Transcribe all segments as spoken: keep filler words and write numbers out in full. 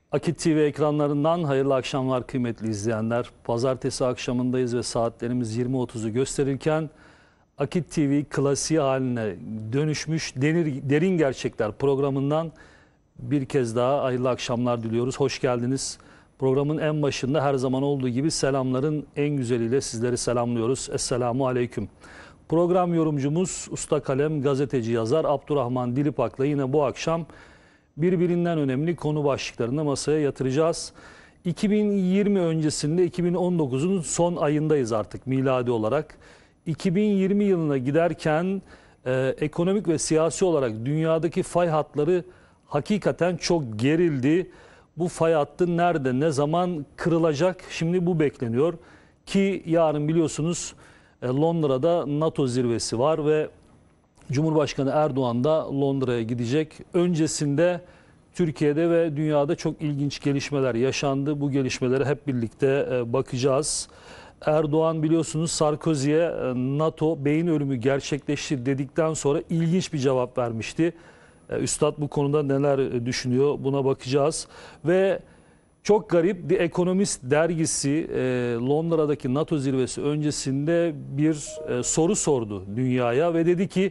Akit T V ekranlarından hayırlı akşamlar kıymetli izleyenler. Pazartesi akşamındayız ve saatlerimiz yirmi otuzu gösterirken Akit T V klasiği haline dönüşmüş Denir, Derin Gerçekler programından bir kez daha hayırlı akşamlar diliyoruz. Hoş geldiniz. Programın en başında her zaman olduğu gibi selamların en güzeliyle sizleri selamlıyoruz. Esselamu Aleyküm. Program yorumcumuz usta kalem gazeteci yazar Abdurrahman Dilipak'la yine bu akşam birbirinden önemli konu başlıklarını masaya yatıracağız. iki bin yirmi öncesinde iki bin on dokuzun son ayındayız artık miladi olarak. iki bin yirmi yılına giderken e, ekonomik ve siyasi olarak dünyadaki fay hatları hakikaten çok gerildi. Bu fay hattı nerede, ne zaman kırılacak? Şimdi bu bekleniyor. Ki yarın biliyorsunuz e, Londra'da NATO zirvesi var ve Cumhurbaşkanı Erdoğan da Londra'ya gidecek. Öncesinde Türkiye'de ve dünyada çok ilginç gelişmeler yaşandı. Bu gelişmelere hep birlikte bakacağız. Erdoğan biliyorsunuz Sarkozy'ye NATO beyin ölümü gerçekleşti dedikten sonra ilginç bir cevap vermişti. Üstad bu konuda neler düşünüyor buna bakacağız. Ve çok garip The Economist dergisi Londra'daki NATO zirvesi öncesinde bir soru sordu dünyaya ve dedi ki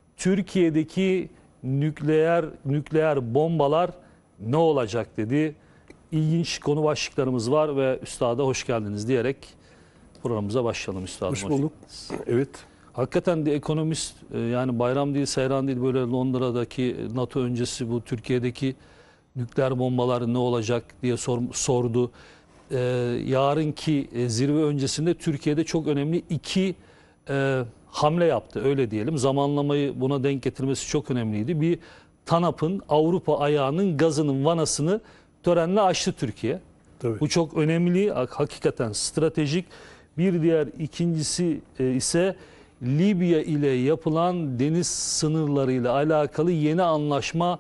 Türkiye'deki nükleer nükleer bombalar ne olacak dedi. İlginç konu başlıklarımız var ve üstada hoş geldiniz diyerek programımıza başlayalım üstadım. Hoş bulduk. Evet. Hakikaten The Economist yani bayram değil, seyran değil, böyle Londra'daki NATO öncesi bu Türkiye'deki nükleer bombalar ne olacak diye sor, sordu. Ee, yarınki zirve öncesinde Türkiye'de çok önemli iki e, hamle yaptı, öyle diyelim. Zamanlamayı buna denk getirmesi çok önemliydi. Bir, TANAP'ın Avrupa ayağının gazının vanasını törenle açtı Türkiye. Tabii. Bu çok önemli, hakikaten stratejik. Bir diğer ikincisi ise Libya ile yapılan deniz sınırlarıyla alakalı yeni anlaşma.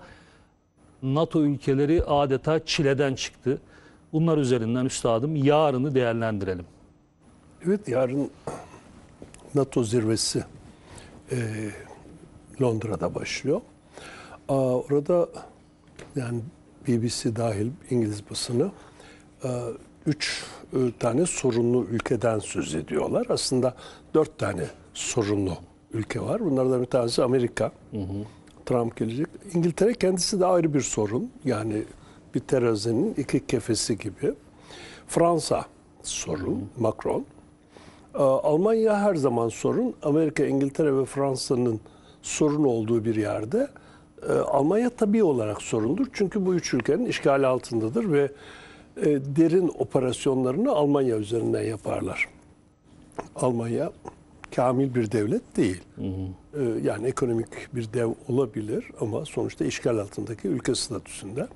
NATO ülkeleri adeta çileden çıktı. Bunlar üzerinden üstadım yarını değerlendirelim. Evet, yarın NATO zirvesi e, Londra'da başlıyor. Aa, orada yani B B C dahil İngiliz basını e, üç e, tane sorunlu ülkeden söz ediyorlar. Aslında dört tane sorunlu ülke var. Bunlardan bir tanesi Amerika. Hı hı. Trump gelecek. İngiltere kendisi de ayrı bir sorun. Yani bir terazinin iki kefesi gibi. Fransa sorun, hı hı. Macron. Almanya her zaman sorun. Amerika, İngiltere ve Fransa'nın sorun olduğu bir yerde Almanya tabii olarak sorundur. Çünkü bu üç ülkenin işgali altındadır ve derin operasyonlarını Almanya üzerinden yaparlar. Almanya kamil bir devlet değil. Hı hı. Yani ekonomik bir dev olabilir ama sonuçta işgal altındaki ülke statüsünde.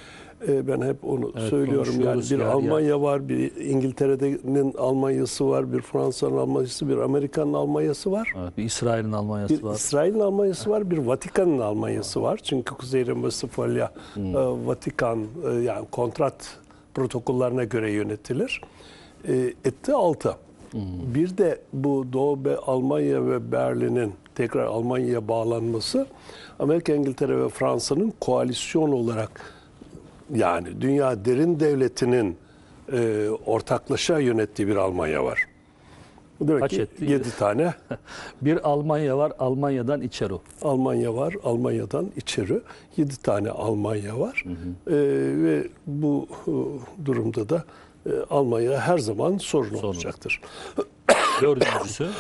Ben hep onu evet, söylüyorum. Yani bir ya, Almanya ya. var, bir İngiltere'nin Almanya'sı var, bir Fransa'nın Almanya'sı, bir Amerika'nın Almanya'sı var. Evet, bir İsrail'in Almanya'sı bir var. İsrail'in Almanya'sı var, bir Vatikan'ın Almanya'sı var. Çünkü Kuzey Rum Westfalia, hmm. Vatikan yani kontrat protokollarına göre yönetilir. Etti altı. Hmm. Bir de bu Doğu Almanya ve Berlin'in tekrar Almanya'ya bağlanması Amerika, İngiltere ve Fransa'nın koalisyon olarak yani dünya derin devletinin e, ortaklaşa yönettiği bir Almanya var. Demek Kaç ki etti? yedi tane. Bir Almanya var, Almanya'dan içeri. Almanya var, Almanya'dan içeri. Yedi tane Almanya var. Hı hı. E, ve bu e, durumda da e, Almanya her zaman sorun, sorun olacaktır. Dördüncüsü?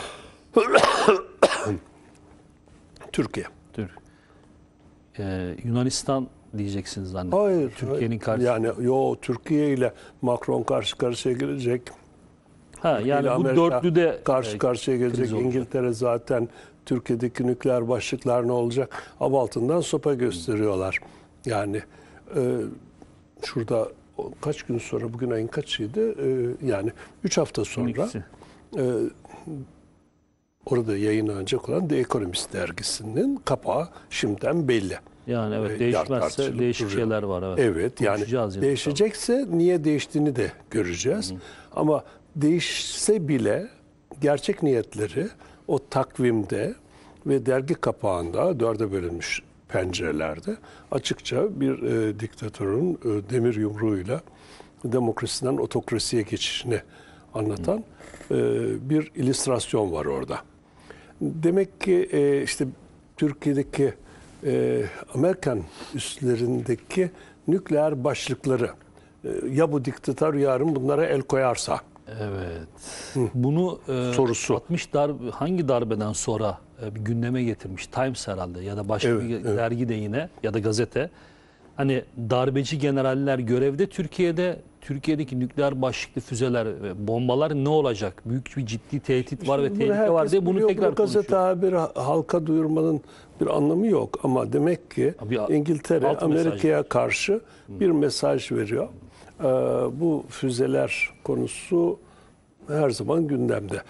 Türkiye. Türk. Ee, Yunanistan diyeceksiniz zannediyorum. Hayır. Türkiye'nin karşısında. Yani yo Türkiye ile Macron karşı karşıya gelecek. Ha yani bu dörtlüde karşı karşıya gelecek. İngiltere zaten Türkiye'deki nükleer başlıklar ne olacak? Av altından sopa gösteriyorlar. Yani e, şurada kaç gün sonra, bugün ayın kaçıydı? E, yani üç hafta sonra e, orada yayınlanacak olan The Economist dergisinin kapağı şimdiden belli. Yani evet, değişmezse değişik duruyor. Şeyler var. Evet, evet yani değişecekse niye değiştiğini de göreceğiz. Hı. Ama değişse bile gerçek niyetleri o takvimde ve dergi kapağında dörde bölünmüş pencerelerde açıkça bir e, diktatörün e, demir yumruğuyla demokrasiden otokrasiye geçişini anlatan e, bir illüstrasyon var orada. Demek ki e, işte Türkiye'deki e, Amerikan üslerindeki nükleer başlıkları e, ya bu diktatör yarın bunlara el koyarsa Evet. Bunu e, Sorusu. altmış darbe, hangi darbeden sonra e, bir gündeme getirmiş Times herhalde ya da başka Evet, bir evet. dergi de yine ya da gazete. Hani darbeci generaller görevde Türkiye'de, Türkiye'deki nükleer başlıklı füzeler ve bombalar ne olacak? Büyük bir ciddi tehdit var ve Bunu tehlike herkes var diye bunu biliyor. tekrar Bunu gazete konuşuyor. haberi halka duyurmanın bir anlamı yok. Ama demek ki Abi, İngiltere alt mesaj. Amerika'ya karşı bir mesaj veriyor. Ee, bu füzeler konusu her zaman gündemde.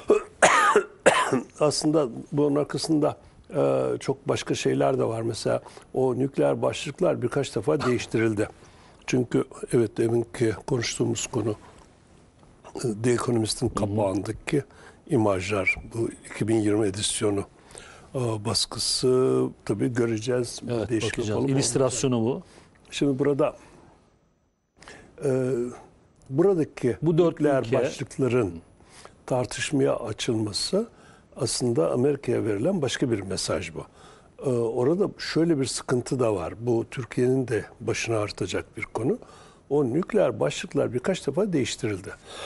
Aslında bunun arkasında e, çok başka şeyler de var. Mesela o nükleer başlıklar birkaç defa değiştirildi. Çünkü evet deminki konuştuğumuz konu The Economist'in kapağındaki imajlar, bu iki bin yirmi edisyonu e, baskısı tabii göreceğiz. Evet, Değişiklik bakacağız. olup İllüstrasyonu bu. Şimdi burada e, buradaki Bu dört nükleer ülke- başlıkların tartışmaya açılması aslında Amerika'ya verilen başka bir mesaj bu. E, orada şöyle bir sıkıntı da var. Bu Türkiye'nin de başına artacak bir konu. O nükleer başlıklar birkaç defa değiştirildi.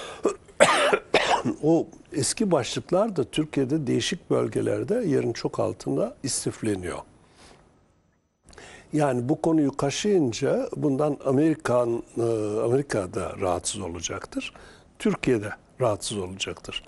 O eski başlıklar da Türkiye'de değişik bölgelerde yerin çok altında istifleniyor. Yani bu konuyu kaşıyınca bundan Amerikan e, Amerika'da rahatsız olacaktır. Türkiye'de rahatsız olacaktır.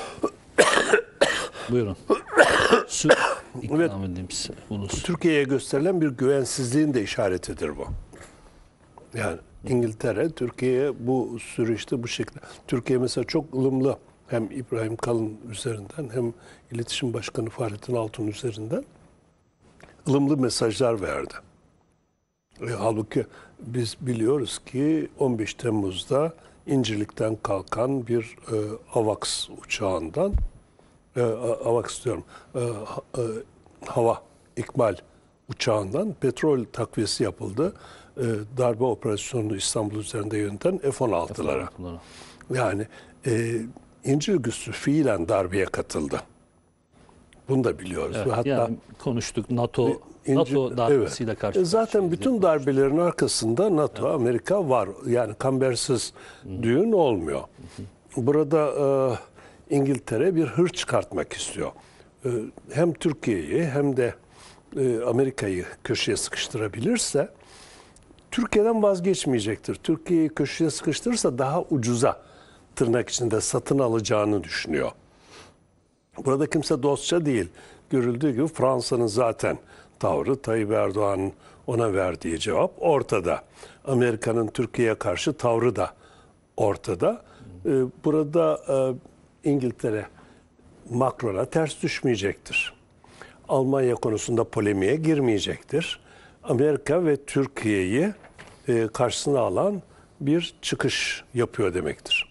Buyurun. Su ikram Evet. edeyim size. Bunu su- Türkiye'ye gösterilen bir güvensizliğin de işaretidir bu. Yani İngiltere, Türkiye'ye bu süreçte bu şekilde. Türkiye mesela çok ılımlı hem İbrahim Kalın üzerinden hem İletişim Başkanı Fahrettin Altun üzerinden ılımlı mesajlar verdi. E, halbuki biz biliyoruz ki on beş Temmuz'da İncirlik'ten kalkan bir e, AVAX uçağından, e, AVAX diyorum, e, ha- e, hava ikmal uçağından petrol takviyesi yapıldı. E, darbe operasyonunu İstanbul üzerinde yöneten F on altılara. Bunları. Yani e, İncirlik üssü fiilen darbeye katıldı. Bunu da biliyoruz. Evet, Ve hatta yani konuştuk NATO İnci- NATO darbesiyle evet. karşı E Zaten karşıyayız bütün diye. darbelerin arkasında NATO, Amerika var. Yani kambersiz düğün olmuyor. Burada e, İngiltere bir hır çıkartmak istiyor. E, hem Türkiye'yi hem de e, Amerika'yı köşeye sıkıştırabilirse Türkiye'den vazgeçmeyecektir. Türkiye'yi köşeye sıkıştırırsa daha ucuza tırnak içinde satın alacağını düşünüyor. Burada kimse dostça değil. Görüldüğü gibi Fransa'nın zaten tavrı, Tayyip Erdoğan'ın ona verdiği cevap ortada. Amerika'nın Türkiye'ye karşı tavrı da ortada. Ee, Burada e, İngiltere Macron'a ters düşmeyecektir. Almanya konusunda polemiğe girmeyecektir. Amerika ve Türkiye'yi e, karşısına alan bir çıkış yapıyor demektir.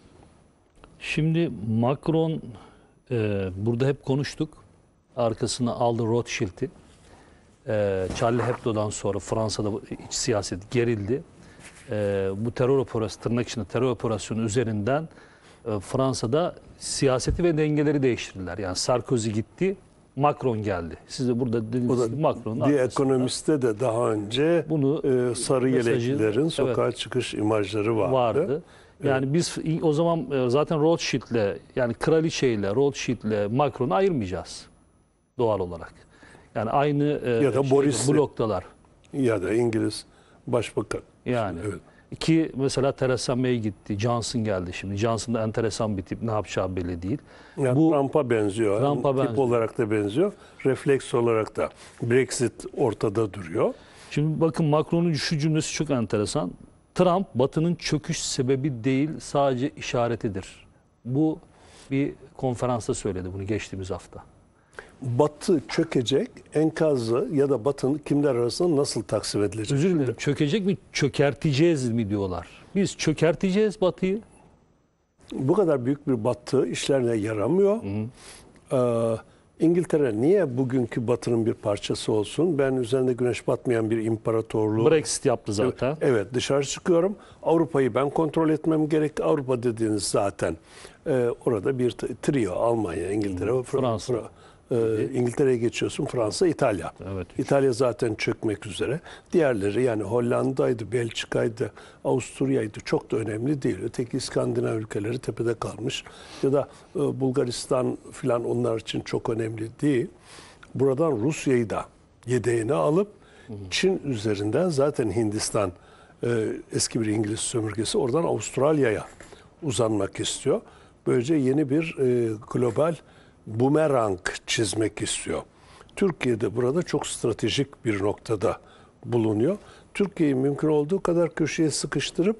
Şimdi Macron e, burada hep konuştuk. Arkasına aldı Rothschild'i. E, Charlie Hebdo'dan sonra Fransa'da bu iç siyaset gerildi. E, bu terör operasyonu, tırnak içinde terör operasyonu üzerinden e, Fransa'da siyaseti ve dengeleri değiştirdiler. Yani Sarkozy gitti, Macron geldi. Siz de burada dediğiniz O da gibi Macron'un The arkasında- Economist'te de daha önce Bunu, e, sarı mesajı- yeleklilerin evet. sokağa çıkış imajları vardı. vardı. Yani biz o zaman e, zaten Rothschild'le yani kraliçeyle Rothschild'le Macron'u ayırmayacağız doğal olarak. Yani aynı e, Ya da şeyde, Boris'le. bloktalar. Ya da İngiliz Başbakan. Yani Evet. ki mesela Theresa May gitti, Johnson geldi şimdi. Johnson da enteresan bir tip, ne yapacağı belli değil. Yani Bu Trump'a benziyor. Trump'a Hem tip benziyor. olarak da benziyor. Refleks olarak da Brexit ortada duruyor. Şimdi bakın Macron'un şu cümlesi çok enteresan. Trump Batı'nın çöküş sebebi değil, sadece işaretidir. Bu bir konferansta söyledi bunu geçtiğimiz hafta. Batı çökecek, enkazı ya da Batı'nın kimler arasında nasıl taksim edilecek? Özür dilerim. Çökecek mi, çökerteceğiz mi diyorlar. Biz çökerteceğiz Batı'yı. Bu kadar büyük bir Batı işlerine yaramıyor. Ee, İngiltere niye bugünkü Batı'nın bir parçası olsun? Ben üzerinde güneş batmayan bir imparatorluğu... Brexit yaptı zaten. Evet, dışarı çıkıyorum. Avrupa'yı ben kontrol etmem gerek. Avrupa dediğiniz zaten e, orada bir trio, Almanya, İngiltere, Fransa. Fransa. E, İngiltere'ye geçiyorsun, Fransa, İtalya. Evet. İtalya zaten çökmek üzere. Diğerleri yani Hollanda'ydı, Belçika'ydı, Avusturya'ydı, çok da önemli değil. Öteki İskandinav ülkeleri tepede kalmış. Ya da e, Bulgaristan filan onlar için çok önemli değil. Buradan Rusya'yı da yedeğine alıp Çin üzerinden zaten Hindistan e, eski bir İngiliz sömürgesi, oradan Avustralya'ya uzanmak istiyor. Böylece yeni bir e, global bumerang çizmek istiyor. Türkiye de burada çok stratejik bir noktada bulunuyor. Türkiye'yi mümkün olduğu kadar köşeye sıkıştırıp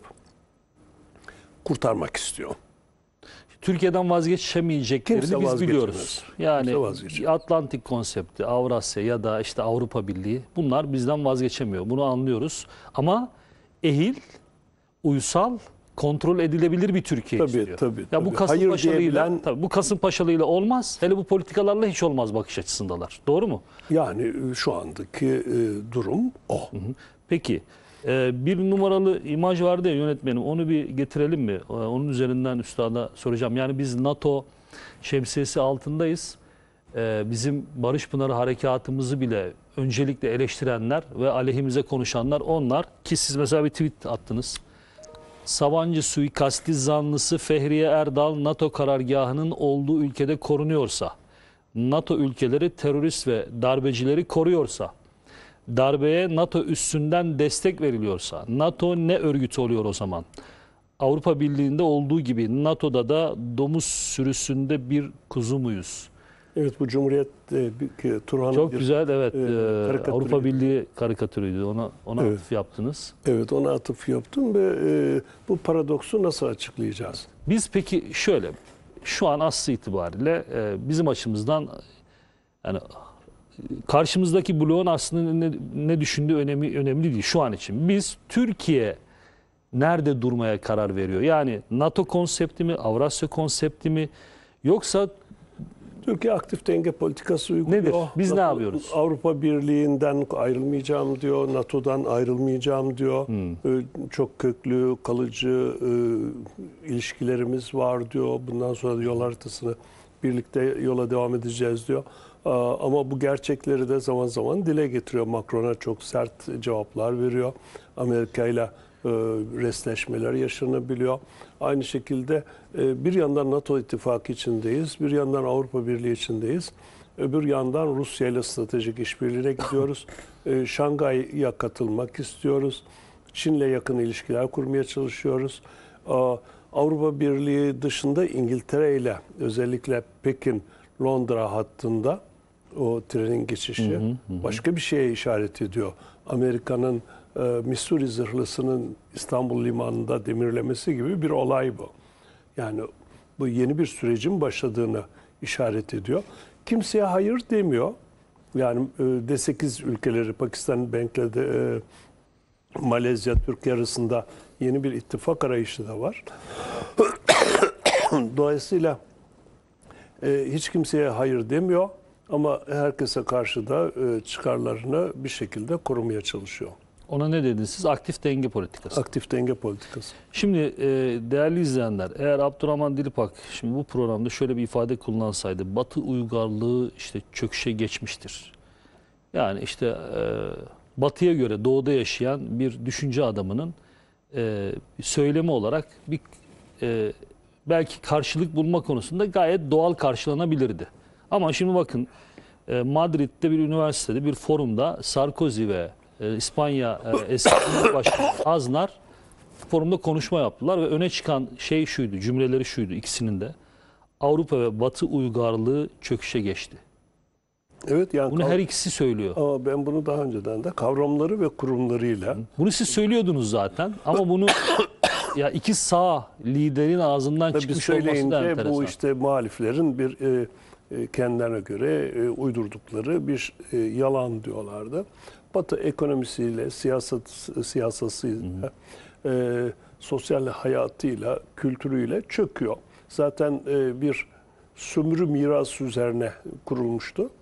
kurtarmak istiyor. Türkiye'den vazgeçemeyeceklerini Kimse biz vazgeçemez. biliyoruz. Yani Kimse vazgeçemez. Atlantik konsepti, Avrasya ya da işte Avrupa Birliği bunlar bizden vazgeçemiyor. Bunu anlıyoruz. Ama ehil, uysal, kontrol edilebilir bir Türkiye Tabii, istiyor. tabii, Ya tabii. bu Hayır Kasımpaşalıyla, diyebilen- tabii bu Kasımpaşalıyla olmaz. Hele bu politikalarla hiç olmaz bakış açısındalar. Doğru mu? Yani e, şu andaki e, durum o. Peki. e, Bir numaralı imaj vardı ya yönetmenim. Onu bir getirelim mi? E, Onun üzerinden üstada soracağım. Yani biz NATO şemsiyesi altındayız. E, Bizim Barış Pınarı harekatımızı bile öncelikle eleştirenler ve aleyhimize konuşanlar onlar. Ki siz mesela bir tweet attınız. Sabancı suikasti zanlısı Fehriye Erdal NATO karargahının olduğu ülkede korunuyorsa, NATO ülkeleri terörist ve darbecileri koruyorsa, darbeye NATO üssünden destek veriliyorsa, NATO ne örgütü oluyor o zaman? Avrupa Birliği'nde olduğu gibi NATO'da da domuz sürüsünde bir kuzu muyuz? Evet, bu Cumhuriyet e, bir- Turhan'ın Çok bir- güzel, evet. e, Ee, karikatürü. Avrupa Birliği karikatürüydü. Ona ona Evet. atıf yaptınız. Evet, ona atıf yaptım ve e, bu paradoksu nasıl açıklayacağız? Biz peki şöyle, şu an aslı itibariyle e, bizim açımızdan yani karşımızdaki bloğun aslında ne, ne düşündüğü önemli önemli değil şu an için. Biz Türkiye nerede durmaya karar veriyor? Yani NATO konsepti mi, Avrasya konsepti mi, yoksa Türkiye aktif denge politikası uyguluyor. Nedir? Biz ne NATO yapıyoruz? Avrupa Birliği'nden ayrılmayacağım diyor, NATO'dan ayrılmayacağım diyor. Hmm. Ee, Çok köklü, kalıcı e, ilişkilerimiz var diyor. Bundan sonra da yol haritasını birlikte yola devam edeceğiz diyor. Aa, Ama bu gerçekleri de zaman zaman dile getiriyor. Macron'a çok sert cevaplar veriyor. Amerika ile e, resleşmeler yaşanabiliyor. Aynı şekilde e, bir yandan NATO ittifakı içindeyiz, bir yandan Avrupa Birliği içindeyiz. Öbür yandan Rusya ile stratejik işbirliğine gidiyoruz. E, Şangay'a katılmak istiyoruz. Çin'le yakın ilişkiler kurmaya çalışıyoruz. Aa, Avrupa Birliği dışında İngiltere ile özellikle Pekin-Londra hattında o trenin geçişi başka bir şeye işaret ediyor. Amerika'nın e, Missouri zırhlısının İstanbul limanında demirlemesi gibi bir olay bu. Yani bu yeni bir sürecin başladığını işaret ediyor. Kimseye hayır demiyor. Yani e, D sekiz ülkeleri, Pakistan, Bangladeş, e, Malezya, Türkiye arasında yeni bir ittifak arayışı da var. Dolayısıyla e, hiç kimseye hayır demiyor ama herkese karşı da e, çıkarlarını bir şekilde korumaya çalışıyor. ona ne dediniz siz? Aktif denge politikası. Aktif denge politikası. Şimdi e, değerli izleyenler, eğer Abdurrahman Dilipak şimdi bu programda şöyle bir ifade kullansaydı, Batı uygarlığı işte çöküşe geçmiştir. Yani işte e, Batı'ya göre doğuda yaşayan bir düşünce adamının e, söylemi olarak bir e, belki karşılık bulma konusunda gayet doğal karşılanabilirdi. Ama şimdi bakın e, Madrid'de bir üniversitede bir forumda Sarkozy ve e, İspanya e, eski Cumhurbaşkanı Aznar forumda konuşma yaptılar ve öne çıkan şey şuydu, cümleleri şuydu ikisinin de. Avrupa ve Batı uygarlığı çöküşe geçti. Evet, yani Bunu kav- her ikisi söylüyor. ama ben bunu daha önceden de kavramları ve kurumlarıyla Bunu siz söylüyordunuz zaten ama bunu ya iki sağ liderin ağzından tabii çıkmış olması da söyleyince enteresan. bu işte muhaliflerin bir e, e, kendilerine göre e, uydurdukları bir e, yalan diyorlardı. Batı ekonomisiyle, siyaset siyasasıyla, e, sosyal hayatıyla, kültürüyle çöküyor. Zaten e, bir sömürü mirası üzerine kurulmuştu.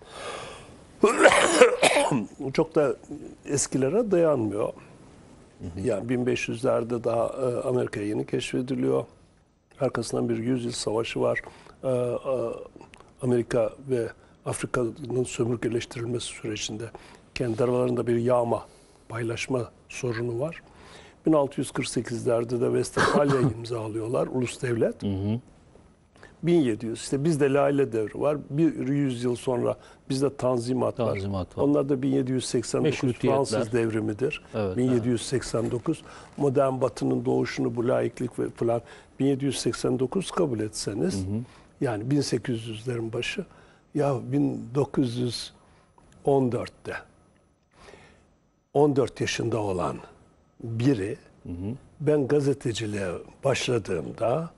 Çok da eskilere dayanmıyor. Yani bin beş yüzlerde daha e, Amerika yeni keşfediliyor. Arkasından bir yüzyıl savaşı var. E, e, Amerika ve Afrika'nın sömürgeleştirilmesi sürecinde kendi aralarında bir yağma, paylaşma sorunu var. bin altı yüz kırk sekizlerde de Westfalia imzalıyorlar, ulus devlet. Hı hı. bin yedi yüz, işte bizde Lale Devri var. Bir yüzyıl sonra bizde Tanzimat, Tanzimat var. var. Onlar da bin yedi yüz seksen dokuz Fransız devrimidir. Evet, bin yedi yüz seksen dokuz evet. Modern Batı'nın doğuşunu, bu laiklik ve falan bin yedi yüz seksen dokuz kabul etseniz, hı hı. yani bin sekiz yüzlerin başı, ya bin dokuz yüz on dörtte on dört yaşında olan biri, hı hı. ben gazeteciliğe başladığımda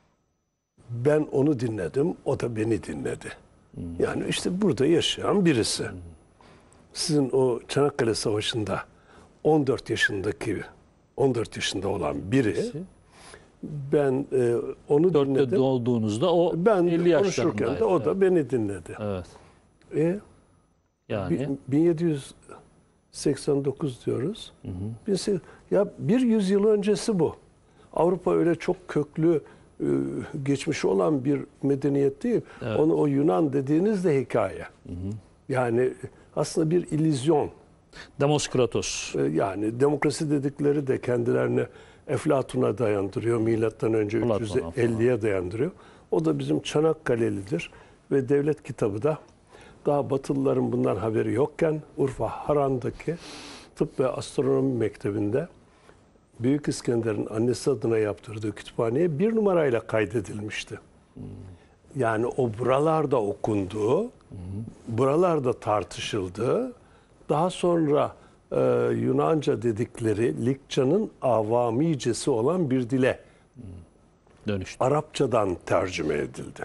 ben onu dinledim, o da beni dinledi. Hmm. Yani işte burada yaşayan birisi. Hmm. Sizin o Çanakkale Savaşı'nda on dört yaşındaki, on dört yaşında olan biri, ben e, onu dörtte dinledim. doğduğunuzda o ben elli konuşurken de o da evet. beni dinledi. Evet. E, yani bin yedi yüz seksen dokuz diyoruz. Hı hı. Ya bir yüzyıl öncesi bu. Avrupa öyle çok köklü geçmişi olan bir medeniyet değil. Evet. Onu o Yunan dediğiniz de hikaye. Hı hı. Yani aslında bir illüzyon. Demoskritos. Yani demokrasi dedikleri de kendilerini Eflatun'a dayandırıyor. Milattan önce üç yüz elliye dayandırıyor. O da bizim Çanakkale'lidir ve devlet kitabı da daha Batılıların bundan haberi yokken Urfa Haran'daki Tıp ve Astronomi Mektebi'nde Büyük İskender'in annesi adına yaptırdığı kütüphaneye bir numarayla kaydedilmişti. Hmm. Yani o buralarda okundu, hmm. buralarda tartışıldı. Daha sonra e, Yunanca dedikleri Likça'nın avamicesi olan bir dile hmm. dönüştü. Arapçadan tercüme edildi.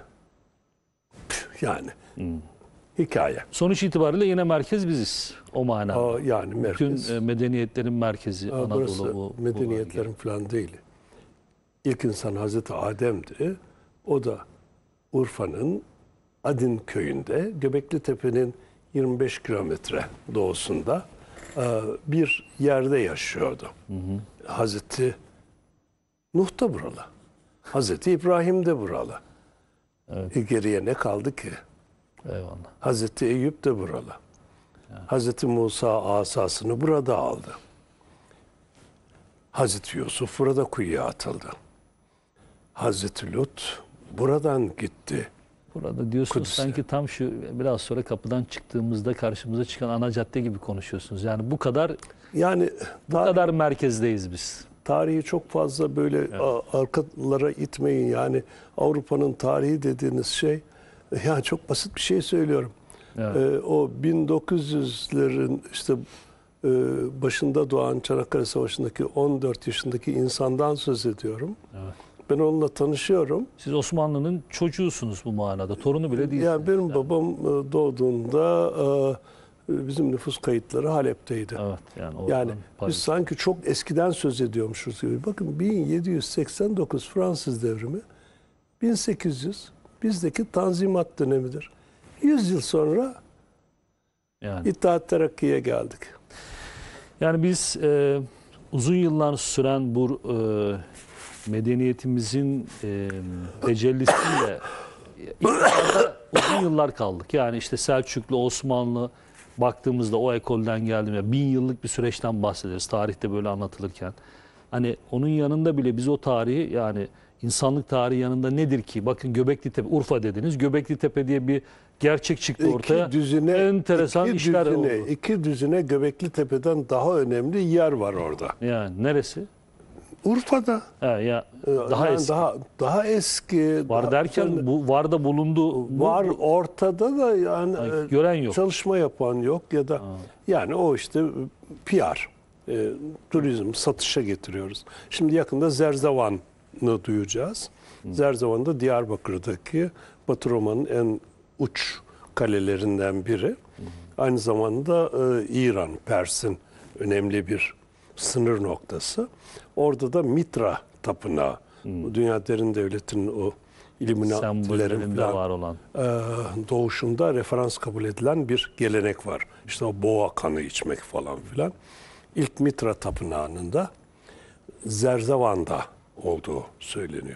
Yani hmm. hikaye. Sonuç itibariyle yine merkez biziz o manada. Aa, yani merkez. Bütün medeniyetlerin merkezi Aa, Anadolu. Bu, medeniyetlerin bu falan değil. İlk insan Hazreti Adem'di. O da Urfa'nın Adin köyünde, Göbekli Tepe'nin yirmi beş kilometre doğusunda bir yerde yaşıyordu. Hı hı. Hazreti Nuh da buralı. Hazreti İbrahim de buralı. Evet. E geriye ne kaldı ki? Eyvallah. Hazreti Eyüp de buralı. Yani. Hazreti Musa asasını burada aldı. Hazreti Yusuf burada kuyuya atıldı. Hazreti Lut buradan gitti. Burada diyorsunuz Kudüs'e. Sanki tam şu biraz sonra kapıdan çıktığımızda karşımıza çıkan ana cadde gibi konuşuyorsunuz. Yani bu kadar yani bu tarih, kadar merkezdeyiz biz. Tarihi çok fazla böyle evet. arkalara itmeyin. Yani Avrupa'nın tarihi dediğiniz şey, yani çok basit bir şey söylüyorum. Evet. Ee, o bin dokuz yüzlerin işte e, başında doğan Çanakkale Savaşı'ndaki on dört yaşındaki insandan söz ediyorum. Evet. Ben onunla tanışıyorum. Siz Osmanlı'nın çocuğusunuz bu manada. Torunu bile değilsiniz. Yani benim yani. babam doğduğunda bizim nüfus kayıtları Halep'teydi. Evet, yani yani biz sanki çok eskiden söz ediyormuşuz gibi. Bakın bin yedi yüz seksen dokuz Fransız devrimi, bin sekiz yüz bizdeki Tanzimat dönemidir. yüz yıl sonra yani. İttihat Terakki'ye geldik. Yani biz e, uzun yıllar süren bu e, medeniyetimizin e, tecellisiyle ilk uzun yıllar kaldık. Yani işte Selçuklu, Osmanlı baktığımızda o ekolden geldim ya bin yıllık bir süreçten bahsederiz tarihte böyle anlatılırken. Hani onun yanında bile biz o tarihi, yani insanlık tarihi yanında nedir ki? Bakın Göbekli Tepe, Urfa dediniz. Göbekli Tepe diye bir gerçek çıktı ortaya. İki düzine, enteresan iki işler düzine, oldu. İki düzine Göbekli Tepe'den daha önemli yer var orada. Yani neresi? Urfa'da. He, ya daha yani eski. Daha daha eski. Var daha, derken yani, bu var da bulundu. Var bu, ortada da yani, yani gören yok. Çalışma yapan yok ya da ha. Yani o işte P R, e, turizm, satışa getiriyoruz. Şimdi yakında Zerzevan'ı duyacağız. Hı. Zerzevan da Diyarbakır'daki Batı Roma'nın en uç kalelerinden biri. Hı. Aynı zamanda e, İran, Pers'in önemli bir sınır noktası. Orada da Mitra Tapınağı, hmm. Dünya Derin Devleti'nin o illuminatilerin sembollerinde falan var olan. e, doğuşunda referans kabul edilen bir gelenek var. İşte o boğa kanı içmek falan filan. İlk Mitra Tapınağı'nda Zerzevan'da olduğu söyleniyor.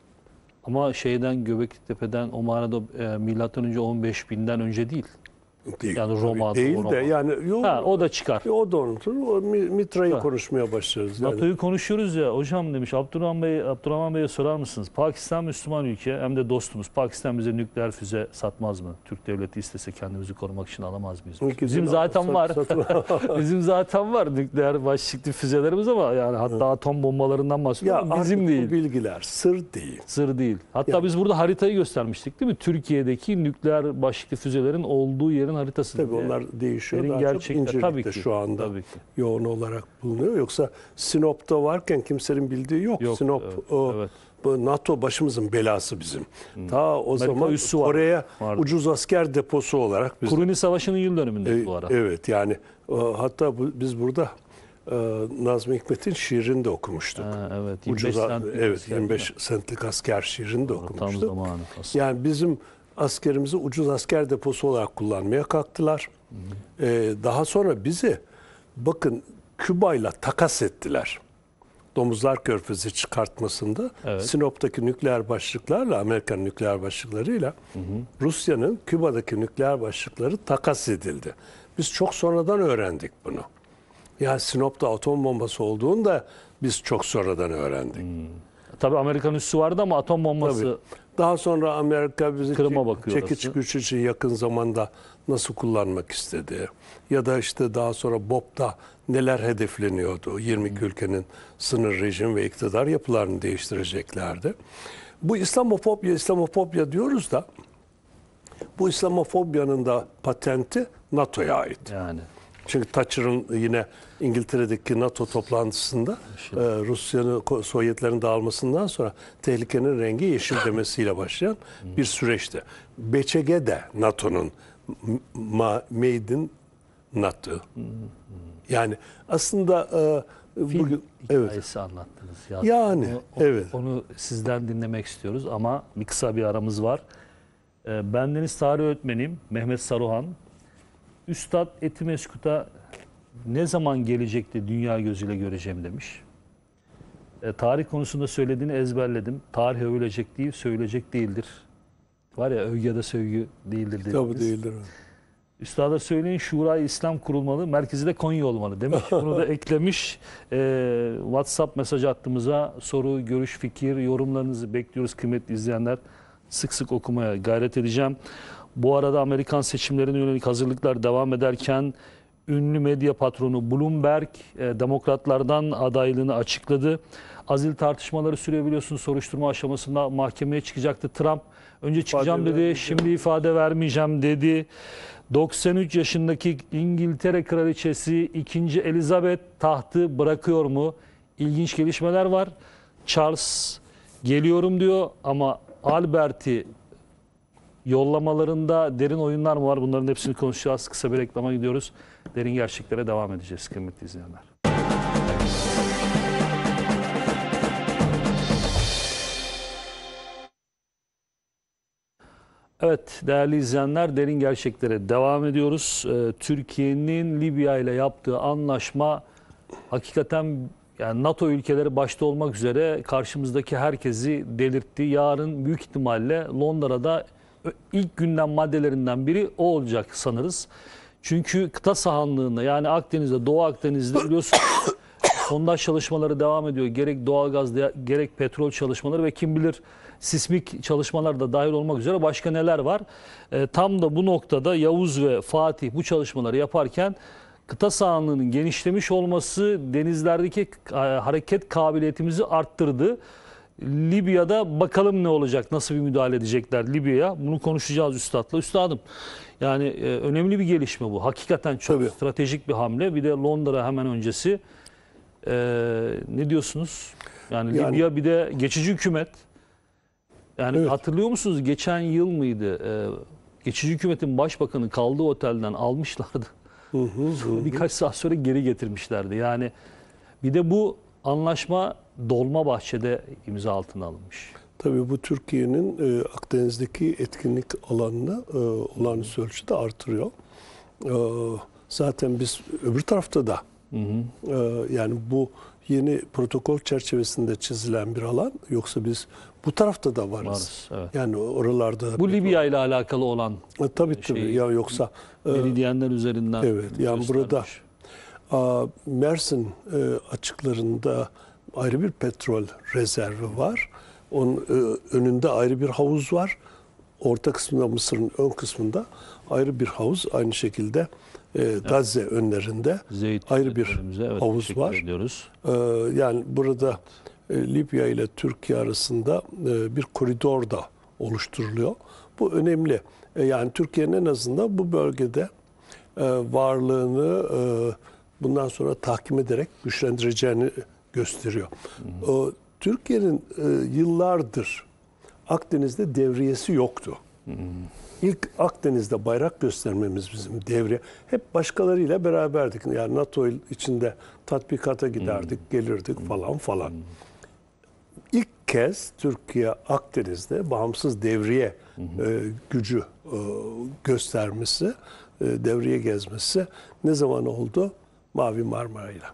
Ama şeyden Göbeklitepe'den o mağarada e, milattan önce on beş binden önce değil. Değil, Yani tabii Roma'da, değil Roma. de yani yok, Ha, o da çıkar. o da unutur. O Mi- Mitra'yı Ha. konuşmaya başlarız. Yani. NATO'yu konuşuyoruz ya hocam demiş Abdurrahman Bey, Abdurrahman Bey'e sorar mısınız? Pakistan Müslüman ülke hem de dostumuz. Pakistan bize nükleer füze satmaz mı? Türk devleti istese kendimizi korumak için alamaz mıyız? İkisi Bizim de zaten sat- var. satın- Bizim zaten var nükleer başlıklı füzelerimiz ama yani hatta atom bombalarından Ya bahsediyorum. artık Bizim bu değil. bilgiler sır değil. Sır değil. Hatta Yani- biz burada haritayı göstermiştik değil mi? Türkiye'deki nükleer başlıklı füzelerin olduğu yerin haritası. Tabii diye. onlar değişiyor. Yerin Daha çok gerçekten İncirlik'te tabii ki. şu anda Tabii ki. yoğun olarak bulunuyor. Yoksa Sinop'ta varken kimsenin bildiği yok. Yok, Sinop evet, o, evet. bu NATO başımızın belası bizim. Ta o zaman üssü var- Kore'ye vardı. ucuz asker deposu olarak biz Kuruni Savaşı'nın yıl dönümünde E, bu ara. Evet yani e, hatta bu, biz burada e, Nazım Hikmet'in şiirini de okumuştuk. Ha, evet. yirmi beş Ucuz a- centlik evet asker, yirmi beş centlik asker şiirini de Tam okumuştuk. zamanı aslında. Yani bizim askerimizi ucuz asker deposu olarak kullanmaya kalktılar. Ee, daha sonra bizi bakın Küba'yla takas ettiler. Domuzlar Körfezi çıkartmasında Evet. Sinop'taki nükleer başlıklarla Amerikan nükleer başlıklarıyla Rusya'nın Küba'daki nükleer başlıkları takas edildi. Biz çok sonradan öğrendik bunu. Yani Sinop'ta atom bombası olduğunu da biz çok sonradan öğrendik. Tabii Amerikan üssü vardı ama atom bombası Tabii. Daha sonra Amerika bizi Kırım'a çek- bakıyor çekiç orası. güç için yakın zamanda nasıl kullanmak istedi. Ya da işte daha sonra B O P'ta neler hedefleniyordu. yirmi iki ülkenin sınır, rejim ve iktidar yapılarını değiştireceklerdi. Bu İslamofobya, İslamofobya diyoruz da bu İslamofobyanın da patenti NATO'ya ait. yani. Çünkü Thatcher'ın yine İngiltere'deki NATO toplantısında e, Rusya'nın, Ko- Sovyetlerin dağılmasından sonra tehlikenin rengi yeşil demesiyle başlayan bir süreçti. B Ç G de NATO'nun m- ma- Made in NATO. Yani aslında e, bugün evet. Hikayesi anlattınız. Ya. Yani, Onu, o- evet. Onu sizden dinlemek istiyoruz ama bir kısa bir aramız var. Ee, bendeniz tarih öğretmeniyim Mehmet Saruhan. Üstad Etimeskut'a ne zaman gelecekti dünya gözüyle göreceğim demiş. E, tarih konusunda söylediğini ezberledim. Tarih övülecek değil, söyleyecek değildir. Var ya övgü ya da sövgü değildir dediniz. Tabii değildir. Üstada söyleyin Şura-i İslam kurulmalı, merkezi de Konya olmalı demiş. Bunu da eklemiş. Ee, WhatsApp mesaj hattımıza soru, görüş, fikir, yorumlarınızı bekliyoruz kıymetli izleyenler. Sık sık okumaya gayret edeceğim. Bu arada Amerikan seçimlerine yönelik hazırlıklar devam ederken ünlü medya patronu Bloomberg e, demokratlardan adaylığını açıkladı. Azil tartışmaları sürüyor biliyorsunuz, soruşturma aşamasında mahkemeye çıkacaktı. Trump önce çıkacağım İfade dedi, vermeyeceğim. şimdi ifade vermeyeceğim dedi. doksan üç yaşındaki İngiltere Kraliçesi ikinci. Elizabeth tahtı bırakıyor mu? İlginç gelişmeler var. Charles geliyorum diyor ama Albert'i yollamalarında derin oyunlar mı var? Bunların hepsini konuşacağız. Kısa bir reklama gidiyoruz. Derin gerçeklere devam edeceğiz kıymetli izleyenler. Evet değerli izleyenler, derin gerçeklere devam ediyoruz. Ee, Türkiye'nin Libya ile yaptığı anlaşma hakikaten yani NATO ülkeleri başta olmak üzere karşımızdaki herkesi delirtti. Yarın büyük ihtimalle Londra'da ilk gündem maddelerinden biri o olacak sanırız. Çünkü kıta sahanlığında yani Akdeniz'de, Doğu Akdeniz'de biliyorsunuz sondaj çalışmaları devam ediyor. Gerek doğalgaz gerek petrol çalışmaları ve kim bilir sismik çalışmalar da dahil olmak üzere başka neler var. E, tam da bu noktada Yavuz ve Fatih bu çalışmaları yaparken kıta sahanlığının genişlemiş olması denizlerdeki e, hareket kabiliyetimizi arttırdı. Libya'da bakalım ne olacak, nasıl bir müdahale edecekler Libya'ya. Bunu konuşacağız üstadla. Üstadım yani e, önemli bir gelişme bu. Hakikaten çok Tabii. stratejik bir hamle. Bir de Londra hemen öncesi. E, ne diyorsunuz? Yani, Yani- Libya bir de geçici hükümet. Yani Evet. hatırlıyor musunuz? Geçen yıl mıydı? E, geçici hükümetin başbakanı kaldığı otelden almışlardı. Hı hı, hı. Birkaç saat sonra geri getirmişlerdi. Yani bir de bu anlaşma Dolmabahçe'de imza altına alınmış. Tabii bu Türkiye'nin e, Akdeniz'deki etkinlik alanını e, olağanüstü ölçüde artırıyor. E, zaten biz öbür tarafta da Hı hı. e, yani bu yeni protokol çerçevesinde çizilen bir alan. Yoksa biz bu tarafta da varız. Varız, evet. Yani oralarda. Bu Libya ile alakalı olan E, tabii tabii. şey, Ya yoksa e, meridyenler üzerinden evet, yani göstermiş. burada a, Mersin e, açıklarında ayrı bir petrol rezervi var. Onun e, önünde ayrı bir havuz var. Orta kısmında, Mısır'ın ön kısmında ayrı bir havuz. Aynı şekilde e, Gazze önlerinde Zeyt ayrı bir hizmetlerimize, evet, havuz teşekkür var. ediyoruz. E, yani burada e, Libya ile Türkiye arasında e, bir koridor da oluşturuluyor. Bu önemli. E, yani Türkiye'nin en azından bu bölgede e, varlığını e, bundan sonra tahkim ederek güçlendireceğini gösteriyor. O, Türkiye'nin e, yıllardır Akdeniz'de devriyesi yoktu. Hmm. İlk Akdeniz'de bayrak göstermemiz bizim devriye. Hep başkalarıyla beraberdik. Yani NATO içinde tatbikata giderdik, Hmm. gelirdik falan falan. Hmm. İlk kez Türkiye Akdeniz'de bağımsız devriye e, gücü e, göstermesi, e, devriye gezmesi ne zaman oldu? Mavi Marmara'yla.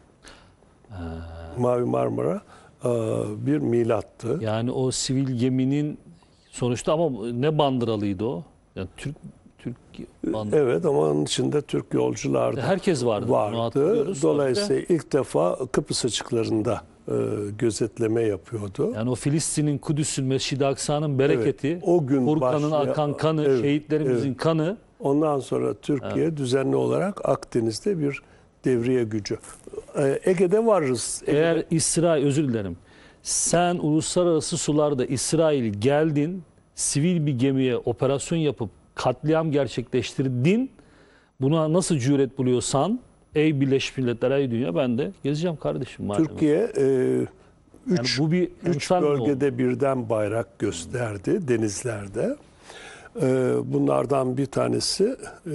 Mavi Marmara e, bir milattı. Yani o sivil geminin sonuçta, ama ne bandıralıydı o? Yani Türk Türk bandı. Evet, ama onun içinde Türk yolcular da Herkes vardı. Bunu vardı. hatırlıyoruz. Dolayısıyla ilk defa Kıbrıs açıklarında e, gözetleme yapıyordu. Yani o Filistin'in, Kudüs'ün, Mescid-i Aksa'nın bereketi, Evet, o gün Furkan'ın başlıyor. akan kanı, Evet, şehitlerimizin evet. kanı. Ondan sonra Türkiye düzenli olarak Akdeniz'de bir devriye gücü. E, Ege'de varız. Ege'de. Eğer İsrail, özür dilerim, sen uluslararası sularda İsrail geldin, sivil bir gemiye operasyon yapıp katliam gerçekleştirdin, buna nasıl cüret buluyorsan, ey Birleşmiş Milletler, ey dünya, ben de gezeceğim kardeşim. Madem. Türkiye e, üç, yani bu bir üç emsal mi oldu? bölgede birden bayrak gösterdi denizlerde. E, bunlardan bir tanesi e,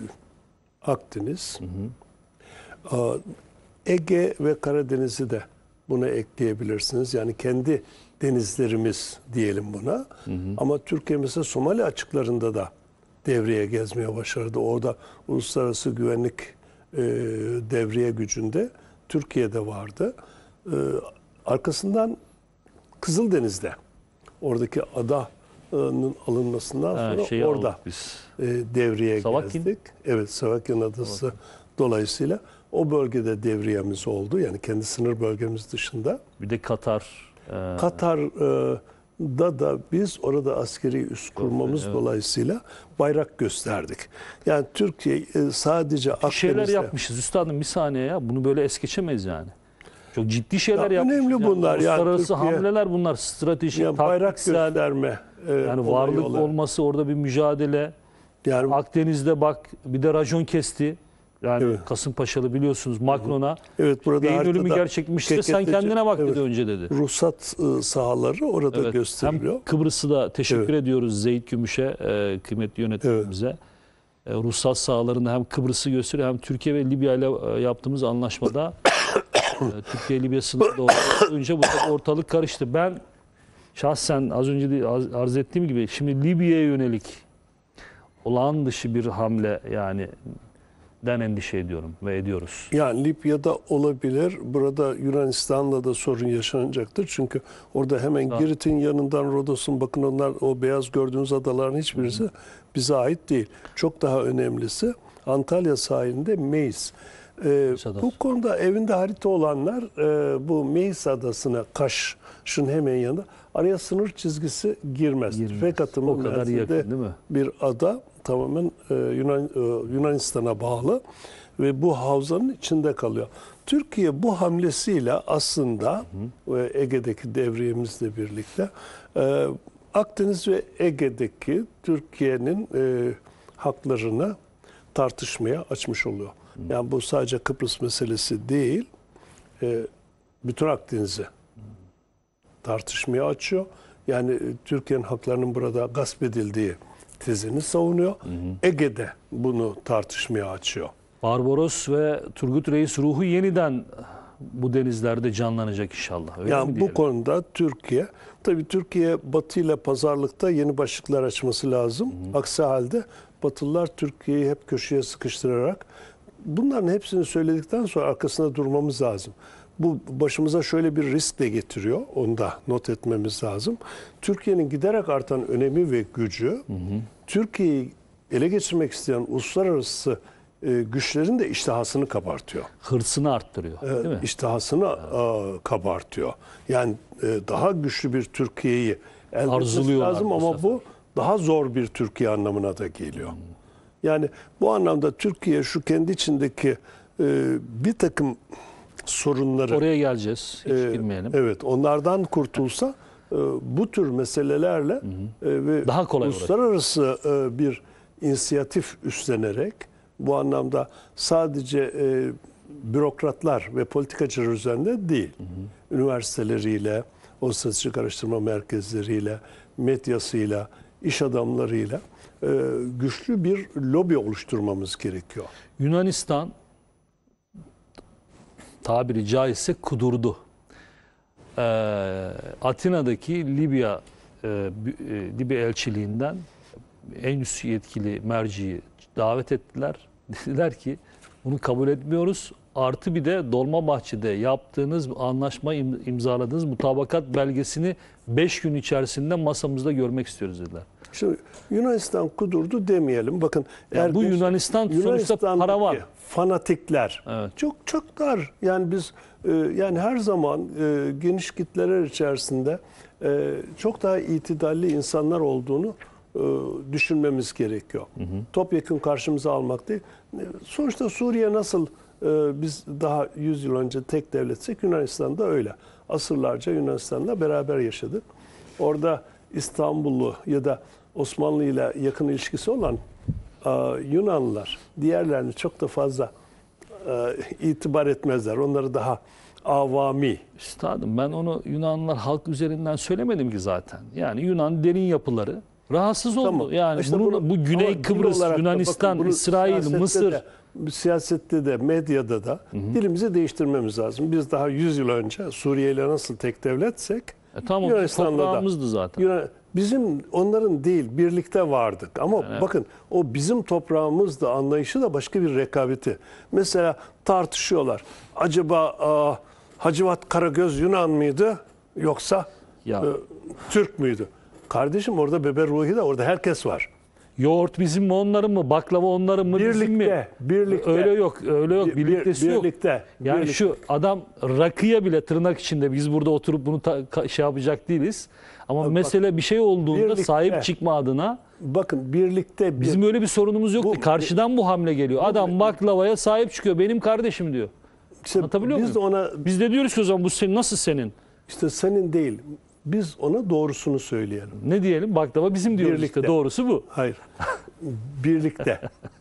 Akdeniz. Hı hı. Ege ve Karadeniz'i de buna ekleyebilirsiniz. Yani kendi denizlerimiz diyelim buna. Hı hı. Ama Türkiye mesela Somali açıklarında da devreye gezmeye başardı. Orada uluslararası güvenlik e, devriye gücünde Türkiye'de vardı. E, arkasından Kızıldeniz'de oradaki adanın alınmasından Ha, sonra şeyi orada aldık biz. e, devreye Savakin. gezdik. Evet, Savakin Adası dolayısıyla o bölgede devriyemiz oldu. Yani kendi sınır bölgemiz dışında. Bir de Katar. E, Katar'da da biz orada askeri üs kurmamız evet. dolayısıyla bayrak gösterdik. Yani Türkiye e, sadece bir şeyler Akdeniz'de... yapmışız üstadım, bir saniye ya. Bunu böyle es geçemeyiz yani. Çok ciddi şeyler Ya yapmışız. önemli bunlar. Yani Uluslararası Türkiye- hamleler bunlar. Stratejik, Yani bayrak taktiksel. gösterme e, Yani olayı varlık olarak. olması, orada bir mücadele. Yani Akdeniz'de bak bir de racon kesti. Yani Evet. Kasımpaşalı biliyorsunuz, Macron'a evet, burada beyin ölümü haritada gerçekleşmişti. Sen keketeci- kendine bak evet, dedi önce dedi. ruhsat e, sahaları orada Evet. gösteriliyor. Hem Kıbrıs'ı da teşekkür Evet. ediyoruz Zeyt Gümüş'e, e, kıymetli yönetmenimize. E, ruhsat sahalarında hem Kıbrıs'ı gösteriyor, hem Türkiye ve Libya ile e, yaptığımız anlaşmada e, Türkiye-Libya sınırında olunca bu ortalık karıştı. Ben şahsen az önce de az- arz ettiğim gibi şimdi Libya'ya yönelik olağan dışı bir hamle yani den endişe ediyorum ve ediyoruz. Yani Libya'da olabilir. Burada Yunanistan'la da sorun yaşanacaktır. Çünkü orada hemen Ha. Girit'in yanından Rodos'un, bakın onlar, o beyaz gördüğünüz adaların hiçbirisi bize ait değil. Çok daha önemlisi Antalya sahilinde Meis. Ee, bu konuda evinde harita olanlar e, bu Meis adasına, Kaş'ın hemen yanında, araya sınır çizgisi girmez. Girmez. Tüfek atımı O kadar menzilde yakın, değil mi? bir ada, tamamen e, Yunan, e, Yunanistan'a bağlı ve bu havzanın içinde kalıyor. Türkiye bu hamlesiyle aslında ve Ege'deki devriyemizle birlikte e, Akdeniz ve Ege'deki Türkiye'nin e, haklarını tartışmaya açmış oluyor. Yani bu sadece Kıbrıs meselesi değil, e, bütün Akdeniz'i tartışmaya açıyor. Yani e, Türkiye'nin haklarının burada gasp edildiği tezini savunuyor. Hı hı. Ege'de bunu tartışmaya açıyor. Barbaros ve Turgut Reis ruhu yeniden bu denizlerde canlanacak inşallah. Öyle mi Yani bu diyelim? konuda Türkiye, tabii Türkiye Batı ile pazarlıkta yeni başlıklar açması lazım. Hı hı. Aksi halde Batılılar Türkiye'yi hep köşeye sıkıştırarak, bunların hepsini söyledikten sonra arkasında durmamız lazım. Bu başımıza şöyle bir risk de getiriyor, onu da not etmemiz lazım. Türkiye'nin giderek artan önemi ve gücü, hı hı. Türkiye'yi ele geçirmek isteyen uluslararası e, güçlerin de iştihasını kabartıyor. Hırsını arttırıyor, değil mi? İştihasını evet. kabartıyor. Yani daha güçlü bir Türkiye'yi elde etmesi lazım ama sefer. bu daha zor bir Türkiye anlamına da geliyor. Hmm. Yani bu anlamda Türkiye şu kendi içindeki bir takım sorunları... Oraya geleceğiz, hiç e, girmeyelim. Evet, onlardan kurtulsa bu tür meselelerle hı hı. ve daha kolay uluslararası uğraşır. bir inisiyatif üstlenerek, bu anlamda sadece e, bürokratlar ve politikacılar üzerinde değil, hı hı. üniversiteleriyle, o stratejik araştırma merkezleriyle, medyasıyla, iş adamlarıyla e, güçlü bir lobi oluşturmamız gerekiyor. Yunanistan tabiri caizse kudurdu. Ee, Atina'daki Libya e, e, Libya elçiliğinden en üst yetkili merciyi davet ettiler. Dediler ki bunu kabul etmiyoruz. Artı bir de Dolmabahçe'de yaptığınız anlaşma, imzaladığınız mutabakat belgesini beş gün içerisinde masamızda görmek istiyoruz dediler. Şimdi Yunanistan kudurdu demeyelim. Bakın ya bu Yunanistan sonuçta para var. Fanatikler evet. çok çok dar. Yani biz e, yani her zaman e, geniş kitleler içerisinde e, çok daha itidalli insanlar olduğunu e, düşünmemiz gerekiyor. Hı hı. Topyekun karşımıza almak değil. Sonuçta Suriye nasıl e, biz daha yüz yıl önce tek devletsek, Yunanistan da öyle. Asırlarca Yunanistan'la beraber yaşadık. Orada İstanbullu ya da Osmanlı ile yakın ilişkisi olan e, Yunanlılar diğerlerini çok da fazla e, itibar etmezler. Onları daha avami. Üstadım ben onu Yunanlılar halk üzerinden söylemedim ki zaten. Yani Yunan derin yapıları rahatsız oldu. Tamam. Yani işte bunu, bunu, bu Güney Kıbrıs, Yunanistan, bakın, İsrail, Mısır. De, siyasette de, medyada da hı hı. dilimizi değiştirmemiz lazım. Biz daha yüz yıl önce Suriye ile nasıl tek devletsek, e, tamam, Yunanistan'la da. zaten. Yunan, bizim onların değil, birlikte vardık. Ama evet. bakın o bizim toprağımız da anlayışı da başka bir rekabeti. Mesela tartışıyorlar. Acaba a, Hacivat Karagöz Yunan mıydı yoksa ya. e, Türk müydü? Kardeşim orada Bebe Ruhi de, orada herkes var. Yoğurt bizim mi onların mı? Baklava onların mı birlikte, bizim mi? Birlikte. Öyle yok. Öyle yok. Bir, Birliktesi yok. Birlikte. Yani birlikte. şu adam rakıya bile tırnak içinde biz burada oturup bunu ta, şey yapacak değiliz. Ama Abi mesele bak, bir şey olduğunda birlikte, sahip çıkma adına bakın birlikte. Bir, bizim öyle bir sorunumuz yoktu. Bu, Karşıdan bu hamle geliyor. Bu, adam baklavaya sahip çıkıyor. Benim kardeşim diyor. İşte Anlatabiliyor biz muyum? De ona, biz de diyoruz ki o zaman bu senin, nasıl senin? İşte senin değil. Biz ona doğrusunu söyleyelim. Ne diyelim? Baklava bizim diyoruz birlikte. işte. Doğrusu bu. Hayır. Birlikte.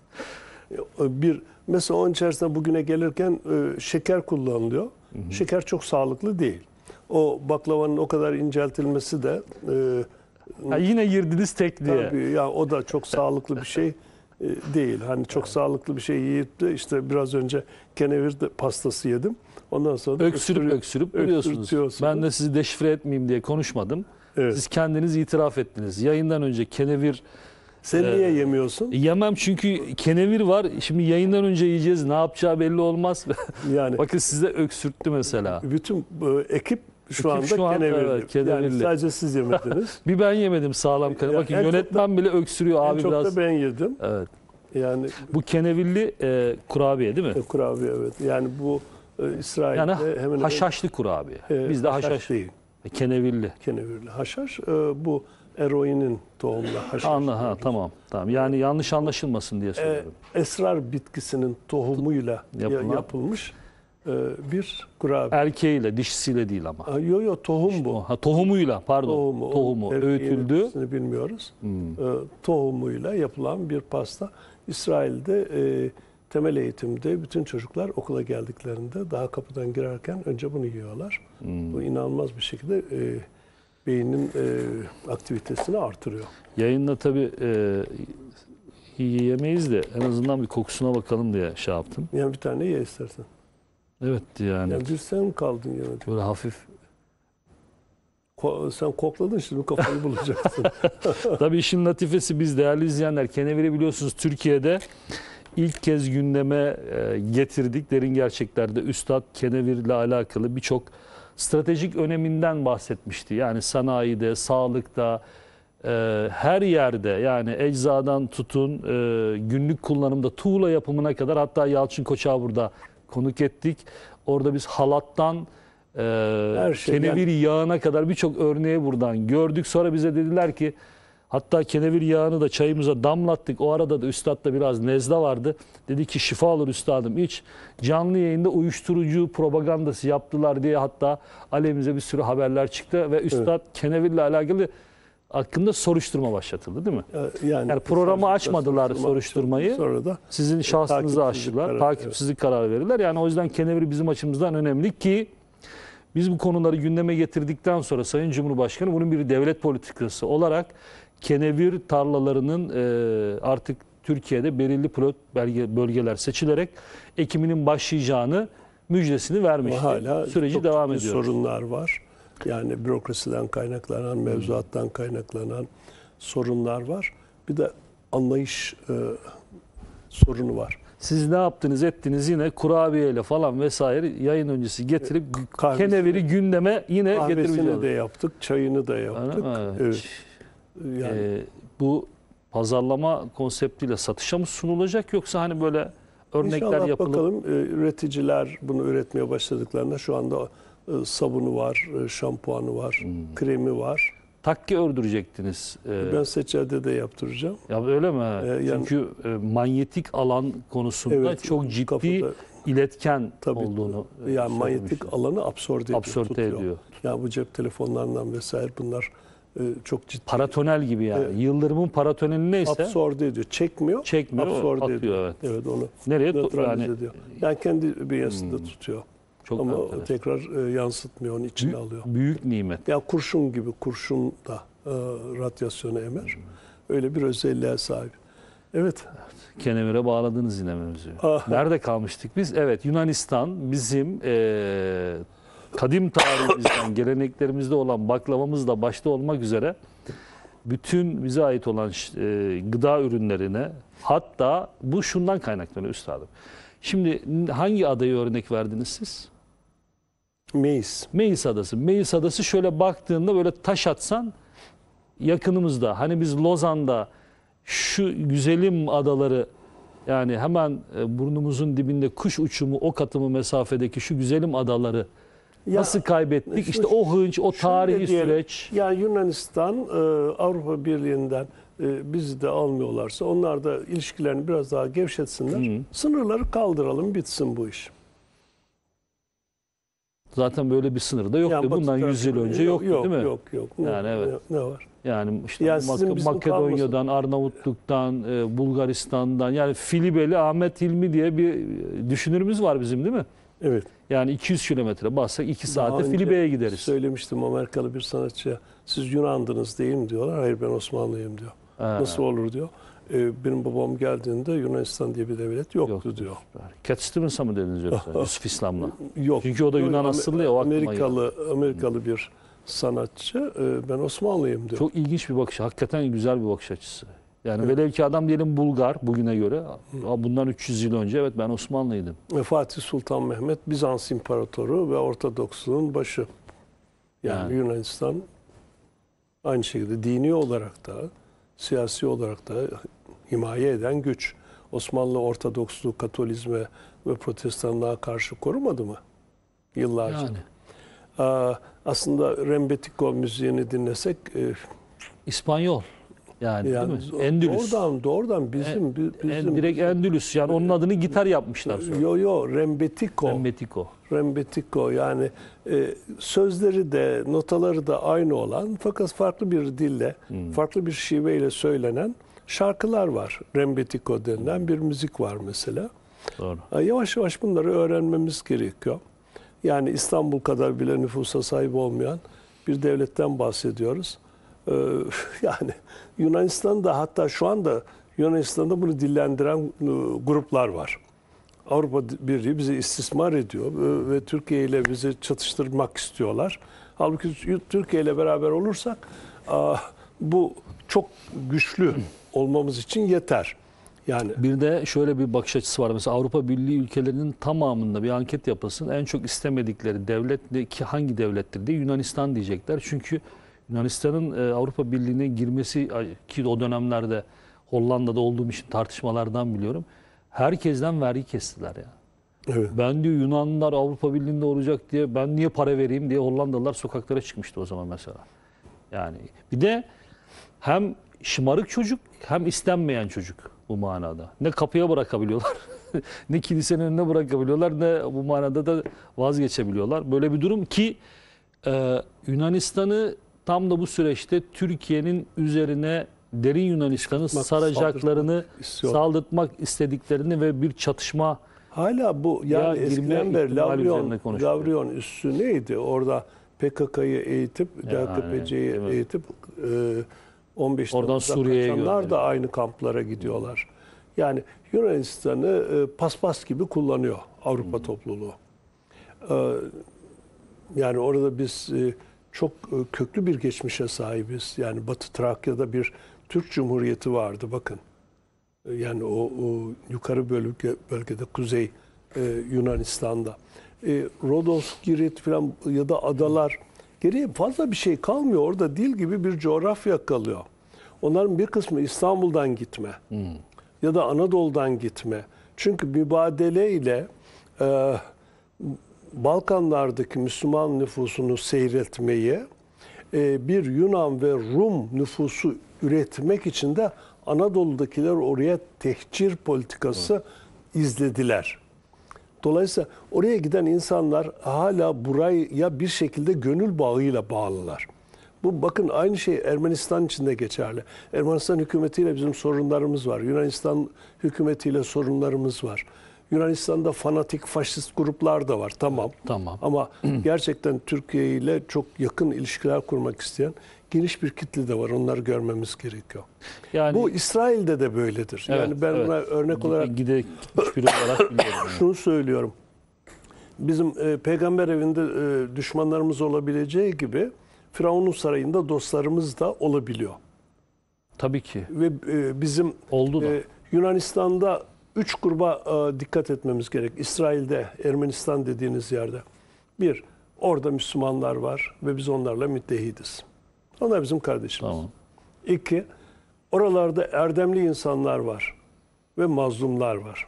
bir mesela onun içerisinde bugüne gelirken e, şeker kullanılıyor. Hı hı. Şeker çok sağlıklı değil. O baklavanın o kadar inceltilmesi de e, ha, yine girdiniz tek diye. Tabii ya, o da çok sağlıklı bir şey e, değil. Hani çok evet. sağlıklı bir şey yiyip de işte biraz önce kenevir de pastası yedim. Ondan sonra da öksürüp öksürüp biliyorsunuz. Ben de sizi deşifre etmeyeyim diye konuşmadım. Evet. Siz kendiniz itiraf ettiniz. Yayından önce kenevir... Sen e, niye yemiyorsun? Yemem çünkü kenevir var. Şimdi yayından önce yiyeceğiz. Ne yapacağı belli olmaz. Yani bakın size öksürttü mesela. Bütün e, ekip şu ekip anda şu an, kenevirli. Evet, kenevirli. Yani sadece siz yemediniz. Bir ben yemedim sağlam kenevir. Bakın yönetmen da, bile öksürüyor abi en biraz. En çok da ben yedim. Evet. Yani bu kenevirli e, kurabiye değil mi? E, kurabiye evet. Yani bu e, İsrail'de yani hemen haşhaşlı kurabiye. E, Bizde haşhaş, haşhaş değil. E, kenevirli. Kenevirli. Haşhaş e, bu eroinin tohumlu haşhaş. Anla, ha, tamam. Tamam. Yani yanlış anlaşılmasın diye söylüyorum. E, esrar bitkisinin tohumuyla Yapılan, yapılmış e, bir kurabiye. Erkeğiyle, dişisiyle değil ama. Yok yok tohum işte bu. Ha, tohumuyla pardon. Tohumu, Tohumu öğütüldü. Bilmiyoruz. Hmm. E, tohumuyla yapılan bir pasta. İsrail'de e, temel eğitimde bütün çocuklar okula geldiklerinde daha kapıdan girerken önce bunu yiyorlar. Hmm. Bu inanılmaz bir şekilde e, beynin e, aktivitesini artırıyor. Yayında tabii e, yiyemeyiz de en azından bir kokusuna bakalım diye şey yaptım. Yani bir tane ye istersen. Evet yani. Yani bir sen kaldın yani. Böyle hafif. Ko- sen kokladın, şimdi kafanı bulacaksın. Tabii işin latifesi, biz değerli izleyenler, keneviri biliyorsunuz Türkiye'de ilk kez gündeme e, getirdik. Derin Gerçekler'de Üstad kenevirle alakalı birçok stratejik öneminden bahsetmişti. Yani sanayide, sağlıkta, e, her yerde, yani eczadan tutun e, günlük kullanımda tuğla yapımına kadar, hatta Yalçın Koçak'ı burada konuk ettik. Orada biz halattan e, Her şey, kenevir yağına kadar birçok örneği buradan gördük. Sonra bize dediler ki, hatta kenevir yağını da çayımıza damlattık. O arada da üstadda biraz nezle vardı. Dedi ki şifa olur üstadım iç. Canlı yayında uyuşturucu propagandası yaptılar diye hatta aleyhimize bir sürü haberler çıktı. Ve üstad evet. kenevirle alakalı hakkında soruşturma başlatıldı değil mi? Yani, yani programı açmadılar soruşturmayı. Sonra da sizin şahsınızı açtılar. Karar, takipsizlik evet. kararı verirler. Yani o yüzden kenevir bizim açımızdan önemli ki biz bu konuları gündeme getirdikten sonra Sayın Cumhurbaşkanı bunun bir devlet politikası olarak kenevir tarlalarının e, artık Türkiye'de belirli pilot bölgeler seçilerek ekiminin başlayacağını müjdesini vermişti. Hala süreci devam ediyor. Sorunlar var. Yani bürokrasiden kaynaklanan, mevzuattan kaynaklanan sorunlar var. Bir de anlayış e, sorunu var. Siz ne yaptınız ettiniz, yine kurabiyeyle falan vesaire yayın öncesi getirip Kahvesi, keneviri gündeme yine getireceğiz. Kahvesini de yaptık, çayını da yaptık. Evet. Evet. Yani ee, bu pazarlama konseptiyle satışa mı sunulacak, yoksa hani böyle örnekler İnşallah yapılıp... bakalım, üreticiler bunu üretmeye başladıklarında şu anda sabunu var, şampuanı var, hmm. kremi var. Takke ördürecektiniz. Ee, ben seccade de yaptıracağım. Ya öyle mi? Ee, yani, Çünkü e, manyetik alan konusunda evet, çok ciddi kafada, iletken tabii, olduğunu yani manyetik alanı absorbe ediyor. Absorbe ediyor. Yani bu cep telefonlarından vesaire bunlar e, çok ciddi. Paratonel gibi yani. Evet. Yıldırımın paratoneli neyse. Absorbe ediyor. Çekmiyor. Çekmiyor. Absorbe atıyor, ediyor. Evet. Evet onu. Nereye yani, ediyor. Yani kendi bünyesinde hmm. tutuyor. Çok ama enteresan. Tekrar e, yansıtmıyor, onun içine büyük, alıyor. Büyük nimet. Ya kurşun gibi, kurşun da e, radyasyonu emer. Hmm. Öyle bir özelliğe sahip. Evet. evet. Kenevire bağladınız yine mevzuyu. Nerede kalmıştık biz? Evet, Yunanistan bizim e, kadim tarihimizden, geleneklerimizde olan baklavamız da başta olmak üzere bütün bize ait olan e, gıda ürünlerine, hatta bu şundan kaynaklanıyor üstadım. Şimdi hangi adayı örnek verdiniz siz? Meis. Meis Adası. Meis Adası şöyle baktığında böyle taş atsan yakınımızda. Hani biz Lozan'da şu güzelim adaları, yani hemen burnumuzun dibinde kuş uçumu ok atımı mesafedeki şu güzelim adaları ya, nasıl kaybettik? İşte, işte o hınç, o tarihi diyelim, süreç. Yani Yunanistan Avrupa Birliği'nden bizi de almıyorlarsa onlar da ilişkilerini biraz daha gevşetsinler. Hı. Sınırları kaldıralım, bitsin bu iş. Zaten böyle bir sınır da yoktu. Yani bundan yüz yıl önce yoktu yok, değil mi? Yok yok. Yani evet. Ne, ne var? Yani işte yani Mak Makedonya'dan, kalmasın. Arnavutluk'tan, e, Bulgaristan'dan, yani Filibeli Ahmet Hilmi diye bir düşünürümüz var bizim değil mi? Evet. Yani iki yüz kilometre bassak iki saatte Filibe'ye gideriz. Söylemiştim Amerikalı bir sanatçıya. Siz Yunandınız değil mi diyorlar. Hayır, ben Osmanlıyım diyor. Ha. Nasıl olur diyor. Ee, benim babam geldiğinde Yunanistan diye bir devlet yoktu, yoktu diyor. Cat Stevens'a mı dediniz yoksa Yusuf İslam'la? Yok. Çünkü o da Yunan asıllı ya, o Amerikalı, Amerikalı bir sanatçı. E, ben Osmanlıyım diyor. Çok ilginç bir bakış. Hakikaten güzel bir bakış açısı. Yani evet. Velev ki adam diyelim Bulgar bugüne göre. Bundan üç yüz yıl önce evet ben Osmanlıydım. Fatih Sultan Mehmet Bizans İmparatoru ve Ortodoksluğun başı. Yani, yani Yunanistan aynı şekilde dini olarak da siyasi olarak da himaye eden güç. Osmanlı Ortodoksluğu, Katolizme ve Protestanlığa karşı korumadı mı? Yıllarca. Yani. Aa, aslında Rembetiko müziğini dinlesek... E, İspanyol. Yani, yani değil mi? Endülüs. Doğrudan, doğrudan bizim... En, bizim en, direkt Endülüs. Yani onun adını gitar yapmışlar sonra. Yo yo, Rembetiko. Rembetiko. Rembetiko yani e, sözleri de notaları da aynı olan fakat farklı bir dille, hmm. farklı bir şiveyle söylenen şarkılar var. Rembetiko denilen bir müzik var mesela. Doğru. Yavaş yavaş bunları öğrenmemiz gerekiyor. Yani İstanbul kadar bile nüfusa sahip olmayan bir devletten bahsediyoruz. Ee, yani Yunanistan'da, hatta şu anda Yunanistan'da bunu dillendiren gruplar var. Avrupa Birliği bizi istismar ediyor ve, ve Türkiye ile bizi çatıştırmak istiyorlar. Halbuki Türkiye ile beraber olursak aa, bu çok güçlü olmamız için yeter. Yani Bir de şöyle bir bakış açısı var. Mesela Avrupa Birliği ülkelerinin tamamında bir anket yapılsın. En çok istemedikleri devlet ne ki hangi devlettir diye Yunanistan diyecekler. Çünkü Yunanistan'ın e, Avrupa Birliği'ne girmesi ki o dönemlerde Hollanda'da olduğum için tartışmalardan biliyorum. Herkesten vergi kestiler ya. evet. Ben diyor Yunanlılar Avrupa Birliği'nde olacak diye ben niye para vereyim diye Hollandalılar sokaklara çıkmıştı o zaman mesela. Yani bir de hem şımarık çocuk hem istenmeyen çocuk bu manada. Ne kapıya bırakabiliyorlar, ne kilisenin önüne bırakabiliyorlar, ne bu manada da vazgeçebiliyorlar. Böyle bir durum ki e, Yunanistan'ı tam da bu süreçte Türkiye'nin üzerine derin Yunanistan'ı Çıkartmak, saracaklarını, saldırtmak istiyor. saldırtmak istediklerini ve bir çatışma Hala bu yani Ya, eskiden girme beri ihtimali üzerine Lavrion, konuşuluyor. Lavrion üssü neydi? Orada P K K'yı eğitip, Yani, D K P C'yi evet. eğitip e, on beş Oradan Temmuz'da Suriye'ye kaçanlar da gönderiyor. aynı kamplara gidiyorlar. Yani Yunanistan'ı e, paspas gibi kullanıyor Avrupa topluluğu. E, yani orada biz e, çok e, köklü bir geçmişe sahibiz. Yani Batı Trakya'da bir Türk Cumhuriyeti vardı bakın. E, Yani o, o yukarı bölge, bölgede Kuzey e, Yunanistan'da. E, Rodos, Girit falan ya da adalar geriye fazla bir şey kalmıyor. Orada dil gibi bir coğrafya kalıyor. Onların bir kısmı İstanbul'dan gitme ya da Anadolu'dan gitme. Çünkü mübadele ile e, Balkanlardaki Müslüman nüfusunu seyretmeyi e, bir Yunan ve Rum nüfusu üretmek için de Anadolu'dakiler oraya tehcir politikası izlediler. Dolayısıyla oraya giden insanlar hala buraya bir şekilde gönül bağıyla bağlılar. Bu bakın aynı şey Ermenistan için de geçerli. Ermenistan hükümetiyle bizim sorunlarımız var. Yunanistan hükümetiyle sorunlarımız var. Yunanistan'da fanatik faşist gruplar da var. Tamam. Tamam. Ama gerçekten Türkiye ile çok yakın ilişkiler kurmak isteyen geniş bir kitle de var. Onları görmemiz gerekiyor. Yani Bu İsrail'de de böyledir. Evet, yani ben evet. buna örnek olarak gide gitmiş biri olarak biliyorum. yani. şunu söylüyorum. Bizim e, peygamber evinde e, düşmanlarımız olabileceği gibi Firavun'un sarayında dostlarımız da olabiliyor. Tabii ki. Ve e, bizim Oldu da. e, Yunanistan'da üç gruba e, dikkat etmemiz gerek. İsrail'de, Ermenistan dediğiniz yerde. Bir, orada Müslümanlar var ve biz onlarla müttehidiz. Onlar bizim kardeşimiz. Tamam. İki, oralarda erdemli insanlar var ve mazlumlar var.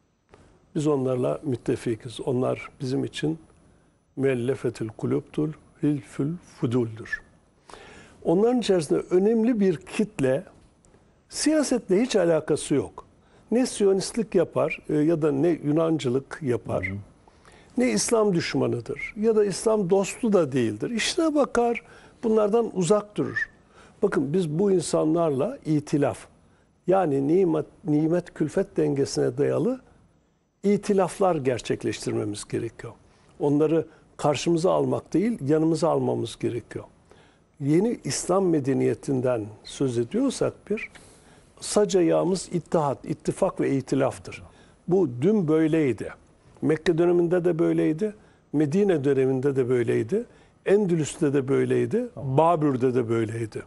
Biz onlarla müttefikiz. Onlar bizim için müellefetül kulüptül, hilfül fuduldür. Onların içerisinde önemli bir kitle siyasetle hiç alakası yok. Ne Siyonistlik yapar e, ya da ne Yunancılık yapar. Hı hı. Ne İslam düşmanıdır ya da İslam dostu da değildir. İşine bakar, bunlardan uzak durur. Bakın biz bu insanlarla itilaf, yani nimet, nimet külfet dengesine dayalı itilaflar gerçekleştirmemiz gerekiyor. Onları karşımıza almak değil, yanımıza almamız gerekiyor. Yeni İslam medeniyetinden söz ediyorsak bir, sac ayağımız ittihat, ittifak ve itilaftır. Bu dün böyleydi. Mekke döneminde de böyleydi, Medine döneminde de böyleydi, Endülüs'te de böyleydi, Babür'de de böyleydi.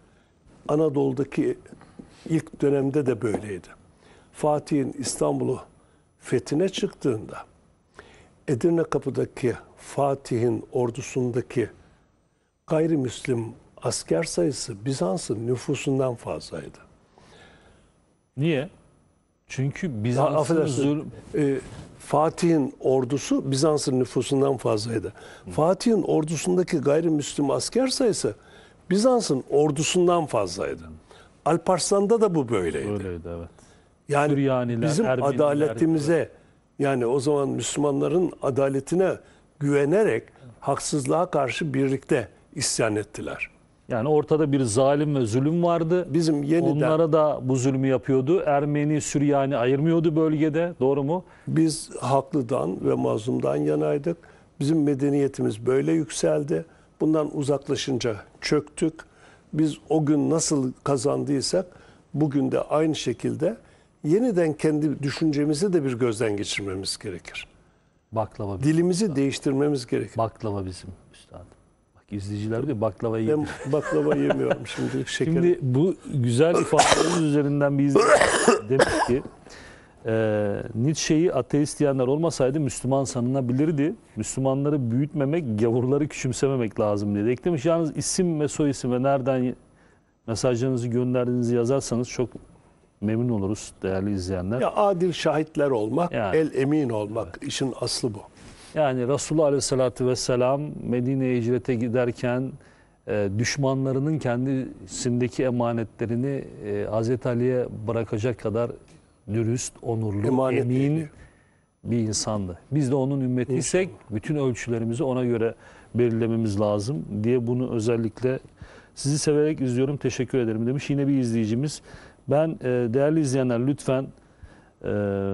Anadolu'daki ilk dönemde de böyleydi. Fatih'in İstanbul'u fethine çıktığında Edirne Kapı'daki Fatih'in ordusundaki gayrimüslim asker sayısı Bizans'ın nüfusundan fazlaydı. Niye? Çünkü Ya, Bizans'ın affedersin, zulüm... e, Fatih'in ordusu Bizans'ın nüfusundan fazlaydı. Fatih'in ordusundaki gayrimüslim asker sayısı Bizans'ın ordusundan fazlaydı. Alparslan'da da bu böyleydi. Öyleydi, evet. Yani Süryaniler, bizim Ermeniler, adaletimize, yani o zaman Müslümanların adaletine güvenerek haksızlığa karşı birlikte isyan ettiler. Yani ortada bir zalim ve zulüm vardı. Bizim yeniden Onlara da bu zulmü yapıyordu. Ermeni, Süryani ayırmıyordu bölgede. Doğru mu? biz haklıdan ve mazlumdan yanaydık. Bizim medeniyetimiz böyle yükseldi. Bundan uzaklaşınca çöktük. Biz o gün nasıl kazandıysak bugün de aynı şekilde yeniden kendi düşüncemizi de bir gözden geçirmemiz gerekir. Baklava bizim. Dilimizi değiştirmemiz gerekir. Baklava bizim üstadım. Bak izleyiciler diyor baklava yiyor. Ben baklava yemiyorum şimdi. Şeker. Şimdi bu güzel ifadelerimiz üzerinden bir izleyici demiş ki e, Nietzsche'yi ateist diyenler olmasaydı Müslüman sanılabilirdi. Müslümanları büyütmemek, gavurları küçümsememek lazım diye eklemiş. Yalnız isim ve soy isim ve nereden mesajlarınızı gönderdiğinizi yazarsanız çok memnun oluruz değerli izleyenler. Ya adil şahitler olmak, Yani. el emin olmak işin aslı bu. Yani Resulullah Aleyhisselatü Vesselam Medine'ye hicrete giderken e, düşmanlarının kendisindeki emanetlerini e, Hazreti Ali'ye bırakacak kadar dürüst, onurlu, Emanet emin değil. bir insandı. Biz de onun ümmetiysek bütün ölçülerimizi ona göre belirlememiz lazım diye bunu özellikle sizi severek izliyorum, teşekkür ederim demiş. Yine bir izleyicimiz. Ben e, değerli izleyenler lütfen e,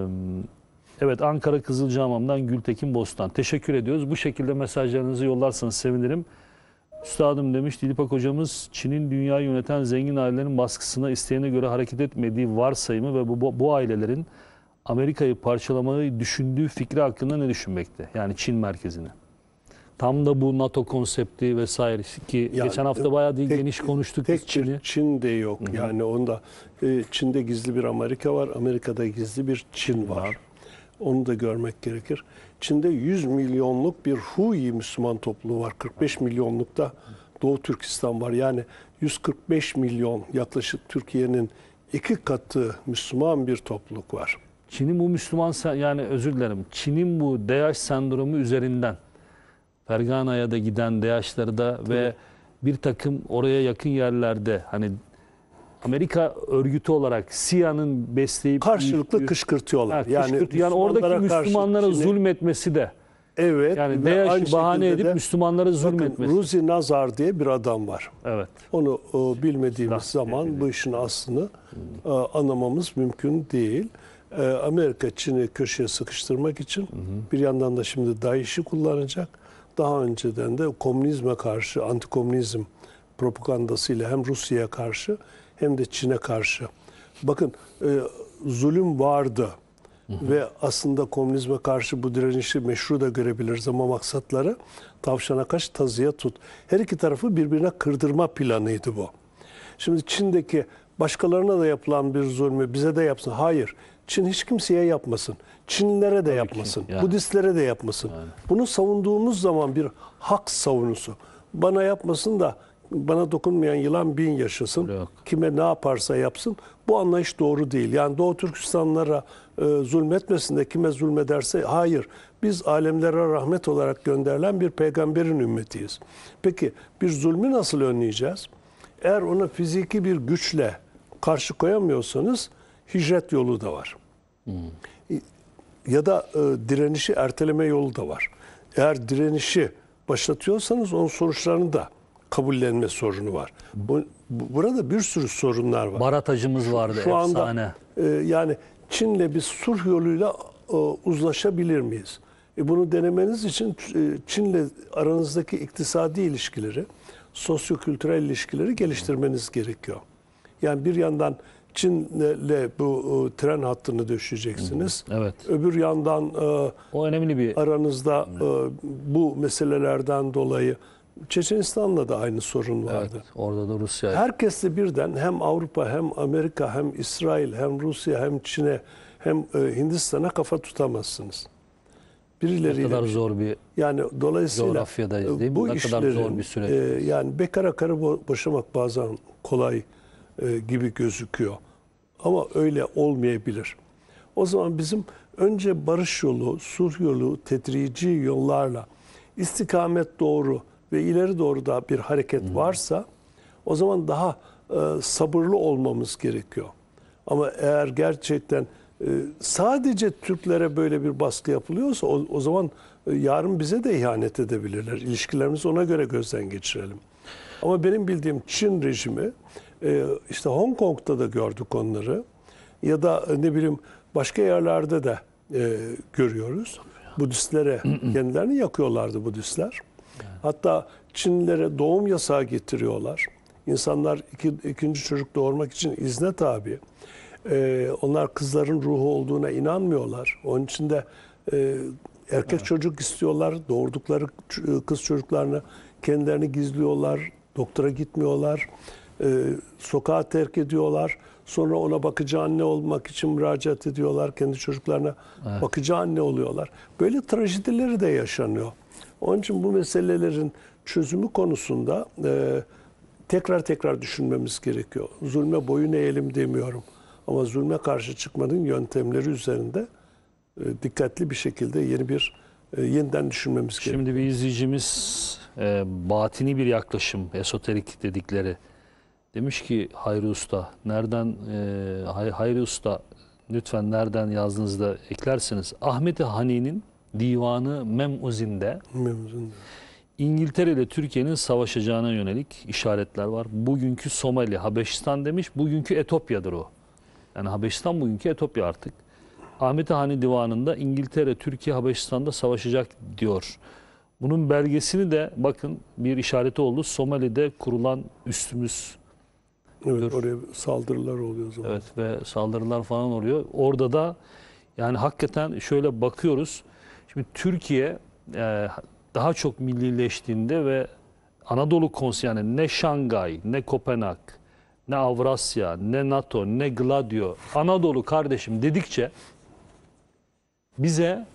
evet Ankara Kızılcahamam'dan Gültekin Bostan. Teşekkür ediyoruz. Bu şekilde mesajlarınızı yollarsanız sevinirim. Üstadım demiş Dilipak hocamız Çin'in dünyayı yöneten zengin ailelerin baskısına isteğine göre hareket etmediği varsayımı ve bu, bu, bu ailelerin Amerika'yı parçalamayı düşündüğü fikri hakkında ne düşünmekte? Yani Çin merkezini. Tam da bu NATO konsepti vesaire ki Ya, geçen hafta bayağı tek- geniş konuştuk biz Tek Çin'i. bir Çin de yok. Hı hı. Yani onda e, Çin'de gizli bir Amerika var, Amerika'da gizli bir Çin var. Var. Onu da görmek gerekir. Çin'de yüz milyonluk bir Hui Müslüman topluluğu var. kırk beş milyonluk da Doğu Türkistan var. Yani yüz kırk beş milyon yaklaşık Türkiye'nin iki katı Müslüman bir topluluk var. Çin'in bu Müslüman sen- yani özür dilerim. Çin'in bu DAEŞ sendromu üzerinden Fergana'ya da giden DAEŞ'ları da ve bir takım oraya yakın yerlerde hani Amerika örgütü olarak S İ A'nın besleyip Karşılıklı büyüttüğü- kışkırtıyorlar. Ha, kışkırt- yani oradaki Müslümanlara karşı Müslümanlara Çin'e- zulmetmesi de Evet. yani ve aynı DAEŞ'i bahane şekilde edip de- Müslümanlara bakın, zulmetmesi. Ruzi Nazar diye bir adam var. Evet. Onu o, bilmediğimiz Silah zaman bu işin aslını e, anlamamız mümkün değil. E, Amerika Çin'i köşeye sıkıştırmak için bir yandan da şimdi DAEŞ'i kullanacak. Daha önceden de komünizme karşı, antikomünizm propagandasıyla hem Rusya'ya karşı hem de Çin'e karşı. Bakın e, zulüm vardı. Ve aslında komünizme karşı bu direnişi meşru da görebiliriz ama maksatları tavşana kaç tazıya tut. Her iki tarafı birbirine kırdırma planıydı bu. Şimdi Çin'deki başkalarına da yapılan bir zulmü bize de yapsın. Hayır. Çin hiç kimseye yapmasın. Çinlilere de yapmasın. yani. Budistlere de yapmasın. Bunu savunduğumuz zaman bir hak savunusu. Bana yapmasın da bana dokunmayan yılan bin yaşasın. Yok. Kime ne yaparsa yapsın. Bu anlayış doğru değil. Yani Doğu Türkistanlara e, zulmetmesin de kime zulmederse hayır. Biz alemlere rahmet olarak gönderilen bir peygamberin ümmetiyiz. Peki bir zulmü nasıl önleyeceğiz? Eğer ona fiziki bir güçle karşı koyamıyorsanız hicret yolu da var. Hmm. Ya da e, direnişi erteleme yolu da var. Eğer direnişi başlatıyorsanız onun sonuçlarını da kabullenme sorunu var. Bu, bu- burada bir sürü sorunlar var. Baratacımız vardı Şu anda efsane. e, yani Çin'le biz sulh yoluyla e, uzlaşabilir miyiz? E, bunu denemeniz için e, Çin'le aranızdaki iktisadi ilişkileri, sosyo-kültürel ilişkileri geliştirmeniz gerekiyor. Yani bir yandan Çin'le bu e, tren hattını döşeceksiniz. Evet. Öbür yandan e, O önemli bir aranızda e, bu meselelerden dolayı Çeçenistan'la da aynı sorun vardı. evet, orada da Rusya. Herkesle birden hem Avrupa hem Amerika hem İsrail hem Rusya hem Çin'e hem e, Hindistan'a kafa tutamazsınız. Ne Birileriyle kadar zor bir yani dolayısıyla coğrafyadayız değil mi? bu Ne kadar işlerin zor bir süreç. e, yani bekara karı bo- boşamak bazen kolay e, gibi gözüküyor. Ama öyle olmayabilir. O zaman bizim önce barış yolu, sulh yolu, tedrici yollarla istikamet doğru ve ileri doğru da bir hareket varsa o zaman daha e, sabırlı olmamız gerekiyor. Ama eğer gerçekten e, sadece Türklere böyle bir baskı yapılıyorsa o, o zaman e, yarın bize de ihanet edebilirler. İlişkilerimizi ona göre gözden geçirelim. Ama benim bildiğim Çin rejimi e, işte Hong Kong'da da gördük onları ya da e, ne bileyim başka yerlerde de e, görüyoruz. Budistlere kendilerini yakıyorlardı Budistler. Hatta Çinlilere doğum yasağı getiriyorlar. İnsanlar iki, ikinci çocuk doğurmak için izne tabi. E, onlar kızların ruhu olduğuna inanmıyorlar. Onun için de e, erkek evet. çocuk istiyorlar. Doğurdukları kız çocuklarını kendilerini gizliyorlar. Doktora gitmiyorlar. E, sokağa terk ediyorlar. Sonra ona bakıcı anne olmak için müracaat ediyorlar. Kendi çocuklarına evet. bakıcı anne oluyorlar. Böyle trajedileri de yaşanıyor. Onun için bu meselelerin çözümü konusunda e, tekrar tekrar düşünmemiz gerekiyor. Zulme boyun eğelim demiyorum. Ama zulme karşı çıkmanın yöntemleri üzerinde e, dikkatli bir şekilde yeni bir e, yeniden düşünmemiz gerekiyor. Şimdi bir izleyicimiz e, batini bir yaklaşım, esoterik dedikleri demiş ki Hayri Usta, nereden e, Hayri Usta lütfen nereden yazdığınızda eklersiniz. Ahmet-i Hani'nin Divanı Mem'uzin'de Mem'uzin'de İngiltere ile Türkiye'nin savaşacağına yönelik işaretler var. Bugünkü Somali, Habeşistan demiş, bugünkü Etopya'dır o. Yani Habeşistan bugünkü Etopya artık. Ahmet-i Hani Divanı'nda İngiltere, Türkiye, Habeşistan'da savaşacak diyor. Bunun belgesini de bakın bir işareti oldu. Somali'de kurulan üstümüz. Evet, oraya saldırılar oluyor o zaman. Evet ve saldırılar falan oluyor. Orada da yani hakikaten şöyle bakıyoruz. Şimdi Türkiye e, daha çok millileştiğinde ve Anadolu Konseyi, yani ne Şangay, ne Kopenhag, ne Avrasya, ne NATO, ne Gladio, Anadolu kardeşim dedikçe bize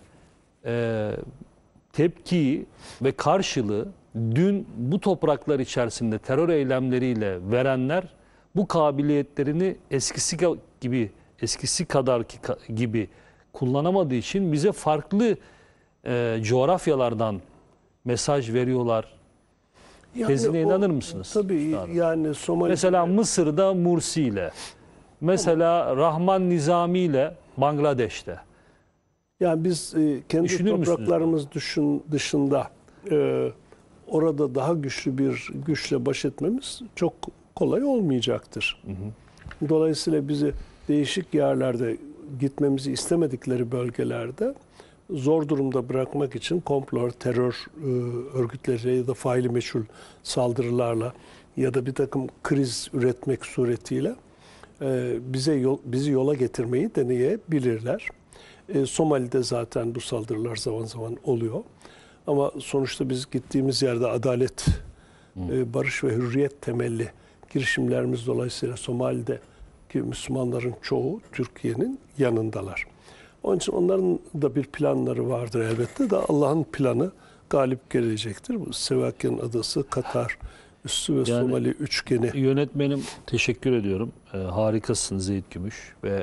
e, tepkiyi ve karşılığı dün bu topraklar içerisinde terör eylemleriyle verenler bu kabiliyetlerini eskisi gibi, eskisi kadar ki, gibi kullanamadığı için bize farklı e, coğrafyalardan mesaj veriyorlar. Yani tezine inanır mısınız? Tabii yani, yani Somali... Mesela Mısır'da Mursi ile, mesela tamam. Rahman Nizami ile Bangladeş'te. Yani biz e, kendi Düşünür topraklarımız düşün, dışında e, orada daha güçlü bir güçle baş etmemiz çok kolay olmayacaktır. Hı hı. Dolayısıyla bizi değişik yerlerde gitmemizi istemedikleri bölgelerde zor durumda bırakmak için komplo, terör e, örgütleriyle ya da faili meçhul saldırılarla ya da bir takım kriz üretmek suretiyle e, bize yol, bizi yola getirmeyi deneyebilirler. E, Somali'de zaten bu saldırılar zaman zaman oluyor. Ama sonuçta biz gittiğimiz yerde adalet, e, barış ve hürriyet temelli girişimlerimiz dolayısıyla Somali'deki Müslümanların çoğu Türkiye'nin yanındalar. Onun için onların da bir planları vardır elbette de Allah'ın planı galip gelecektir. Bu Sevakya'nın adası, Katar üssü ve yani, Somali üçgeni. Yönetmenim teşekkür ediyorum. Ee, harikasın Zeyt Gümüş ve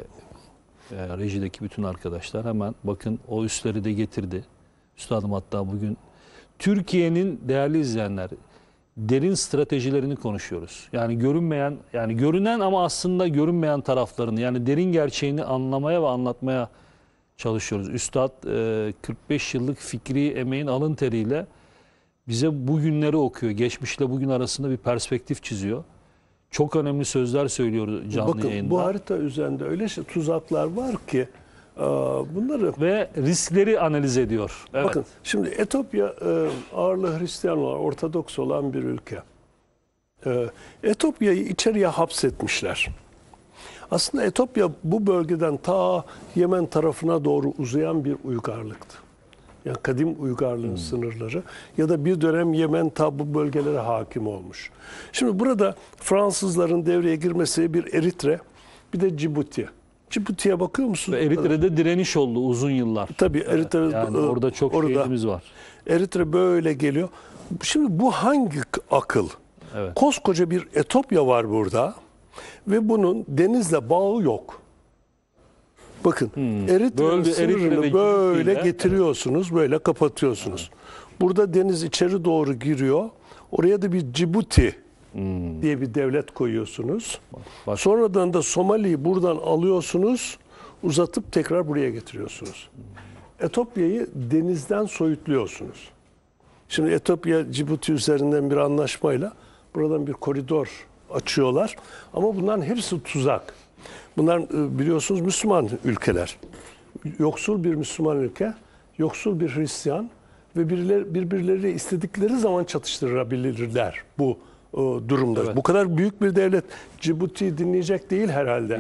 e, rejideki bütün arkadaşlar. Hemen bakın o üsleri de getirdi. Üstadım hatta bugün Türkiye'nin değerli izleyenler derin stratejilerini konuşuyoruz. Yani görünmeyen, yani görünen ama aslında görünmeyen taraflarını, yani derin gerçeğini anlamaya ve anlatmaya çalışıyoruz. Üstad kırk beş yıllık fikri emeğin alın teriyle bize bugünleri okuyor. Geçmişle bugün arasında bir perspektif çiziyor. Çok önemli sözler söylüyor canlı Bakın, yayında. Bu harita üzerinde öyle şey, tuzaklar var ki bunları... Ve riskleri analiz ediyor. Evet. Bakın şimdi Etopya ağırlığı Hristiyan olan, Ortodoks olan bir ülke. Etopya'yı içeriye hapsetmişler. Aslında Etopya bu bölgeden ta Yemen tarafına doğru uzayan bir uygarlıktı. Yani kadim uygarlığın hmm. sınırları ya da bir dönem Yemen ta bu bölgelere hakim olmuş. Şimdi burada Fransızların devreye girmesi bir Eritre, bir de Cibuti. Cibuti'ye bakıyor musunuz? Ve Eritre'de direniş oldu uzun yıllar. Tabii Eritre, yani orada çok orada, şehidimiz var. Eritre böyle geliyor. Şimdi bu hangi akıl? Evet. Koskoca bir Etopya var burada. Ve bunun denizle bağı yok. Bakın hmm. Eritre'nin sınırını Eritre böyle ile, getiriyorsunuz, böyle kapatıyorsunuz. Evet. Burada deniz içeri doğru giriyor. Oraya da bir Cibuti hmm. diye bir devlet koyuyorsunuz. Bak, bak. Sonradan da Somali'yi buradan alıyorsunuz, uzatıp tekrar buraya getiriyorsunuz. Hmm. Etopya'yı denizden soyutluyorsunuz. Şimdi Etopya, Cibuti üzerinden bir anlaşmayla buradan bir koridor açıyorlar. Ama bunların hepsi tuzak. Bunlar biliyorsunuz Müslüman ülkeler. Yoksul bir Müslüman ülke, yoksul bir Hristiyan ve birileri, birbirleriyle istedikleri zaman çatıştırabilirler bu o, durumda. Evet. Bu kadar büyük bir devlet Cibuti'yi dinleyecek değil herhalde. Değil.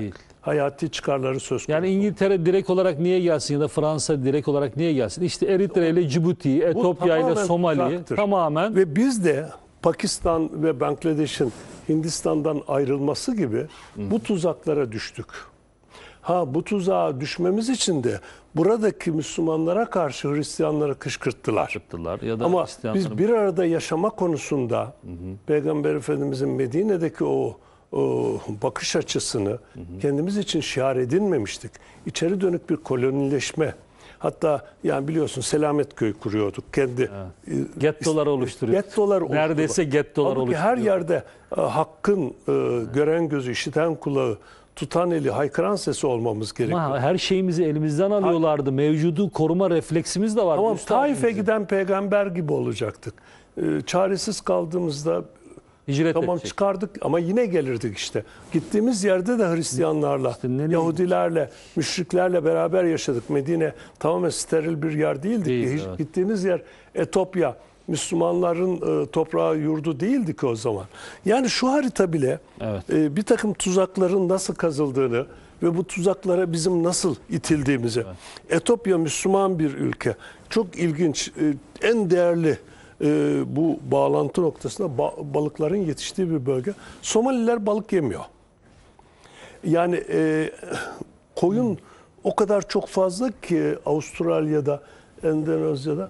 hayati çıkarları söz konusu. Yani İngiltere direkt olarak niye gelsin ya da Fransa direkt olarak niye gelsin? İşte Eritre ile Cibuti, Etiyopya ile tamamen Somali tuzaktır. tamamen Ve biz de Pakistan ve Bangladeş'in Hindistan'dan ayrılması gibi bu tuzaklara düştük. Ha bu tuzağa düşmemiz için de buradaki Müslümanlara karşı Hristiyanları kışkırttılar. yaptılar ya da Ama Hristiyanların- biz bir arada yaşama konusunda hı hı. Peygamber Efendimizin Medine'deki o, o bakış açısını hı hı. kendimiz için şiar edinmemiştik. İçeri dönük bir kolonileşme. Hatta yani biliyorsun Selametköy kuruyorduk. Kendi evet. gettolar oluşturuyor. Gettolar Neredeyse gettolar oluşturuyor. Her yerde e, hakkın e, gören gözü, işiten kulağı, tutan eli, haykıran sesi olmamız gerekiyor. Ama her şeyimizi elimizden alıyorlardı. Mevcudu koruma refleksimiz de vardı. Tamam, Üstad Taif'e bizim. giden peygamber gibi olacaktık. Ee, çaresiz kaldığımızda Hicret tamam edecek. çıkardık ama yine gelirdik işte. Gittiğimiz yerde de Hristiyanlarla, İşte nereye- Yahudilerle, müşriklerle beraber yaşadık. Medine tamamen steril bir yer değildi. Değil, ki. evet. Gittiğimiz yer Etiyopya, Müslümanların e, toprağı, yurdu değildi ki o zaman. Yani şu harita bile Evet. e, bir takım tuzakların nasıl kazıldığını ve bu tuzaklara bizim nasıl itildiğimizi. Evet. Etiyopya Müslüman bir ülke. Çok ilginç, e, en değerli e, bu bağlantı noktasında ba- balıkların yetiştiği bir bölge. Somaliler balık yemiyor. Yani e, koyun hmm. o kadar çok fazla ki Avustralya'da, Endonezya'da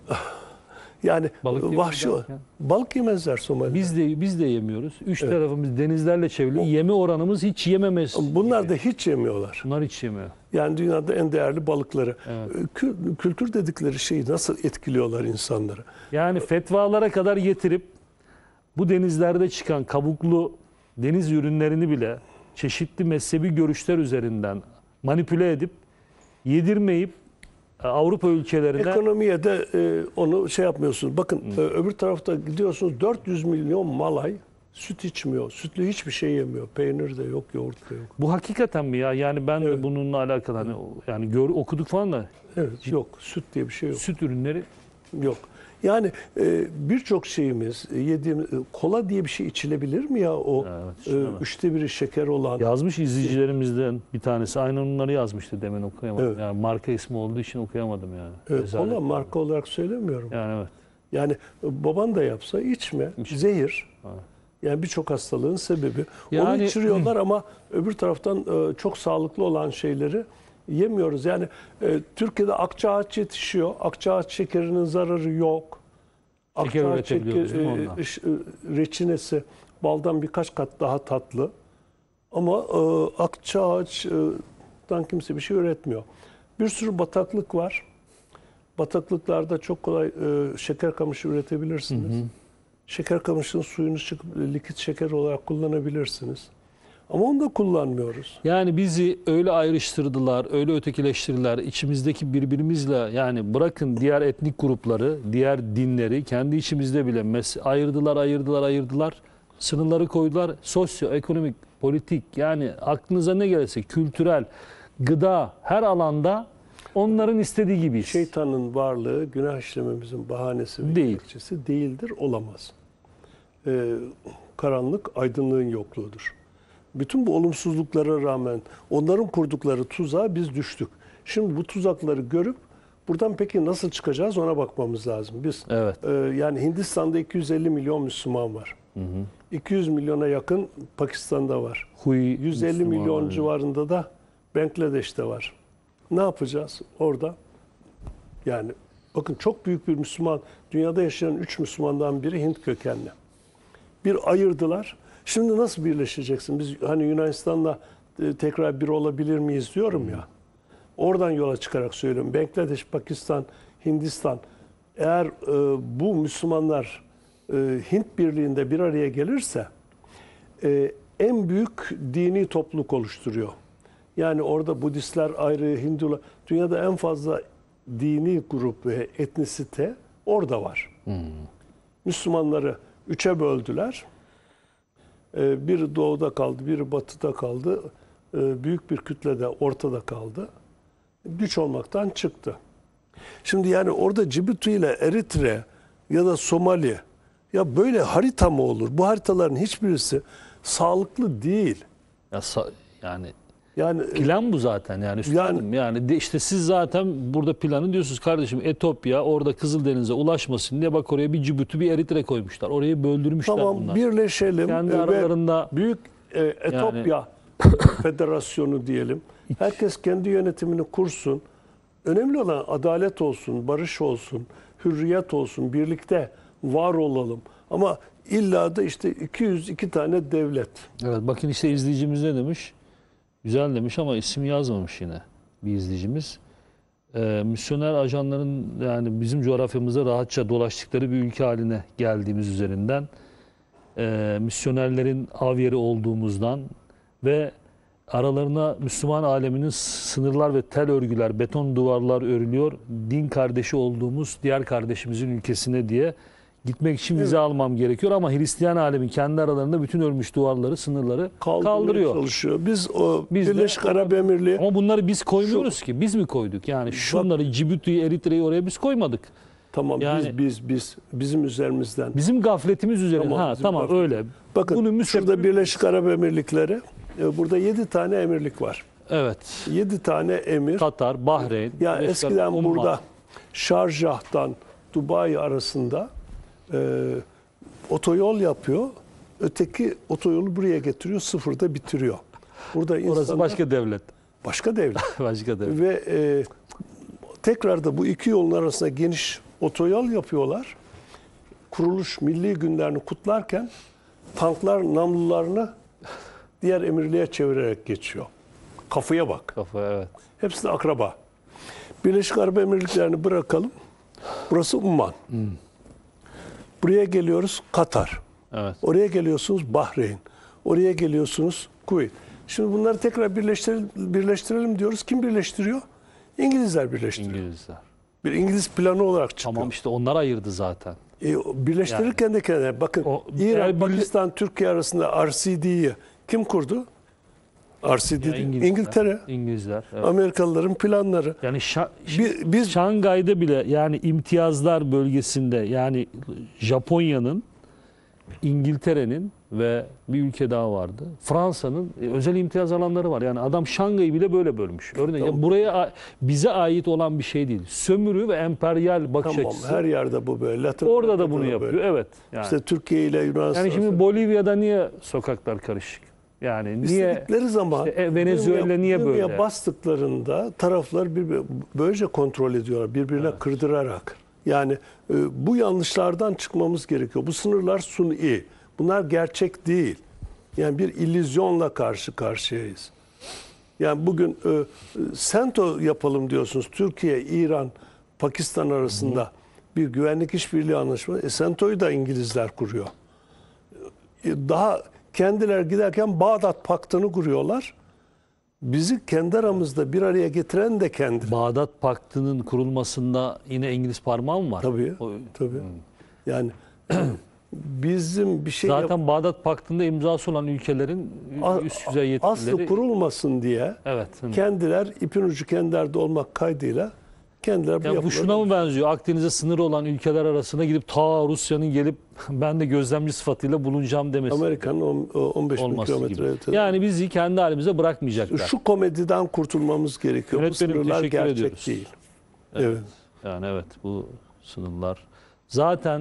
yani Balık vahşi derken? balık yemezler Somaliler. Biz de biz de yemiyoruz. Üç Evet. tarafımız denizlerle çevrili. Yeme oranımız hiç yememesi. Bunlar gibi. da hiç yemiyorlar. Bunlar hiç yemiyor. Yani dünyada en değerli balıkları. Evet. Kü- Kültür dedikleri şeyi nasıl etkiliyorlar insanları? Yani fetvalara kadar getirip bu denizlerde çıkan kabuklu deniz ürünlerini bile çeşitli mezhebi görüşler üzerinden manipüle edip yedirmeyip Avrupa ülkelerine Ekonomiye de e, onu şey yapmıyorsunuz. Bakın e, öbür tarafta gidiyorsunuz dört yüz milyon Malay süt içmiyor. Sütlü hiçbir şey yemiyor. Peynir de yok, yoğurt da yok. bu hakikaten mi ya? Yani ben Evet. de bununla alakalı hani yani gör, okuduk falan da Evet, yok. Süt diye bir şey yok. süt ürünleri Yok. Yani e, birçok şeyimiz, e, yediğimiz, e, kola diye bir şey içilebilir mi ya o Evet, e, içilemez. üçte biri şeker olan? yazmış izleyicilerimizden bir tanesi. Aynen onları yazmıştı, demin okuyamadım. Evet. Yani marka ismi olduğu için okuyamadım yani. E, Rezalet. kola marka olarak söylemiyorum. Yani evet. Yani e, baban da yapsa içme, İçme. zehir. Ha. Yani birçok hastalığın sebebi. Onu Yani- içiriyorlar ama öbür taraftan e, çok sağlıklı olan şeyleri yemiyoruz. Yani e, Türkiye'de akçaağaç yetişiyor. Akçaağaç şekerinin zararı yok. Şeker Akçaağaç üretebiliyoruz değil mi şeker- ondan? e, ş- e, reçinesi baldan birkaç kat daha tatlı. Ama e, akçaağaçtan kimse bir şey üretmiyor. Bir sürü bataklık var. Bataklıklarda çok kolay e, şeker kamışı üretebilirsiniz. Hı hı. Şeker kamışının suyunu çıkıp likit şeker olarak kullanabilirsiniz. Ama onu da kullanmıyoruz. Yani bizi öyle ayrıştırdılar, öyle ötekileştirdiler. İçimizdeki birbirimizle, yani bırakın diğer etnik grupları, diğer dinleri kendi içimizde bile mes- ayırdılar, ayırdılar, ayırdılar. Sınırları koydular. Sosyoekonomik, politik, yani aklınıza ne gelirse, kültürel, gıda, her alanda onların istediği gibiyiz. Şeytanın varlığı günah işlememizin bahanesi ve Değil. gerekçesi değildir, olamaz. Ee, karanlık aydınlığın yokluğudur. Bütün bu olumsuzluklara rağmen onların kurdukları tuzağa biz düştük. Şimdi bu tuzakları görüp buradan peki nasıl çıkacağız ona bakmamız lazım. Biz Evet. e, yani Hindistan'da iki yüz elli milyon Müslüman var. Hı hı. iki yüz milyona yakın Pakistan'da var. Huy, yüz elli Müslüman milyon yani. civarında da Bangladeş'te var. Ne yapacağız orada? Yani bakın çok büyük bir Müslüman, dünyada yaşayan üç Müslümandan biri Hint kökenli. Bir ayırdılar. Şimdi nasıl birleşeceksin? Biz hani Yunanistan'la e, tekrar bir olabilir miyiz diyorum ya. Oradan yola çıkarak söylüyorum. Bangladeş, Pakistan, Hindistan eğer e, bu Müslümanlar e, Hint birliğinde bir araya gelirse e, en büyük dini topluluk oluşturuyor. Yani orada Budistler ayrı, Hindular, dünyada en fazla dini grup ve etnisite orada var. Hmm. Müslümanları üçe böldüler. Ee, biri doğuda kaldı, biri batıda kaldı. Ee, büyük bir kütle de ortada kaldı. Güç olmaktan çıktı. Şimdi yani orada Cibuti ile Eritre ya da Somali, ya böyle harita mı olur? Bu haritaların hiçbirisi sağlıklı değil. Ya, sa- yani Yani Plan bu zaten yani üstadım. Yani, de işte siz zaten burada planı diyorsunuz kardeşim, Etiyopya orada Kızıldeniz'e ulaşmasın diye bak oraya bir Cibuti bir Eritre koymuşlar. Orayı böldürmüşler tamam bunlar. birleşelim Kendi ve aralarında büyük e, Etiyopya Federasyonu diyelim. Herkes kendi yönetimini kursun. Önemli olan adalet olsun, barış olsun, hürriyet olsun, birlikte var olalım. Ama illa da işte iki yüz iki tane devlet. evet, bakın işte izleyicimiz ne demiş? Güzel demiş ama isim yazmamış yine bir izleyicimiz. Ee, misyoner ajanların yani bizim coğrafyamızda rahatça dolaştıkları bir ülke haline geldiğimiz üzerinden e, misyonerlerin av yeri olduğumuzdan ve aralarına Müslüman aleminin sınırlar ve tel örgüler, beton duvarlar örülüyor. Din kardeşi olduğumuz diğer kardeşimizin ülkesine diye gitmek için vize Evet. almam gerekiyor ama Hristiyan alemin kendi aralarında bütün örmüş duvarları, sınırları Kaldırmaya kaldırıyor. çalışıyor. Biz o Biz de- Birleşik Arap Emirliği Ama bunları biz koymuyoruz ki. Biz mi koyduk? Yani şunları, Cibuti'yi, Eritre'yi oraya biz koymadık. tamam Yani- biz biz biz bizim üzerimizden. Bizim gafletimiz üzerine. Tamam, ha bizim tamam gafletimiz. öyle. Bakın Bunun şurada müsebbibi- Birleşik Arap Emirlikleri e, burada yedi tane emirlik var. Evet. Yedi tane emir. Katar, Bahreyn. Ya Birleşik eskiden Arap- Umman. burada Şarjah'tan Dubai arasında e, otoyol yapıyor. Öteki otoyolu buraya getiriyor, sıfırda bitiriyor. Burada Orası insanlar başka devlet. başka devlet. Başka devlet. Ve e, tekrar da bu iki yolun arasında geniş otoyol yapıyorlar. Kuruluş milli günlerini kutlarken tanklar namlularını diğer emirliğe çevirerek geçiyor. Kafaya bak. Kafa evet. Hepsi de akraba. Birleşik Arap Emirlikleri'ni bırakalım. Burası Umman. Buraya geliyoruz Katar. Evet. Oraya geliyorsunuz Bahreyn. Oraya geliyorsunuz Kuveyt. Şimdi bunları tekrar birleştirelim, birleştirelim diyoruz. Kim birleştiriyor? İngilizler birleştiriyor. İngilizler. Bir İngiliz planı olarak çıkıyor. Tamam işte onlar ayırdı zaten. E, birleştirirken de kendine bakın O- İran, eğer birle- Pakistan, Türkiye arasında R C D'yi kim kurdu? R C D Ya değil, İngilizler. İngiltere. İngilizler. Evet. Amerikalıların planları. Yani Şa- Bi- biz Şangay'da bile yani imtiyazlar bölgesinde yani Japonya'nın, İngiltere'nin ve bir ülke daha vardı. Fransa'nın e, özel imtiyaz alanları var. Yani adam Şangay'ı bile böyle bölmüş. Örneğin Tamam. ya buraya a- bize ait olan bir şey değil. Sömürü ve emperyal bakış tamam açısı. her yerde bu böyle. Latin Orada da Amerika'da bunu böyle. yapıyor. Evet. Yani, İşte Türkiye ile Yunanistan. yani şimdi Bolivya'da niye sokaklar karışık? Yani niye İstedikleri zaman işte, e, Venezuela düğmeye- niye düğmeye böyle? bastıklarında taraflar bir, böylece kontrol ediyorlar. Birbirine Evet. kırdırarak. Yani e, bu yanlışlardan çıkmamız gerekiyor. Bu sınırlar suni. Bunlar gerçek değil. Yani bir illüzyonla karşı karşıyayız. Yani bugün e, e, Sento yapalım diyorsunuz. Türkiye, İran, Pakistan arasında bir güvenlik işbirliği anlaşması. E, Sento'yu da İngilizler kuruyor. E, daha kendiler giderken Bağdat Paktı'nı kuruyorlar. Bizi kendi aramızda bir araya getiren de kendi. Bağdat Paktı'nın kurulmasında yine İngiliz parmağı mı var? Tabii. O- Tabii. Yani bizim bir şey yap- Zaten Bağdat Paktı'nda imzası olan ülkelerin A- üst düzey yetkilileri... aslı kurulmasın diye Evet. hı. kendiler ipin ucu kendilerde olmak kaydıyla kendiler bu Ya bu yapıları- şuna mı benziyor? Akdeniz'e sınırı olan ülkeler arasında gidip ta Rusya'nın gelip ben de gözlemci sıfatıyla bulunacağım demesi. Amerika'nın on- on beş bin olması kilometre gibi. ötede. Yani bizi kendi halimize bırakmayacaklar. Şu komediden kurtulmamız gerekiyor. Yönetmenim, bu sınırlar teşekkür gerçek ediyoruz. değil. Evet. Yani evet bu sınırlar zaten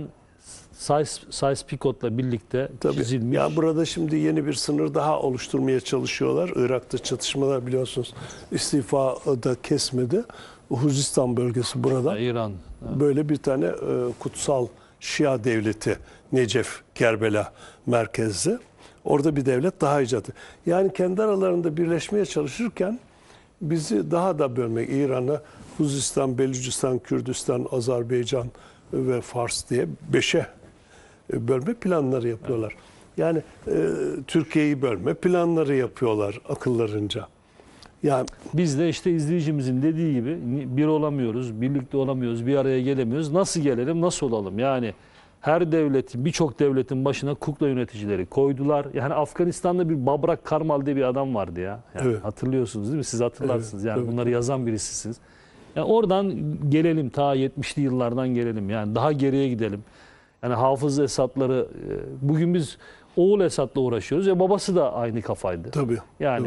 Sykes-Picot'la birlikte Tabii. çizilmiş. Ya burada şimdi yeni bir sınır daha oluşturmaya çalışıyorlar. Irak'ta çatışmalar biliyorsunuz istifa da kesmedi. Huzistan bölgesi burada. İran. Böyle bir tane e, kutsal Şia devleti Necef, Kerbela merkezli. Orada bir devlet daha icat. Yani kendi aralarında birleşmeye çalışırken bizi daha da bölmek, İran'ı Huzistan, Belucistan, Kürdistan, Azerbaycan ve Fars diye beşe bölme planları yapıyorlar. Yani e, Türkiye'yi bölme planları yapıyorlar akıllarınca. Yani Biz de işte izleyicimizin dediği gibi bir olamıyoruz, birlikte olamıyoruz, bir araya gelemiyoruz. Nasıl gelelim, nasıl olalım? Yani her devletin, birçok devletin başına kukla yöneticileri koydular. Yani Afganistan'da bir Babrak Karmal diye bir adam vardı ya. Yani Evet. hatırlıyorsunuz değil mi? Siz hatırlarsınız. Evet, yani evet. bunları yazan birisisiniz. Yani oradan gelelim, ta yetmişli yıllardan gelelim. Yani daha geriye gidelim. Yani Hafız Esad'ları, e, bugün biz oğul Esad'la uğraşıyoruz. Ya babası da aynı kafaydı. tabii. Yani tabii.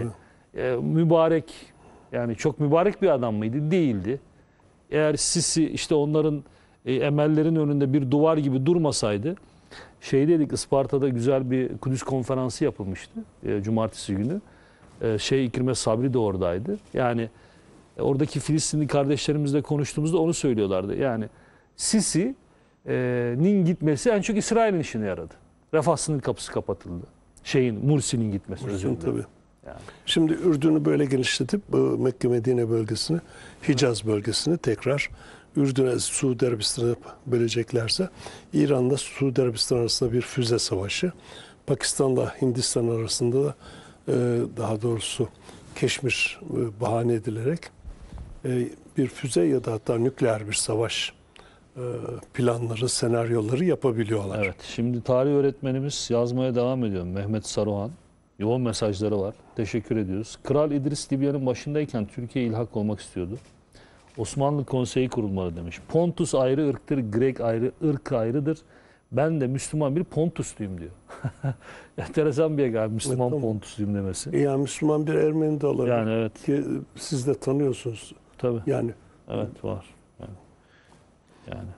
e, mübarek, yani çok mübarek bir adam mıydı? Değildi. Eğer Sisi işte onların e, emellerin önünde bir duvar gibi durmasaydı, şeydeydik, Isparta'da güzel bir Kudüs konferansı yapılmıştı e, cumartesi günü. E, şey İkrime Sabri de oradaydı. Yani e, oradaki Filistinli kardeşlerimizle konuştuğumuzda onu söylüyorlardı. Yani Sisi'nin gitmesi en çok İsrail'in işine yaradı. Refah sınır kapısı kapatıldı. Şeyin, Mursi'nin gitmesi. özür Mursi'nin dilerim. tabii. Yani. Şimdi Ürdün'ü böyle genişletip bu Mekke Medine bölgesini, Hicaz bölgesini tekrar Ürdün'e, Suudi Arabistan'a böleceklerse İran'la Suudi Arabistan arasında bir füze savaşı, Pakistan'la Hindistan arasında da e, daha doğrusu Keşmir e, bahane edilerek e, bir füze ya da hatta nükleer bir savaş e, planları, senaryoları yapabiliyorlar. Evet, şimdi tarih öğretmenimiz yazmaya devam ediyor. Mehmet Saruhan. Yoğun mesajları var. Teşekkür ediyoruz. Kral İdris Libya'nın başındayken Türkiye ilhak olmak istiyordu. Osmanlı Konseyi kurulmalı demiş. Pontus ayrı ırktır, Grek ayrı, ırk ayrıdır. Ben de Müslüman bir Pontusluyum diyor. Enteresan bir galiba Müslüman Evet, tamam. Pontusluyum demesi. Yani Müslüman bir Ermeni de olabilir. Yani evet, Ki siz de tanıyorsunuz. tabii. Yani Evet, var. Yani. yani.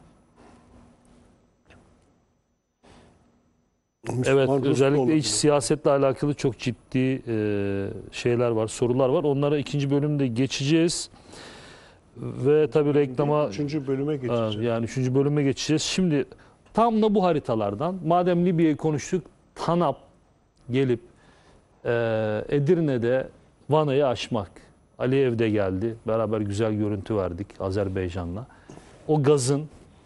Müslüman Evet, Rus da özellikle olabilir. iç siyasetle alakalı çok ciddi e, şeyler var, sorular var. Onlara ikinci bölümde geçeceğiz. Ve tabii reklama, Üçüncü bölüme Ha, geçeceğiz. yani üçüncü bölüme geçeceğiz. Şimdi tam da bu haritalardan, madem Libya'yı konuştuk, TANAP gelip e, Edirne'de Van'ı aşmak. Aliyev de geldi. Beraber güzel görüntü verdik Azerbaycan'la. O gazın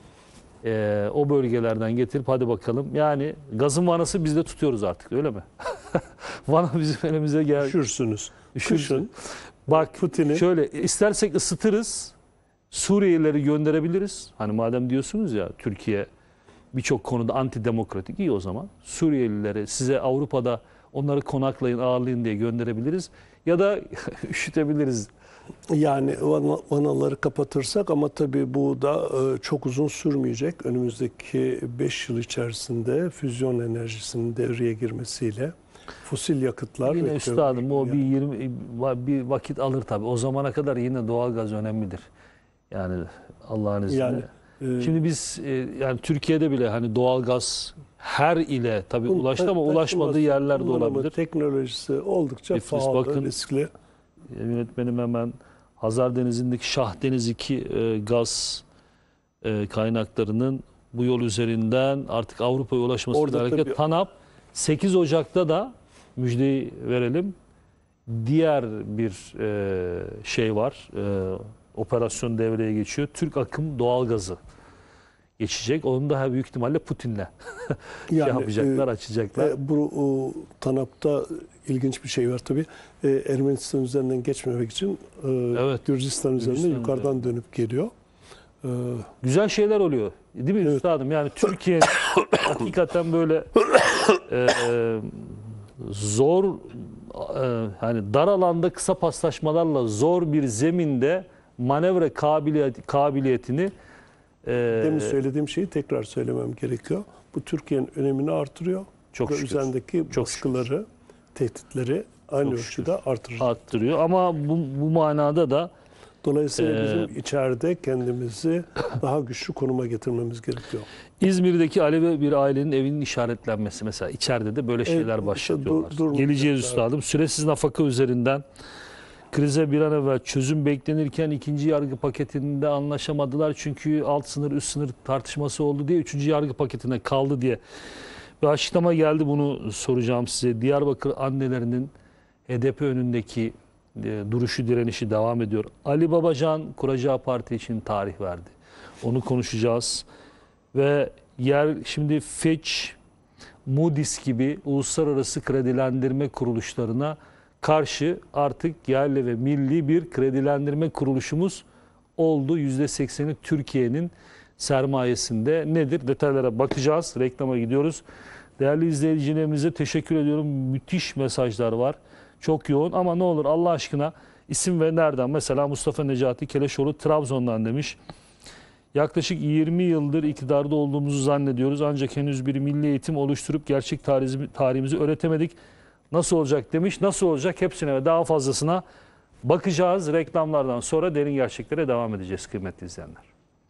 e, o bölgelerden getirip hadi bakalım. Yani gazın vanası biz de tutuyoruz artık, öyle mi? Vana bizim elimize geldi. Üşürsünüz. Üşürsün. Kışın Bak Putin'i şöyle, istersek ısıtırız. Suriyelileri gönderebiliriz. Hani madem diyorsunuz ya Türkiye birçok konuda antidemokratik, iyi o zaman. Suriyelileri size Avrupa'da onları konaklayın, ağırlayın diye gönderebiliriz. Ya da üşütebiliriz. yani vana- vanaları kapatırsak ama tabii bu da e, çok uzun sürmeyecek. Önümüzdeki beş yıl içerisinde füzyon enerjisinin devreye girmesiyle fosil yakıtlar Yine ve üstadım o kömür- bir yirmi bir vakit alır tabii. O zamana kadar yine doğalgaz önemlidir. Yani Allah'ın izniyle. yani e, Şimdi biz e, yani Türkiye'de bile hani doğalgaz her ile tabii bunun ulaştı ama taşıması, ulaşmadığı yerler de kullanımı, olabilir. teknolojisi oldukça İflis, pahalı, bakın. riskli. Yönetmenim hemen Hazar Denizi'ndeki Şahdeniz iki e, gaz e, kaynaklarının bu yol üzerinden artık Avrupa'ya ulaşmasıyla Orada hareket. tabii- TANAP sekiz Ocak'ta da müjdeyi verelim. Diğer bir e, şey var. E, operasyon devreye geçiyor. Türk akım doğalgazı geçecek. Onu da büyük ihtimalle Putin'le şey Yani, yapacaklar, e, açacaklar. E, bu o, TANAP'ta ilginç bir şey var tabii. E, Ermenistan üzerinden geçmemek için e, Evet. Gürcistan üzerinden Gürcistan yukarıdan dönüp geliyor. E, Güzel şeyler oluyor. Değil mi Evet. üstadım? Yani Türkiye hakikaten böyle e, zor, e, hani dar alanda kısa paslaşmalarla zor bir zeminde manevra kabiliyet, kabiliyetini e, Demin söylediğim şeyi tekrar söylemem gerekiyor. Bu Türkiye'nin önemini artırıyor. Çok ve şükür. üzerindeki Çok baskıları, tehditleri aynı Çok ölçüde artırır. arttırıyor. Ama bu, bu manada da Dolayısıyla Ee, bizim içeride kendimizi daha güçlü konuma getirmemiz gerekiyor. İzmir'deki Alevi bir ailenin evinin işaretlenmesi mesela, içeride de böyle şeyler işte başlatıyorlar. dur- durmayacaklar. Geleceğiz üstadım. Süresiz nafaka üzerinden krize bir an evvel çözüm beklenirken ikinci yargı paketinde anlaşamadılar. Çünkü alt sınır üst sınır tartışması oldu diye üçüncü yargı paketine kaldı diye bir açıklama geldi. Bunu soracağım size. Diyarbakır annelerinin H D P önündeki e, duruşu, direnişi devam ediyor. Ali Babacan kuracağı parti için tarih verdi. Onu konuşacağız. Ve yer şimdi Fitch, Moody's gibi uluslararası kredilendirme kuruluşlarına karşı artık yerli ve milli bir kredilendirme kuruluşumuz oldu. yüzde sekseni Türkiye'nin sermayesinde. Nedir? Detaylara bakacağız. Reklama gidiyoruz. Değerli izleyicilerimize teşekkür ediyorum. Müthiş mesajlar var. Çok yoğun ama ne olur Allah aşkına isim ve nereden? Mesela Mustafa Necati Keleşoğlu Trabzon'dan demiş. Yaklaşık yirmi yıldır iktidarda olduğumuzu zannediyoruz ancak henüz bir milli eğitim oluşturup gerçek tarihimizi, tarihimizi öğretemedik. Nasıl olacak demiş. Nasıl olacak? Hepsine ve daha fazlasına bakacağız. Reklamlardan sonra derin gerçeklere devam edeceğiz kıymetli izleyenler.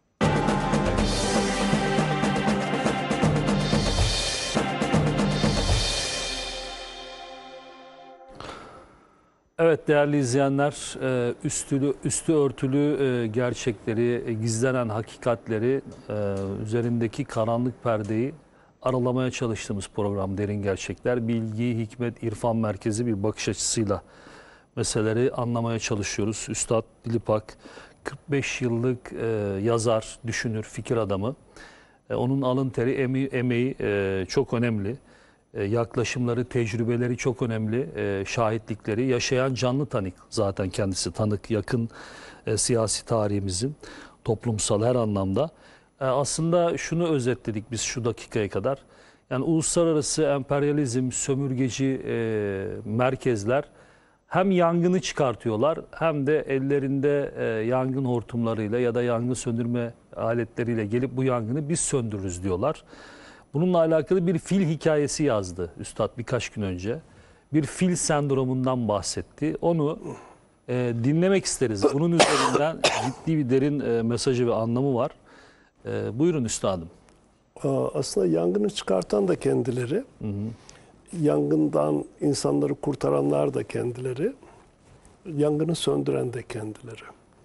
Evet değerli izleyenler, e, üstülü, üstü örtülü e, gerçekleri, e, gizlenen hakikatleri, e, üzerindeki karanlık perdeyi aralamaya çalıştığımız program Derin Gerçekler. Bilgi, hikmet, irfan merkezi bir bakış açısıyla meseleleri anlamaya çalışıyoruz. Üstad Dilipak, kırk beş yıllık e, yazar, düşünür, fikir adamı. E, onun alın teri, emeği, emeği e, çok önemli. Yaklaşımları, tecrübeleri çok önemli. E, şahitlikleri, yaşayan canlı tanık zaten kendisi. Tanık, yakın e, siyasi tarihimizin toplumsal her anlamda. E, aslında şunu özetledik biz şu dakikaya kadar. Yani uluslararası emperyalizm, sömürgeci e, merkezler hem yangını çıkartıyorlar hem de ellerinde e, yangın hortumlarıyla ya da yangın söndürme aletleriyle gelip bu yangını biz söndürürüz diyorlar. Bununla alakalı bir fil hikayesi yazdı Üstad birkaç gün önce. Bir fil sendromundan bahsetti. Onu e, dinlemek isteriz. Bunun üzerinden ciddi bir derin e, mesajı ve anlamı var. E, buyurun Üstadım. Aslında yangını çıkartan da kendileri, hı hı. Yangından insanları kurtaranlar da kendileri, yangını söndüren de kendileri.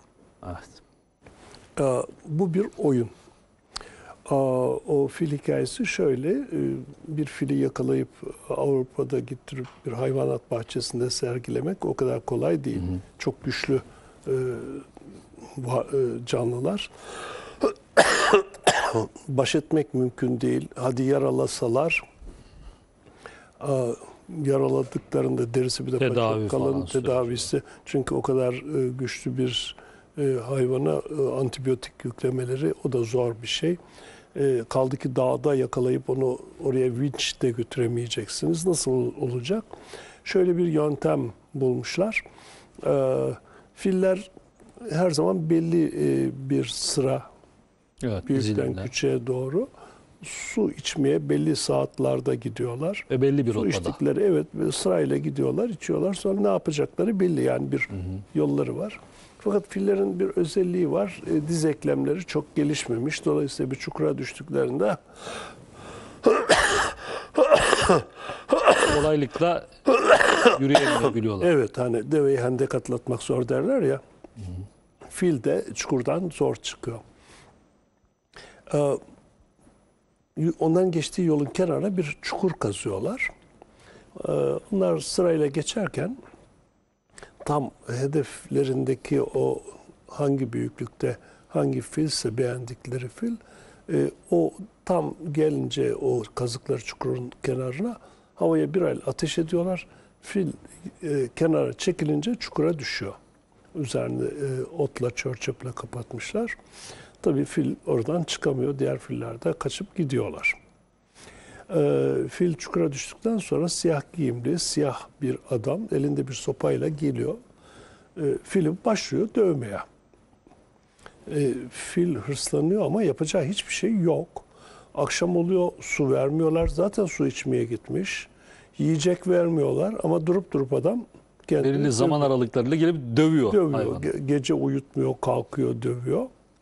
Evet. Bu bir oyun. O fil hikayesi şöyle, bir fili yakalayıp Avrupa'da getirip bir hayvanat bahçesinde sergilemek o kadar kolay değil. Hı hı. Çok güçlü canlılar. Baş etmek mümkün değil. Hadi yaralasalar, yaraladıklarında derisi bir de çok kalın tedavisi. Çünkü o kadar güçlü bir hayvana antibiyotik yüklemeleri o da zor bir şey. Kaldı ki dağda yakalayıp onu oraya vinç de götüremeyeceksiniz. Nasıl olacak? Şöyle bir yöntem bulmuşlar. Filler her zaman belli bir sıra, evet, büyükten küçüğe doğru su içmeye belli saatlerde gidiyorlar. Ve belli bir su rotada. içtikleri, evet, sırayla gidiyorlar, içiyorlar. Sonra ne yapacakları belli, yani bir hı hı. yolları var. Fakat fillerin bir özelliği var. E, diz eklemleri çok gelişmemiş. Dolayısıyla bir çukura düştüklerinde kolaylıkla yürüyebiliyorlar. Evet, hani deveyi hendek atlatmak zor derler ya. Hı hı. Fil de çukurdan zor çıkıyor. Ee, ondan geçtiği yolun kenarına bir çukur kazıyorlar. Ee, onlar sırayla geçerken tam hedeflerindeki o hangi büyüklükte hangi filse beğendikleri fil, e, o tam gelince o kazıkları çukurun kenarına havaya bir el ateş ediyorlar. Fil e, kenara çekilince çukura düşüyor. Üzerinde e, otla, çör çöple kapatmışlar. Tabii fil oradan çıkamıyor. Diğer filler de kaçıp gidiyorlar. E, fil çukura düştükten sonra siyah giyimli, siyah bir adam elinde bir sopayla geliyor. E, fili başlıyor dövmeye. E, fil hırslanıyor ama yapacağı hiçbir şey yok. Akşam oluyor, su vermiyorlar. Zaten su içmeye gitmiş. Yiyecek vermiyorlar ama durup durup adam kendini belirli zaman aralıklarıyla gelip dövüyor. Dövüyor. Ge- gece uyutmuyor, kalkıyor, dövüyor.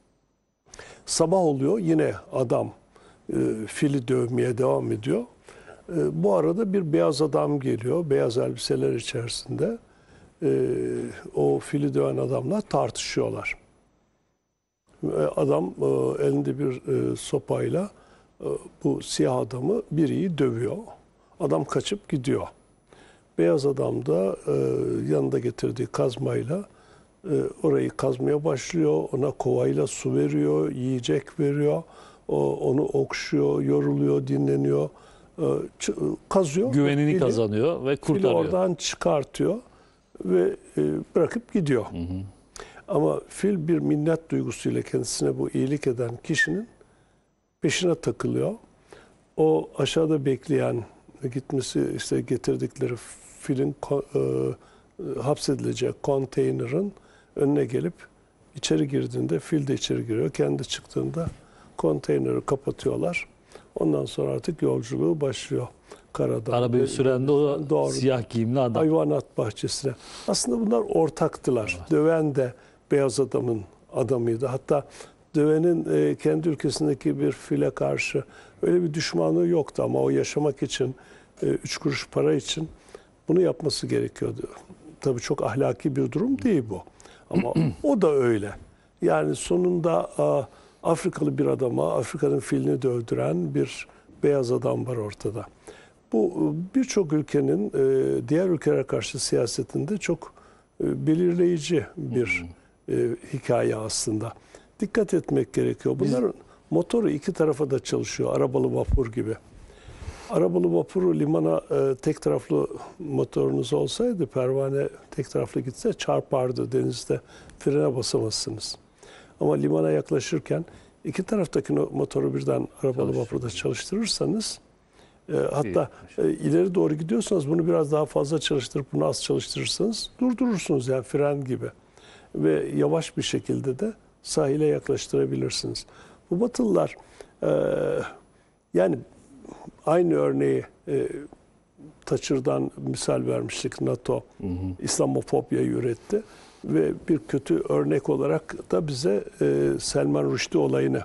Sabah oluyor, yine adam e, fili dövmeye devam ediyor. E, bu arada bir beyaz adam geliyor, beyaz elbiseler içerisinde. E, o fili döven adamla tartışıyorlar. E, adam e, elinde bir e, sopayla e, bu siyah adamı biriyi dövüyor. Adam kaçıp gidiyor. Beyaz adam da e, yanında getirdiği kazmayla e, orayı kazmaya başlıyor. Ona kovayla su veriyor, yiyecek veriyor. O, onu okşuyor, yoruluyor, dinleniyor. E, ç- kazıyor. Güvenini fili, kazanıyor ve kurtarıyor. Fili oradan çıkartıyor ve e, bırakıp gidiyor. Hı hı. Ama fil bir minnet duygusuyla kendisine bu iyilik eden kişinin peşine takılıyor. O aşağıda bekleyen, gitmesi işte getirdikleri filin e, hapsedilecek konteynerin önüne gelip içeri girdiğinde fil de içeri giriyor. Kendi çıktığında konteyneri kapatıyorlar. Ondan sonra artık yolculuğu başlıyor. Karadağ. Arabayı süren de o Doğru. siyah giyimli adam. Hayvanat bahçesine. Aslında bunlar ortaktılar. Evet. Döven de beyaz adamın adamıydı. Hatta Döven'in e, kendi ülkesindeki bir file karşı öyle bir düşmanlığı yoktu ama o yaşamak için, e, üç kuruş para için bunu yapması gerekiyordu. Tabii çok ahlaki bir durum değil bu. Ama o da öyle. Yani sonunda a, Afrikalı bir adama, Afrika'nın filini de öldüren bir beyaz adam var ortada. Bu birçok ülkenin e, diğer ülkelere karşı siyasetinde çok e, belirleyici bir e, hikaye aslında. Dikkat etmek gerekiyor. Bunların motoru iki tarafa da çalışıyor. Arabalı vapur gibi. Arabalı vapuru limana e, tek taraflı motorunuz olsaydı, pervane tek taraflı gitse çarpardı. Denizde frene basamazsınız. Ama limana yaklaşırken iki taraftaki motoru birden arabalı vapurda çalıştırırsanız, e, hatta e, ileri doğru gidiyorsanız bunu biraz daha fazla çalıştırıp bunu az çalıştırırsanız durdurursunuz, yani fren gibi. Ve yavaş bir şekilde de sahile yaklaştırabilirsiniz. Bu Batılılar e, yani aynı örneği e, Thatcher'dan misal vermiştik. NATO hı hı. İslamofobiyayı üretti ve bir kötü örnek olarak da bize e, Selman Rushdie olayını,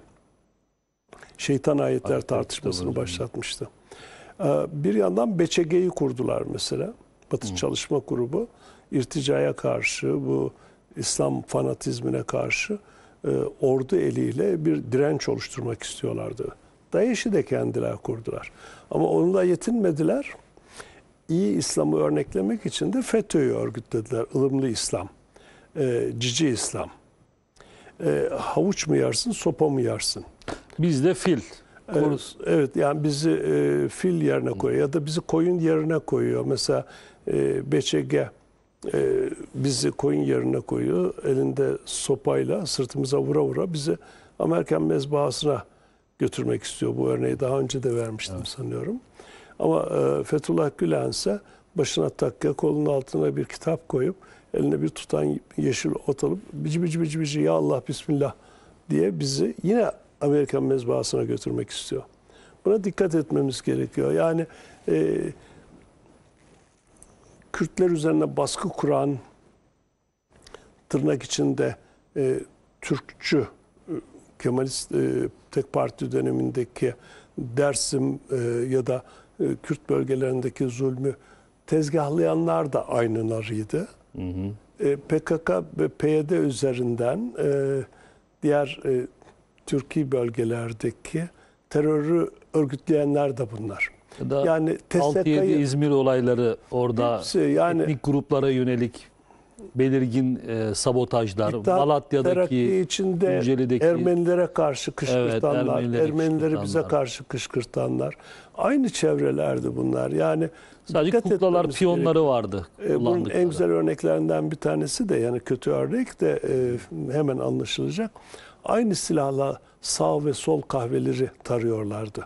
şeytan ayetler Ayet tartışmasını başlatmıştı. E, bir yandan B Ç G'yi kurdular mesela. Batı hı. Çalışma Grubu. İrticaya karşı, bu İslam fanatizmine karşı e, ordu eliyle bir direnç oluşturmak istiyorlardı. DAEŞ'i de kendiler kurdular. Ama onunla yetinmediler. İyi İslam'ı örneklemek için de FETÖ'yü örgütlediler. Ilımlı İslam, e, cici İslam. E, havuç mu yarsın, sopa mı yarsın? Bizde fil. E, evet, yani bizi e, fil yerine koyuyor ya da bizi koyun yerine koyuyor. Mesela e, B Ç G e, bizi koyun yerine koyuyor. Elinde sopayla sırtımıza vura vura bizi Amerikan mezbahasına götürmek istiyor. Bu örneği daha önce de vermiştim evet. sanıyorum. Ama e, Fethullah Gülen ise başına takya, kolunun altına bir kitap koyup eline bir tutan yeşil ot alıp bici bici bici bici ya Allah bismillah diye bizi yine Amerikan mezbahasına götürmek istiyor. Buna dikkat etmemiz gerekiyor. Yani e, Kürtler üzerine baskı kuran, tırnak içinde e, Türkçü, Kemalist e, tek parti dönemindeki Dersim e, ya da e, Kürt bölgelerindeki zulmü tezgahlayanlar da aynılarıydı. Hı hı. E, P K K ve P Y D üzerinden e, diğer e, Türkiye bölgelerdeki terörü örgütleyenler de bunlar. Ya yani altı yedi İzmir olayları orada hepsi, yani, etnik gruplara yönelik belirgin e, sabotajlar, İttihat Malatya'daki, içinde Tunceli'deki Ermenilere karşı kışkırtanlar, evet, Ermenileri bize karşı kışkırtanlar, aynı çevrelerdi bunlar. Yani sadece kuklalar, piyonları gerekiyor. Vardı. E, bunun en güzel örneklerinden bir tanesi de, yani kötü örnek de e, hemen anlaşılacak. Aynı silahla sağ ve sol kahveleri tarıyorlardı.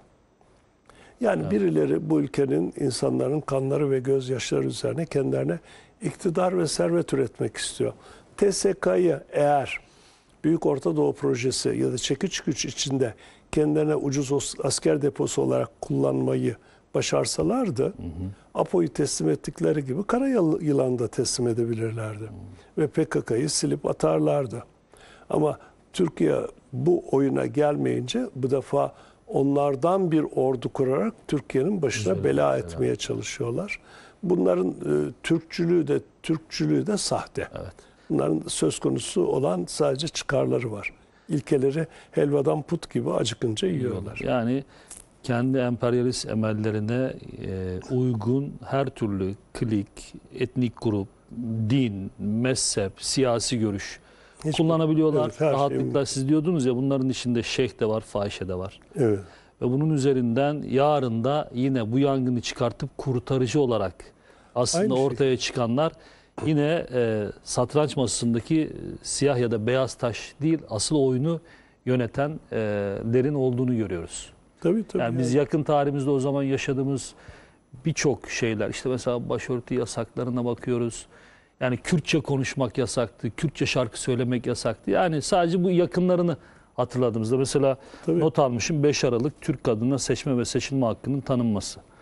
Yani evet. birileri bu ülkenin insanların kanları ve gözyaşları üzerine kendilerine iktidar ve servet üretmek istiyor. T S K'yı eğer Büyük Orta Doğu Projesi ya da çekiç güç içinde kendilerine ucuz asker deposu olarak kullanmayı başarsalardı, hı hı. APO'yu teslim ettikleri gibi Kara Yılan'ı da teslim edebilirlerdi. Hı hı. Ve P K K'yı silip atarlardı. Ama Türkiye bu oyuna gelmeyince bu defa onlardan bir ordu kurarak Türkiye'nin başına Güzel, bela etmeye evet. çalışıyorlar. Bunların e, Türkçülüğü de Türkçülüğü de sahte. Evet. Bunların söz konusu olan sadece çıkarları var. İlkeleri helvadan put gibi acıkınca yiyorlar. Yani kendi emperyalist emellerine e, uygun her türlü klik, etnik grup, din, mezhep, siyasi görüş Hiç kullanabiliyorlar. Evet, rahatlıkla. Siz diyordunuz ya, bunların içinde şeyh de var, fahişe de var. Evet. Ve bunun üzerinden yarın da yine bu yangını çıkartıp kurtarıcı olarak aslında Aynı ortaya şey. çıkanlar yine e, satranç masasındaki siyah ya da beyaz taş değil, asıl oyunu yönetenlerin olduğunu görüyoruz. Tabii tabii. Yani, yani biz yakın tarihimizde o zaman yaşadığımız birçok şeyler, işte mesela başörtü yasaklarına bakıyoruz. Yani Kürtçe konuşmak yasaktı, Kürtçe şarkı söylemek yasaktı. Yani sadece bu yakınlarını hatırladığımızda mesela Tabii. not almışım, beş Aralık Türk kadına seçme ve seçilme hakkının tanınması.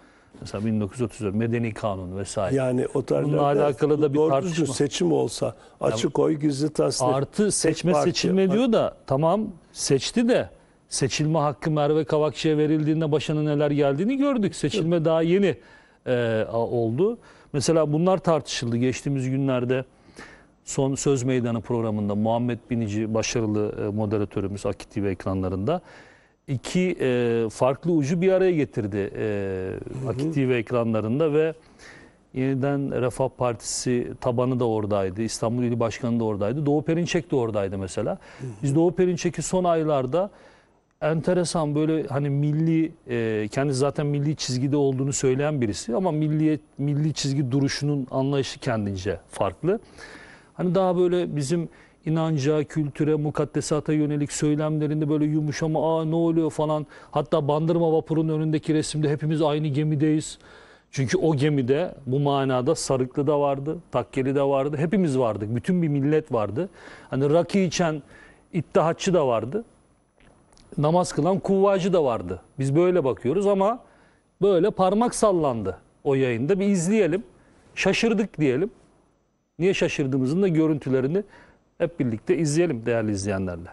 Mesela bin dokuz yüz otuz dört Medeni Kanun vesaire. Yani o Bununla alakalı da bir doğru tartışma. düzgün seçim olsa açık oy gizli tasnif. Artı seçme parti- seçilme diyor da tamam seçti de seçilme hakkı Merve Kavakçı'ya verildiğinde başına neler geldiğini gördük. Seçilme daha yeni e, oldu. Mesela bunlar tartışıldı geçtiğimiz günlerde. Son Söz Meydanı programında Muhammed Binici başarılı e, moderatörümüz Akit T V ekranlarında iki e, farklı ucu bir araya getirdi e, Akit T V ekranlarında ve yeniden Refah Partisi tabanı da oradaydı. İstanbul İl Başkanı da oradaydı. Doğu Perinçek de oradaydı mesela. Biz Doğu Perinçek'i son aylarda enteresan böyle hani milli e, kendi zaten milli çizgide olduğunu söyleyen birisi ama milliyet milli çizgi duruşunun anlayışı kendince farklı. Hani daha böyle bizim inanca, kültüre, mukaddesata yönelik söylemlerinde böyle yumuşama, aa ne oluyor falan. Hatta Bandırma vapurunun önündeki resimde hepimiz aynı gemideyiz. Çünkü o gemide bu manada Sarıklı da vardı, Takkeli de vardı. Hepimiz vardık. Bütün bir millet vardı. Hani rakı içen İttihatçı da vardı. Namaz kılan kuvvacı da vardı. Biz böyle bakıyoruz ama böyle parmak sallandı o yayında. Bir izleyelim. Şaşırdık diyelim. Niye şaşırdığımızın da görüntülerini hep birlikte izleyelim değerli izleyenlerle.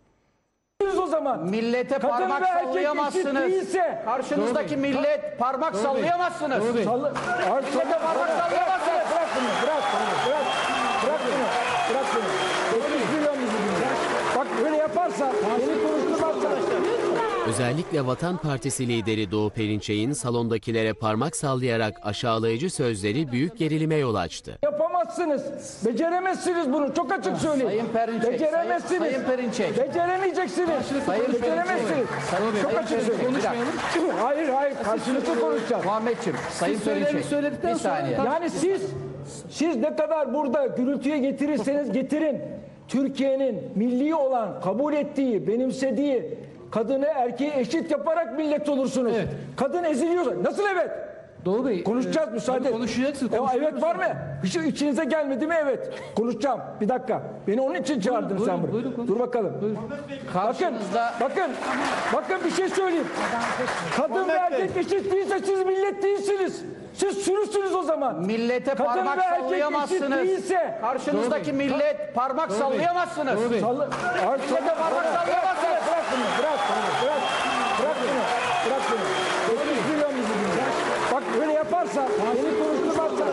O zaman Millete kadın parmak ve erkek sallayamazsınız. eşit değilse Karşınızdaki millet parmak sallayamazsınız. Salı, Ar- Millete parmak sallayamazsınız. Bırak bunu, bırak bunu, bırak, bırak bunu, bırak bunu. dokuz milyon bizi dinler. Bak böyle yaparsa, beni konuşturmazsa. Özellikle Vatan Partisi lideri Doğu Perinçek'in salondakilere parmak sallayarak aşağılayıcı sözleri büyük gerilime yol açtı. Yapamazsınız. Beceremezsiniz bunu. Çok açık söyleyeyim. Sayın Perinçek, Beceremezsiniz. Sayın- Sayın Perinçek. Beceremeyeceksiniz. Sayın Perinçek. Beceremezsiniz. Sayın Çok Perinçek, açık söyleyeyim. konuşmayalım. Hayır hayır. Karşılıklı konuşacağız. Muhammedciğim, Sayın Perinçek. Bir saniye. Yani siz siz ne kadar burada gürültüye getirirseniz getirin. Türkiye'nin milli olan, kabul ettiği, benimsediği kadını erkeği eşit yaparak millet olursunuz. Evet. Kadın eziliyorsa nasıl evet? Doğu Bey, Konuşacağız e, müsaade. konuşacaksınız, E, konuşuyoruz evet var mı? Hiç içinize gelmedi mi? Evet. Konuşacağım. Bir dakika. Beni onun için çağırdın buyurun, sen buraya. buyurun, konuş. Dur bakalım. Bakın, Karşınızda bakın, bakın bir şey söyleyeyim. Kadın ve erkek eşit değilse siz millet değilsiniz. Siz sürüsünüz o zaman. millete Kadın parmak ve erkek eşit sallayamazsınız. değilse. Karşınızdaki millet parmak sallayamazsınız. Doğu Bey. Salı, Ar- Millete parmak sallayamazsınız. Bırak bunu, bırak bunu, bırak. Bırak bunu, bırak bunu. dokuz milyon bizi dinler. Bak böyle yaparsa, beni konuşturmazsa.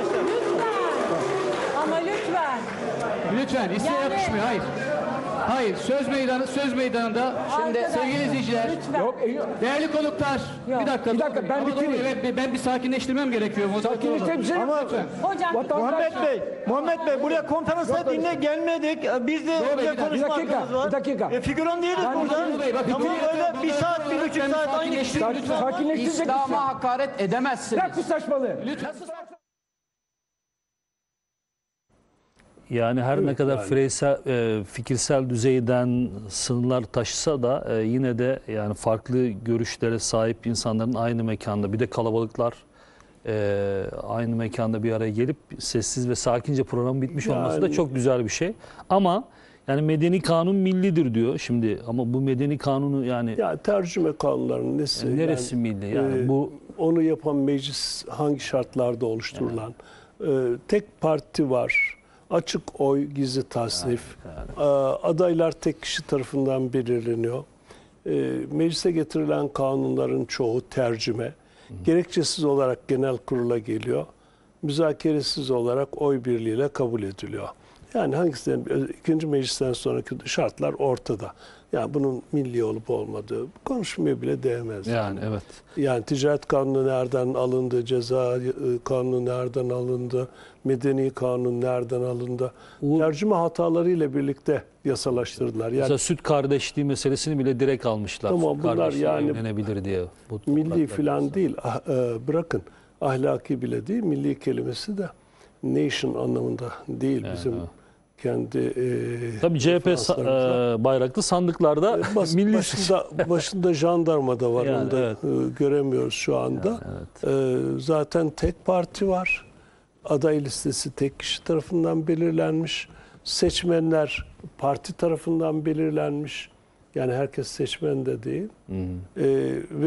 Ama lütfen. Lütfen isteğe Yani- yakışmıyor. Hayır. Hayır. Söz meydanı söz meydanında Şimdi sevgili izleyiciler, lütfen. Yok, e, değerli konuklar. Yok. Bir dakika. Bir dakika, ben Ama Doğu bitireyim. Bey, ben, ben bir sakinleştirmem gerekiyor. sakinleştirelim. Ama lütfen. Hocam Vatandaş- Muhammed Bey, Muhammed Bey buraya konferansa dinle gelmedik. Biz de Bey, buraya bir dakika, konuşma bir dakika, hakkımız var. bir dakika. E, figüran değiliz Ben burada. bitireyim. Bey, bak, Tamam bitireyim. öyle bir saat, bir buçuk Lütfen saat aynı sakinleştirin, kişi. lütfen. Sakinleştirecek misin? İslam'a hakaret edemezsiniz. Bırak bu saçmalığı. Lütfen. Yani her ne kadar yani. bireysel, e, fikirsel düzeyden sınırlar taşısa da e, yine de yani farklı görüşlere sahip insanların aynı mekanda bir de kalabalıklar e, aynı mekanda bir araya gelip sessiz ve sakince programın bitmiş olması da Yani- çok güzel bir şey. Ama yani medeni kanun millidir diyor şimdi ama bu medeni kanunu yani Ya tercüme kanunlarının nesi? Yani neresi milli? Yani e, bu- onu yapan meclis hangi şartlarda oluşturulan? E, tek parti var. Açık oy, gizli tasnif. E, adaylar tek kişi tarafından belirleniyor. E, meclise getirilen kanunların çoğu tercüme. Gerekçesiz olarak genel kurula geliyor. Müzakeresiz olarak oy birliğiyle kabul ediliyor. Yani hangisinden ikinci meclisten sonraki şartlar ortada. Yani bunun milli olup olmadığı konuşmaya bile değmez. yani evet. Yani ticaret kanunu nereden alındı, ceza e, kanunu nereden alındı, medeni kanun nereden alındı? O- Tercüme hatalarıyla birlikte yasalaştırdılar. Yani Mesela süt kardeşliği meselesini bile direkt almışlar. Tamam, Süt bunlar kardeşliği yani evlenebilir diye. Bu milli topraklar filan arasında. değil, ah, e, bırakın ahlaki bile değil, milli kelimesi de nation anlamında değil bizim evet. kendi e, Tabii C H P sa- referanslarımızda. e, bayraklı sandıklarda Bas- milli başında, başında jandarma da var, Yani onu da evet. e, göremiyoruz şu anda. E, zaten tek parti var. Aday listesi tek kişi tarafından belirlenmiş. Seçmenler parti tarafından belirlenmiş. Yani herkes seçmen de değil. E, ve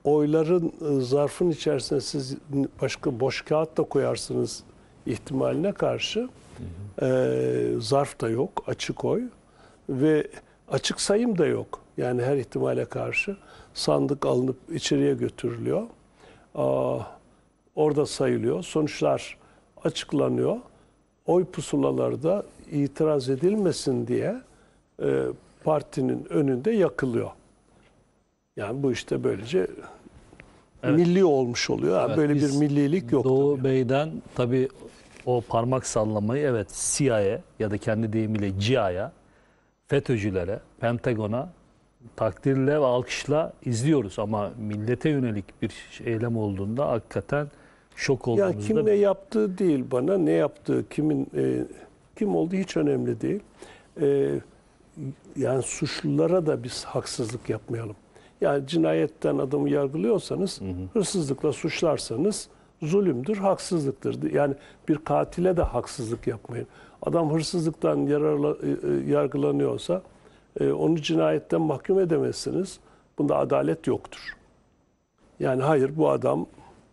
oyların e, zarfın içerisine siz başka boş kağıt da koyarsınız ihtimaline karşı e, zarf da yok, açık oy ve açık sayım da yok. Yani her ihtimale karşı sandık alınıp içeriye götürülüyor. Aa, orada sayılıyor. Sonuçlar açıklanıyor. Oy pusulaları da itiraz edilmesin diye e, partinin önünde yakılıyor. Yani bu işte böylece Evet. milli olmuş oluyor. Yani Evet, böyle bir biz millilik yok. Doğu tabii. Bey'den tabii o parmak sallamayı evet C I A'ye ya da kendi deyimiyle C I A'ya, FETÖ'cülere, Pentagon'a takdirle ve alkışla izliyoruz. Ama millete yönelik bir eylem olduğunda hakikaten şok Ya olduğumuzda kim ne yaptığı değil, bana ne yaptığı, kimin e, kim olduğu hiç önemli değil. E, yani suçlulara da biz haksızlık yapmayalım. Yani cinayetten adamı yargılıyorsanız, hı hı. hırsızlıkla suçlarsanız zulümdür, haksızlıktır. Yani bir katile de haksızlık yapmayın. Adam hırsızlıktan yararla, e, yargılanıyorsa e, onu cinayetten mahkum edemezsiniz. Bunda adalet yoktur. Yani hayır, bu adam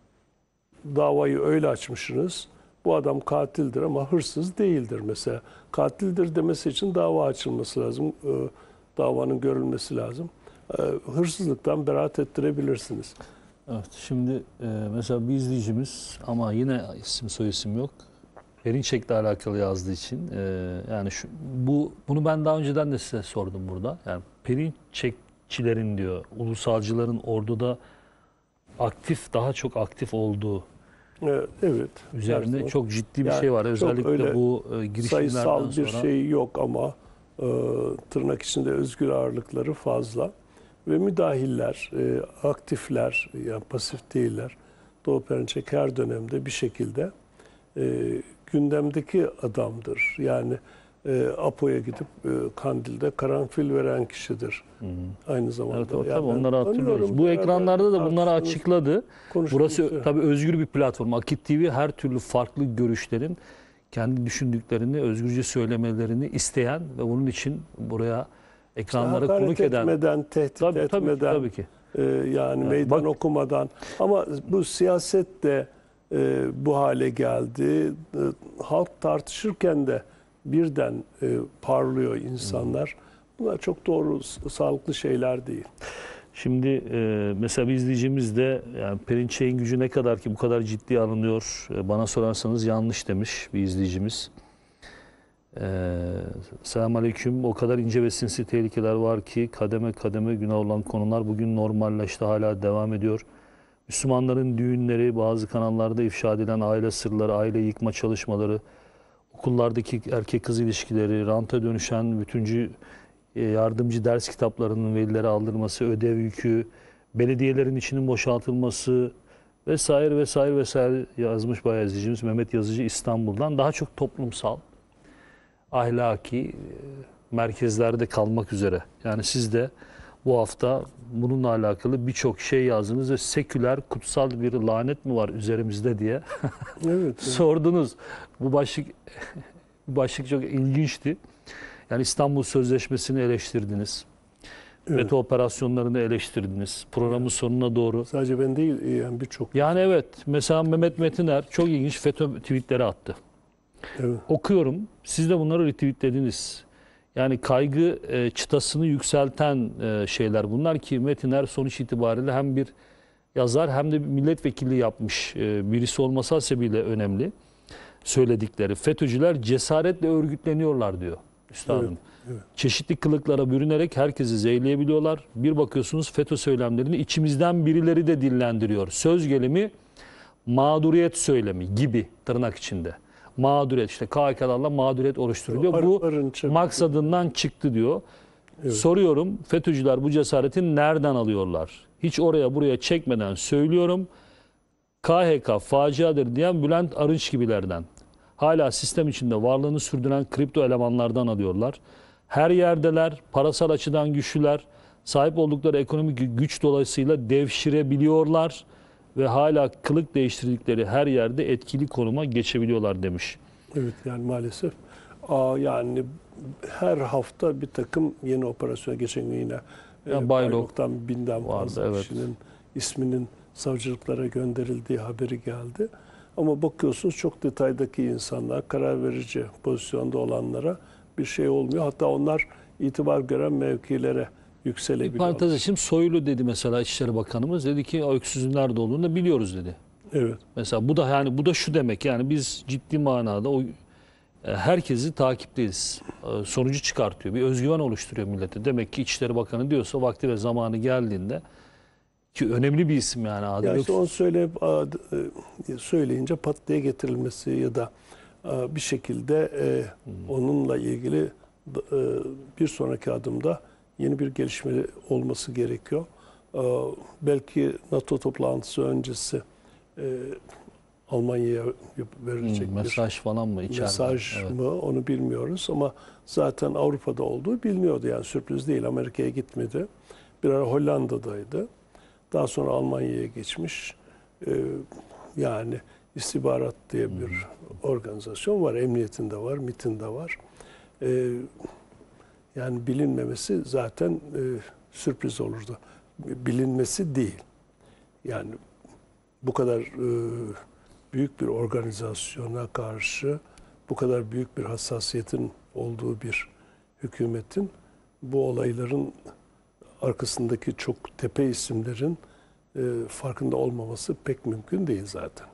davayı öyle açmışsınız. Bu adam katildir ama hırsız değildir mesela. Katildir demesi için dava açılması lazım. E, davanın görülmesi lazım. E, hırsızlıktan beraat ettirebilirsiniz. Evet, şimdi e, mesela bir izleyicimiz ama yine isim soyisim yok. Perinçek'le alakalı yazdığı için e, yani şu, bu bunu ben daha önceden de size sordum burada. Yani Perinçekçilerin diyor, ulusalcıların orduda aktif, daha çok aktif olduğu Evet. evet üzerinde Her çok ciddi bir yani şey var. Özellikle öyle bu e, girişimlerden sayısal bir sonra. şey yok ama e, tırnak içinde özgür ağırlıkları fazla ve müdahiller, e, aktifler, yani pasif değiller. Doğu Perinçek her dönemde bir şekilde e, gündemdeki adamdır. Yani e, Apo'ya gidip e, Kandil'de karanfil veren kişidir. Hı hı. Aynı zamanda. Evet, evet, yani tabii onları hatırlıyoruz. Bu beraber ekranlarda da bunları tartıştığımız, açıkladı. Burası evet. tabii özgür bir platform. Akit T V her türlü farklı görüşlerin kendi düşündüklerini, özgürce söylemelerini isteyen ve bunun için buraya ekranlara hakaret konuk eden. etmeden, tehdit Tabii, tabii ki, etmeden, tabii ki. e, yani Evet, meydan bak- okumadan. Ama bu siyaset de e, bu hale geldi. E, halk tartışırken de birden e, parlıyor insanlar. Bunlar çok doğru, s- sağlıklı şeyler değil. Şimdi e, mesela bir izleyicimiz de yani Perinçek'in gücü ne kadar ki bu kadar ciddi alınıyor, e, bana sorarsanız yanlış demiş bir izleyicimiz. E, Selamünaleyküm. O kadar ince ve sinsi tehlikeler var ki kademe kademe günah olan konular bugün normalleşti, hala devam ediyor. Müslümanların düğünleri, bazı kanallarda ifşa edilen aile sırları, aile yıkma çalışmaları, okullardaki erkek kız ilişkileri, ranta dönüşen bütüncü e, yardımcı ders kitaplarının velilere aldırması, ödev yükü, belediyelerin içinin boşaltılması vesaire vesaire vesaire yazmış bayağı izleyicimiz Mehmet Yazıcı İstanbul'dan. Daha çok toplumsal, ahlaki e, merkezlerde kalmak üzere. Yani siz de bu hafta bununla alakalı birçok şey yazdınız ve seküler, kutsal bir lanet mi var üzerimizde diye Evet. sordunuz. Bu başlık bu başlık çok ilginçti. Yani İstanbul Sözleşmesi'ni eleştirdiniz. Evet. FETÖ operasyonlarını eleştirdiniz. Programın sonuna doğru. Sadece ben değil, yani birçok. Yani evet, mesela Mehmet Metiner çok ilginç FETÖ tweetleri attı. Evet. Okuyorum. Siz de bunları retweetlediniz. Yani kaygı e, çıtasını yükselten e, şeyler bunlar ki Metiner sonuç itibariyle hem bir yazar hem de bir milletvekilliği yapmış e, birisi olması hasebiyle önemli söyledikleri. FETÖ'cüler cesaretle örgütleniyorlar diyor üstadım. Evet, evet. Çeşitli kılıklara bürünerek herkesi zehirleyebiliyorlar. Bir bakıyorsunuz FETÖ söylemlerini içimizden birileri de dillendiriyor. Söz gelimi mağduriyet söylemi gibi tırnak içinde. Mağduriyet işte K H K'larla mağduriyet oluşturuluyor. Ar- Bu arınçak- maksadından çıktı diyor. Evet. Soruyorum FETÖ'cüler bu cesareti nereden alıyorlar? Hiç oraya buraya çekmeden söylüyorum. K H K faciadır diyen Bülent Arınç gibilerden. Hala sistem içinde varlığını sürdüren kripto elemanlardan alıyorlar. Her yerdeler, parasal açıdan güçlüler, sahip oldukları ekonomik güç dolayısıyla devşirebiliyorlar ve hala kılık değiştirdikleri her yerde etkili konuma geçebiliyorlar demiş. Evet, yani maalesef. Aa, yani her hafta bir takım yeni operasyona, geçen gün yine Ya e, Baylok Baylok'tan binden vardı, fazla evet. kişinin isminin savcılıklara gönderildiği haberi geldi. Ama bakıyorsunuz çok detaydaki insanlar, karar verici pozisyonda olanlara bir şey olmuyor. Hatta onlar itibar gören mevkilere Bir yükselebiliyorlar. parantez açayım. Soylu dedi mesela İçişleri Bakanımız. Dedi ki öksüzün nerede olduğunu da biliyoruz dedi. Evet. Mesela bu da yani bu da şu demek, yani biz ciddi manada o e, herkesi takipteyiz. E, Sonucu çıkartıyor. Bir özgüven oluşturuyor millete. Demek ki İçişleri Bakanı diyorsa vakti ve zamanı geldiğinde, ki önemli bir isim yani. Adil Yani işte Öksüz. onu söyleyip, ad- e, söyleyince pat diye getirilmesi ya da e, bir şekilde e, onunla ilgili e, bir sonraki adımda yeni bir gelişme olması gerekiyor. E, Belki NATO toplantısı öncesi e, Almanya'ya verilecek Hmm, bir mesaj falan mı içeride? mesaj Evet. mı onu bilmiyoruz ama zaten Avrupa'da olduğu biliniyordu, yani sürpriz değil. Amerika'ya gitmedi. Bir ara Hollanda'daydı. Daha sonra Almanya'ya geçmiş. Ee, yani istihbarat diye bir organizasyon var. Emniyetinde var, MİT'inde var. Ee, yani bilinmemesi zaten e, sürpriz olurdu. Bilinmesi değil. Yani bu kadar e, büyük bir organizasyona karşı bu kadar büyük bir hassasiyetin olduğu bir hükümetin bu olayların arkasındaki çok tepe isimlerin e, farkında olmaması pek mümkün değil zaten.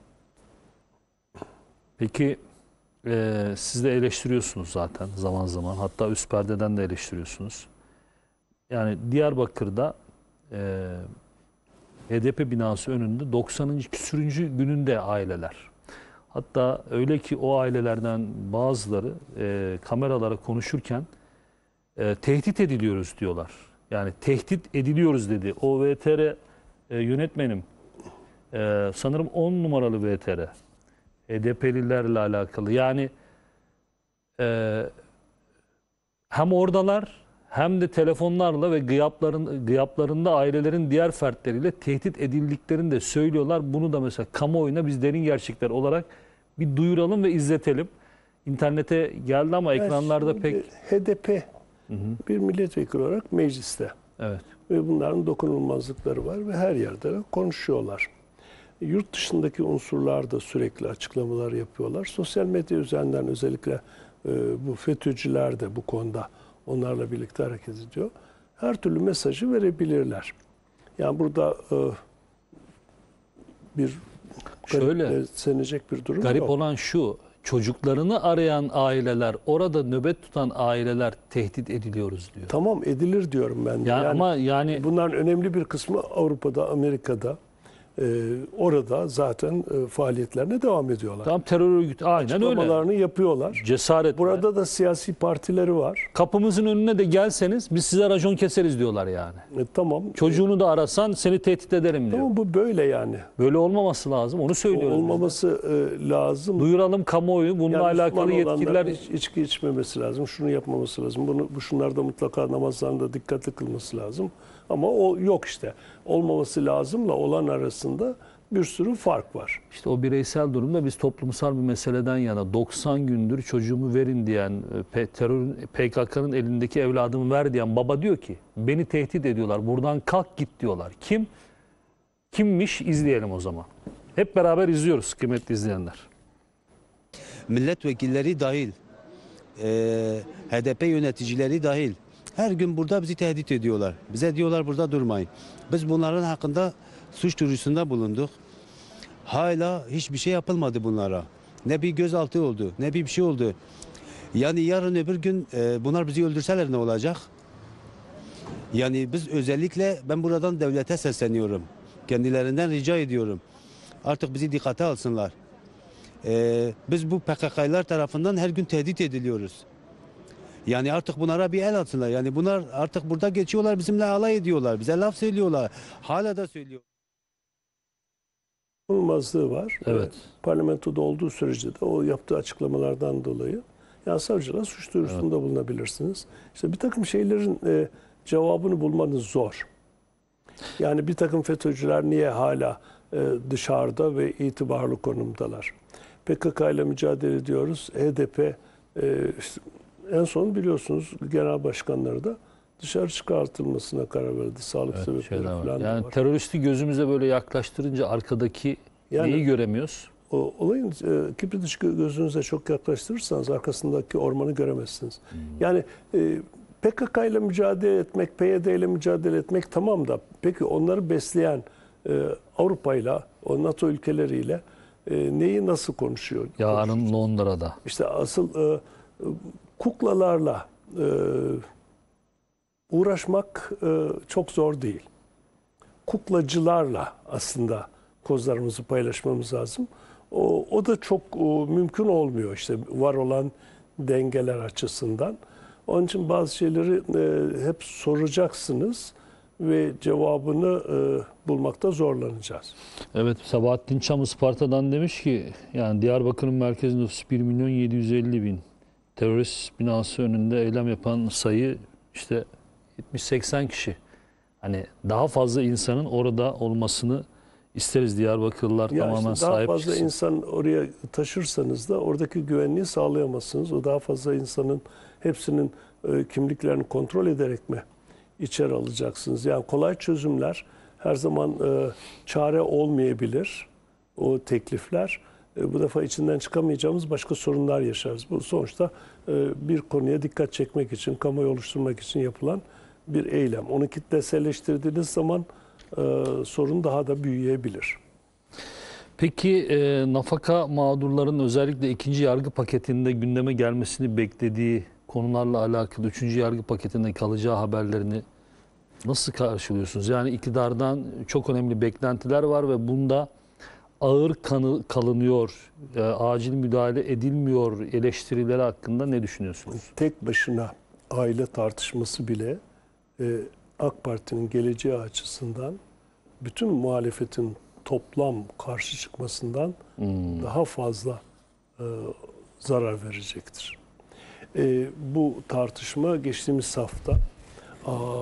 Peki e, siz de eleştiriyorsunuz zaten zaman zaman. Hatta üst perdeden de eleştiriyorsunuz. Yani Diyarbakır'da e, H D P binası önünde doksanıncı küsürüncü gününde aileler. Hatta öyle ki o ailelerden bazıları e, kameralara konuşurken e, tehdit ediliyoruz diyorlar. Yani tehdit ediliyoruz dedi. O V T R e, yönetmenim e, sanırım on numaralı V T R. H D P'lilerle alakalı. Yani e, hem oradalar hem de telefonlarla ve gıyapların, gıyaplarında ailelerin diğer fertleriyle tehdit edildiklerini de söylüyorlar. Bunu da mesela kamuoyuna biz derin gerçekler olarak bir duyuralım ve izletelim. İnternete geldi ama ekranlarda Şimdi pek... H D P bir milletvekili olarak mecliste Evet. ve bunların dokunulmazlıkları var ve her yerde de konuşuyorlar. Yurt dışındaki unsurlar da sürekli açıklamalar yapıyorlar. Sosyal medya üzerinden özellikle e, bu FETÖ'cüler de bu konuda onlarla birlikte hareket ediyor. Her türlü mesajı verebilirler. Yani burada e, bir Şöyle, garipsenecek bir durum garip yok. olan şu: çocuklarını arayan aileler, orada nöbet tutan aileler tehdit ediliyoruz diyor. Tamam, edilir diyorum ben de. Yani ama yani bunların önemli bir kısmı Avrupa'da, Amerika'da, e, orada zaten e, faaliyetlerine devam ediyorlar. tam terör örgütü, aynen öyle. Açıklamalarını yapıyorlar. Cesaret. Burada da siyasi partileri var. Kapımızın önüne de gelseniz biz size racon keseriz diyorlar yani. E, tamam. Çocuğunu da arasan seni tehdit ederim diyor. Tamam, bu böyle yani. Böyle olmaması lazım. Onu O söylüyoruz. olmaması e, lazım. Duyuralım kamuoyu. Bununla Yani alakalı Müslüman olanlar yetkililer hiç içki içmemesi lazım. Şunu yapmaması lazım. Bunu bu şunlarda mutlaka namazlarında dikkatli kılması lazım. Ama o yok işte. Olmaması lazımla olan arasında bir sürü fark var. işte o bireysel durumda biz toplumsal bir meseleden yana doksan gündür çocuğumu verin diyen e, terör P K K'nın elindeki evladımı ver diyen baba diyor ki beni tehdit ediyorlar. Buradan kalk git diyorlar. Kim? Kimmiş? İzleyelim o zaman. Hep beraber izliyoruz kıymetli izleyenler. Milletvekilleri dahil, e, H D P yöneticileri dahil her gün burada bizi tehdit ediyorlar. Bize diyorlar burada durmayın. Biz bunların hakkında suç duyurusunda bulunduk. Hala hiçbir şey yapılmadı bunlara. Ne bir gözaltı oldu, ne bir bir şey oldu. Yani yarın öbür gün e, bunlar bizi öldürseler ne olacak? Yani biz özellikle ben buradan devlete sesleniyorum. Kendilerinden rica ediyorum. Artık bizi dikkate alsınlar. Ee, biz bu P K K'lılar tarafından her gün tehdit ediliyoruz. Yani artık bunlara bir el atsınlar. Yani bunlar artık burada geçiyorlar, bizimle alay ediyorlar. Bize laf söylüyorlar. Hala da söylüyor. Olmazlığı var. Evet. Ee, Parlamentoda olduğu sürece de o yaptığı açıklamalardan dolayı yani savcılığa suç duyurusunda evet. bulunabilirsiniz. İşte bir takım şeylerin e, cevabını bulmanız zor. Yani bir takım FETÖ'cüler niye hala e, dışarıda ve itibarlı konumdalar? P K K ile mücadele ediyoruz. H D P e, işte en son biliyorsunuz genel başkanları da dışarı çıkartılmasına karar verdi. Sağlık Evet, sebepleri şeyler var. falan da Yani var. teröristi gözümüze böyle yaklaştırınca arkadaki Yani- neyi göremiyoruz? O, olayın e, kibrit ışığı gözünüze çok yaklaştırırsanız arkasındaki ormanı göremezsiniz. Yani e, P K K ile mücadele etmek, P Y D ile mücadele etmek tamam da peki onları besleyen e, Avrupa ile, o NATO ülkeleriyle e, neyi nasıl konuşuyor? Yarın Londra'da. İşte asıl e, kuklalarla e, uğraşmak e, çok zor değil. Kuklacılarla aslında kozlarımızı paylaşmamız lazım. O, o da çok o, mümkün olmuyor işte var olan dengeler açısından. Onun için bazı şeyleri e, hep soracaksınız ve cevabını e, bulmakta zorlanacağız. Evet, Sabahattin Çam Isparta'dan demiş ki yani Diyarbakır'ın merkez nüfusu bir milyon yedi yüz elli bin. Terörist binası önünde eylem yapan sayı işte yetmiş seksen kişi. Hani daha fazla insanın orada olmasını isteriz. Diyarbakırlılar Ya tamamen işte daha sahip fazla çıksın. insan oraya taşırsanız da oradaki güvenliği sağlayamazsınız. O daha fazla insanın hepsinin e, kimliklerini kontrol ederek mi içeri alacaksınız? Yani kolay çözümler her zaman e, çare olmayabilir. O teklifler. E, bu defa içinden çıkamayacağımız başka sorunlar yaşarız. Bu sonuçta e, bir konuya dikkat çekmek için, kamuoyu oluşturmak için yapılan bir eylem. Onu kitleselleştirdiğiniz zaman e, sorun daha da büyüyebilir. Peki e, nafaka mağdurların özellikle ikinci yargı paketinde gündeme gelmesini beklediği konularla alakalı üçüncü yargı paketinde kalacağı haberlerini nasıl karşılıyorsunuz? Yani iktidardan çok önemli beklentiler var ve bunda ağır kanı kalınıyor, e, acil müdahale edilmiyor eleştirileri hakkında ne düşünüyorsunuz? Tek başına aile tartışması bile e, AK Parti'nin geleceği açısından bütün muhalefetin toplam karşı çıkmasından Hmm. daha fazla e, zarar verecektir. E, bu tartışma geçtiğimiz hafta aa,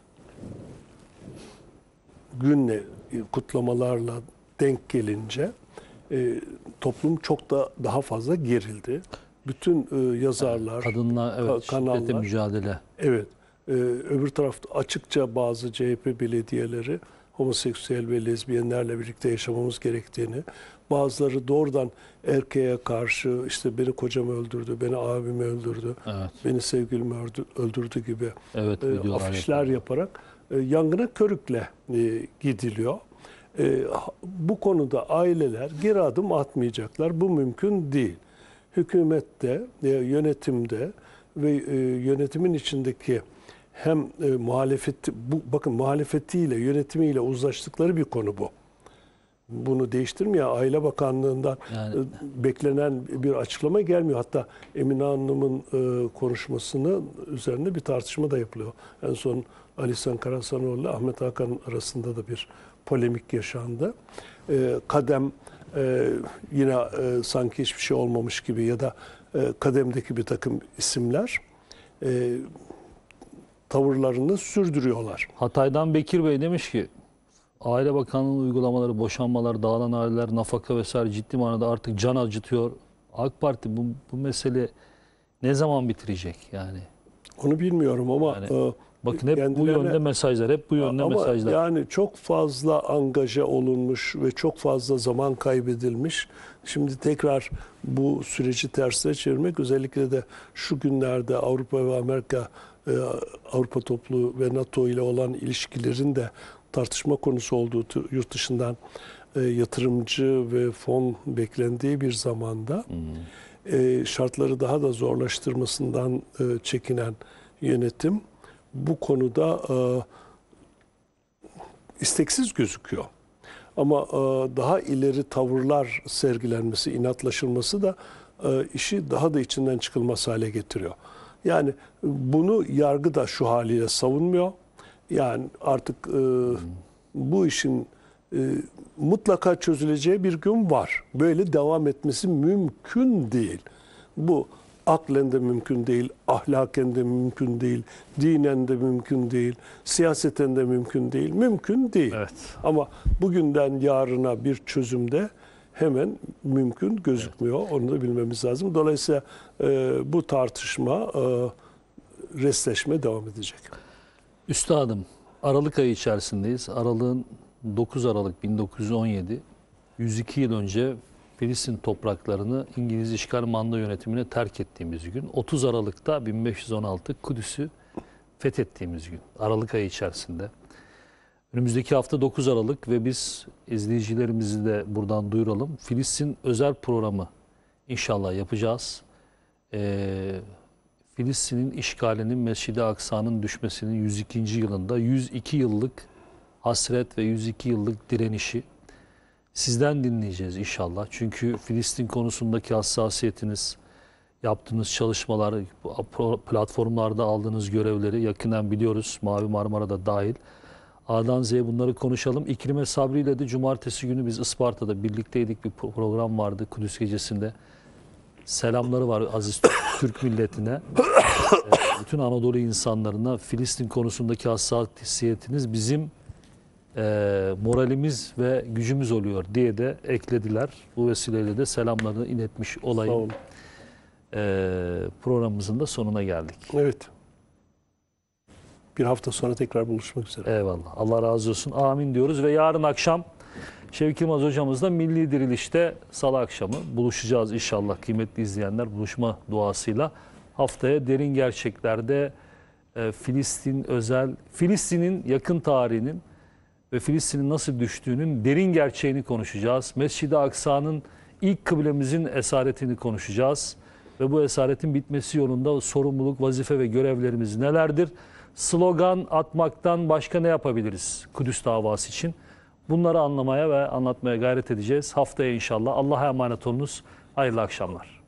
günle e, kutlamalarla denk gelince e, toplum çok da daha fazla gerildi. Bütün e, yazarlar, Kadınla evet, ka- kanallar, şiddetle mücadele. evet, e, öbür tarafta açıkça bazı C H P belediyeleri homoseksüel ve lezbiyenlerle birlikte yaşamamız gerektiğini, bazıları doğrudan erkeğe karşı işte beni kocam öldürdü, beni abim öldürdü, Evet. beni sevgilim öldü- öldürdü gibi Evet, e, videolar afişler yapıyor. yaparak e, yangına körükle e, gidiliyor. E, ha- bu konuda aileler geri adım atmayacaklar. Bu mümkün değil. Hükümette, e, yönetimde ve e, yönetimin içindeki hem e, muhalefeti, bu bakın muhalefetiyle, yönetimiyle uzlaştıkları bir konu bu. Bunu değiştirmiyor. Aile Bakanlığı'ndan Yani- e, beklenen bir açıklama gelmiyor. Hatta Emine Hanım'ın e, konuşmasının üzerine bir tartışma da yapılıyor. En son Ali Sen Karahasanoğlu ile Ahmet Hakan arasında da bir polemik yaşandı. E, Kadem e, yine e, sanki hiçbir şey olmamış gibi ya da e, Kadem'deki bir takım isimler e, tavırlarını sürdürüyorlar. Hatay'dan Bekir Bey demiş ki Aile Bakanlığı uygulamaları, boşanmalar, dağılan aileler, nafaka vesaire ciddi manada artık can acıtıyor. AK Parti bu, bu mesele ne zaman bitirecek yani? Onu bilmiyorum ama Yani e, Bakın hep bu kendilerine- yönde mesajlar, hep bu yönde ama mesajlar. yani çok fazla angaja olunmuş ve çok fazla zaman kaybedilmiş. Şimdi tekrar bu süreci tersine çevirmek, özellikle de şu günlerde Avrupa ve Amerika, e, Avrupa topluluğu ve NATO ile olan ilişkilerin de tartışma konusu olduğu tür- yurt dışından e, yatırımcı ve fon beklendiği bir zamanda e, şartları daha da zorlaştırmasından e, çekinen yönetim bu konuda e, isteksiz gözüküyor. Ama e, daha ileri tavırlar sergilenmesi, inatlaşılması da e, işi daha da içinden çıkılmaz hale getiriyor. Yani bunu yargı da şu haliyle savunmuyor. Yani artık e, bu işin e, mutlaka çözüleceği bir gün var. Böyle devam etmesi mümkün değil. Bu aklen de mümkün değil, ahlaken de mümkün değil, dinen de mümkün değil, siyaseten de mümkün değil. Mümkün değil. Evet. Ama bugünden yarına bir çözümde hemen mümkün gözükmüyor. Onu da bilmemiz lazım. Dolayısıyla e, bu tartışma, e, restleşme devam edecek. Üstadım, Aralık ayı içerisindeyiz. Aralığın dokuz Aralık bin dokuz yüz on yedi, yüz iki yıl önce Filistin topraklarını İngiliz işgal manda yönetimine terk ettiğimiz gün. otuz Aralık'ta bin beş yüz on altı Kudüs'ü fethettiğimiz gün. Aralık ayı içerisinde. Önümüzdeki hafta dokuz Aralık ve biz izleyicilerimizi de buradan duyuralım. Filistin özel programı inşallah yapacağız. Ee, Filistin'in işgalinin, Mescid-i Aksa'nın düşmesinin yüz ikinci yılında yüz iki yıllık hasret ve yüz iki yıllık direnişi sizden dinleyeceğiz inşallah. Çünkü Filistin konusundaki hassasiyetiniz, yaptığınız çalışmalar, platformlarda aldığınız görevleri yakından biliyoruz. Mavi Marmara'da dahil. A'dan Z'ye bunları konuşalım. İkrime Sabri ile de cumartesi günü biz Isparta'da birlikteydik. Bir program vardı Kudüs Gecesi'nde. Selamları var aziz Türk milletine. Bütün Anadolu insanlarına Filistin konusundaki hassasiyetiniz bizim e, moralimiz ve gücümüz oluyor diye de eklediler. Bu vesileyle de selamlarını iletmiş olayım. E, programımızın da sonuna geldik. Evet. Bir hafta sonra tekrar buluşmak üzere. Eyvallah. Allah razı olsun. Amin diyoruz ve yarın akşam Şevki Yılmaz hocamızla Milli Diriliş'te salı akşamı buluşacağız inşallah kıymetli izleyenler, buluşma duasıyla. Haftaya derin gerçeklerde e, Filistin özel, Filistin'in yakın tarihinin ve Filistin'in nasıl düştüğünün derin gerçeğini konuşacağız. Mescid-i Aksa'nın ilk kıblemizin esaretini konuşacağız. Ve bu esaretin bitmesi yolunda sorumluluk, vazife ve görevlerimiz nelerdir? Slogan atmaktan başka ne yapabiliriz Kudüs davası için? Bunları anlamaya ve anlatmaya gayret edeceğiz. Haftaya inşallah. Allah'a emanet olunuz. Hayırlı akşamlar.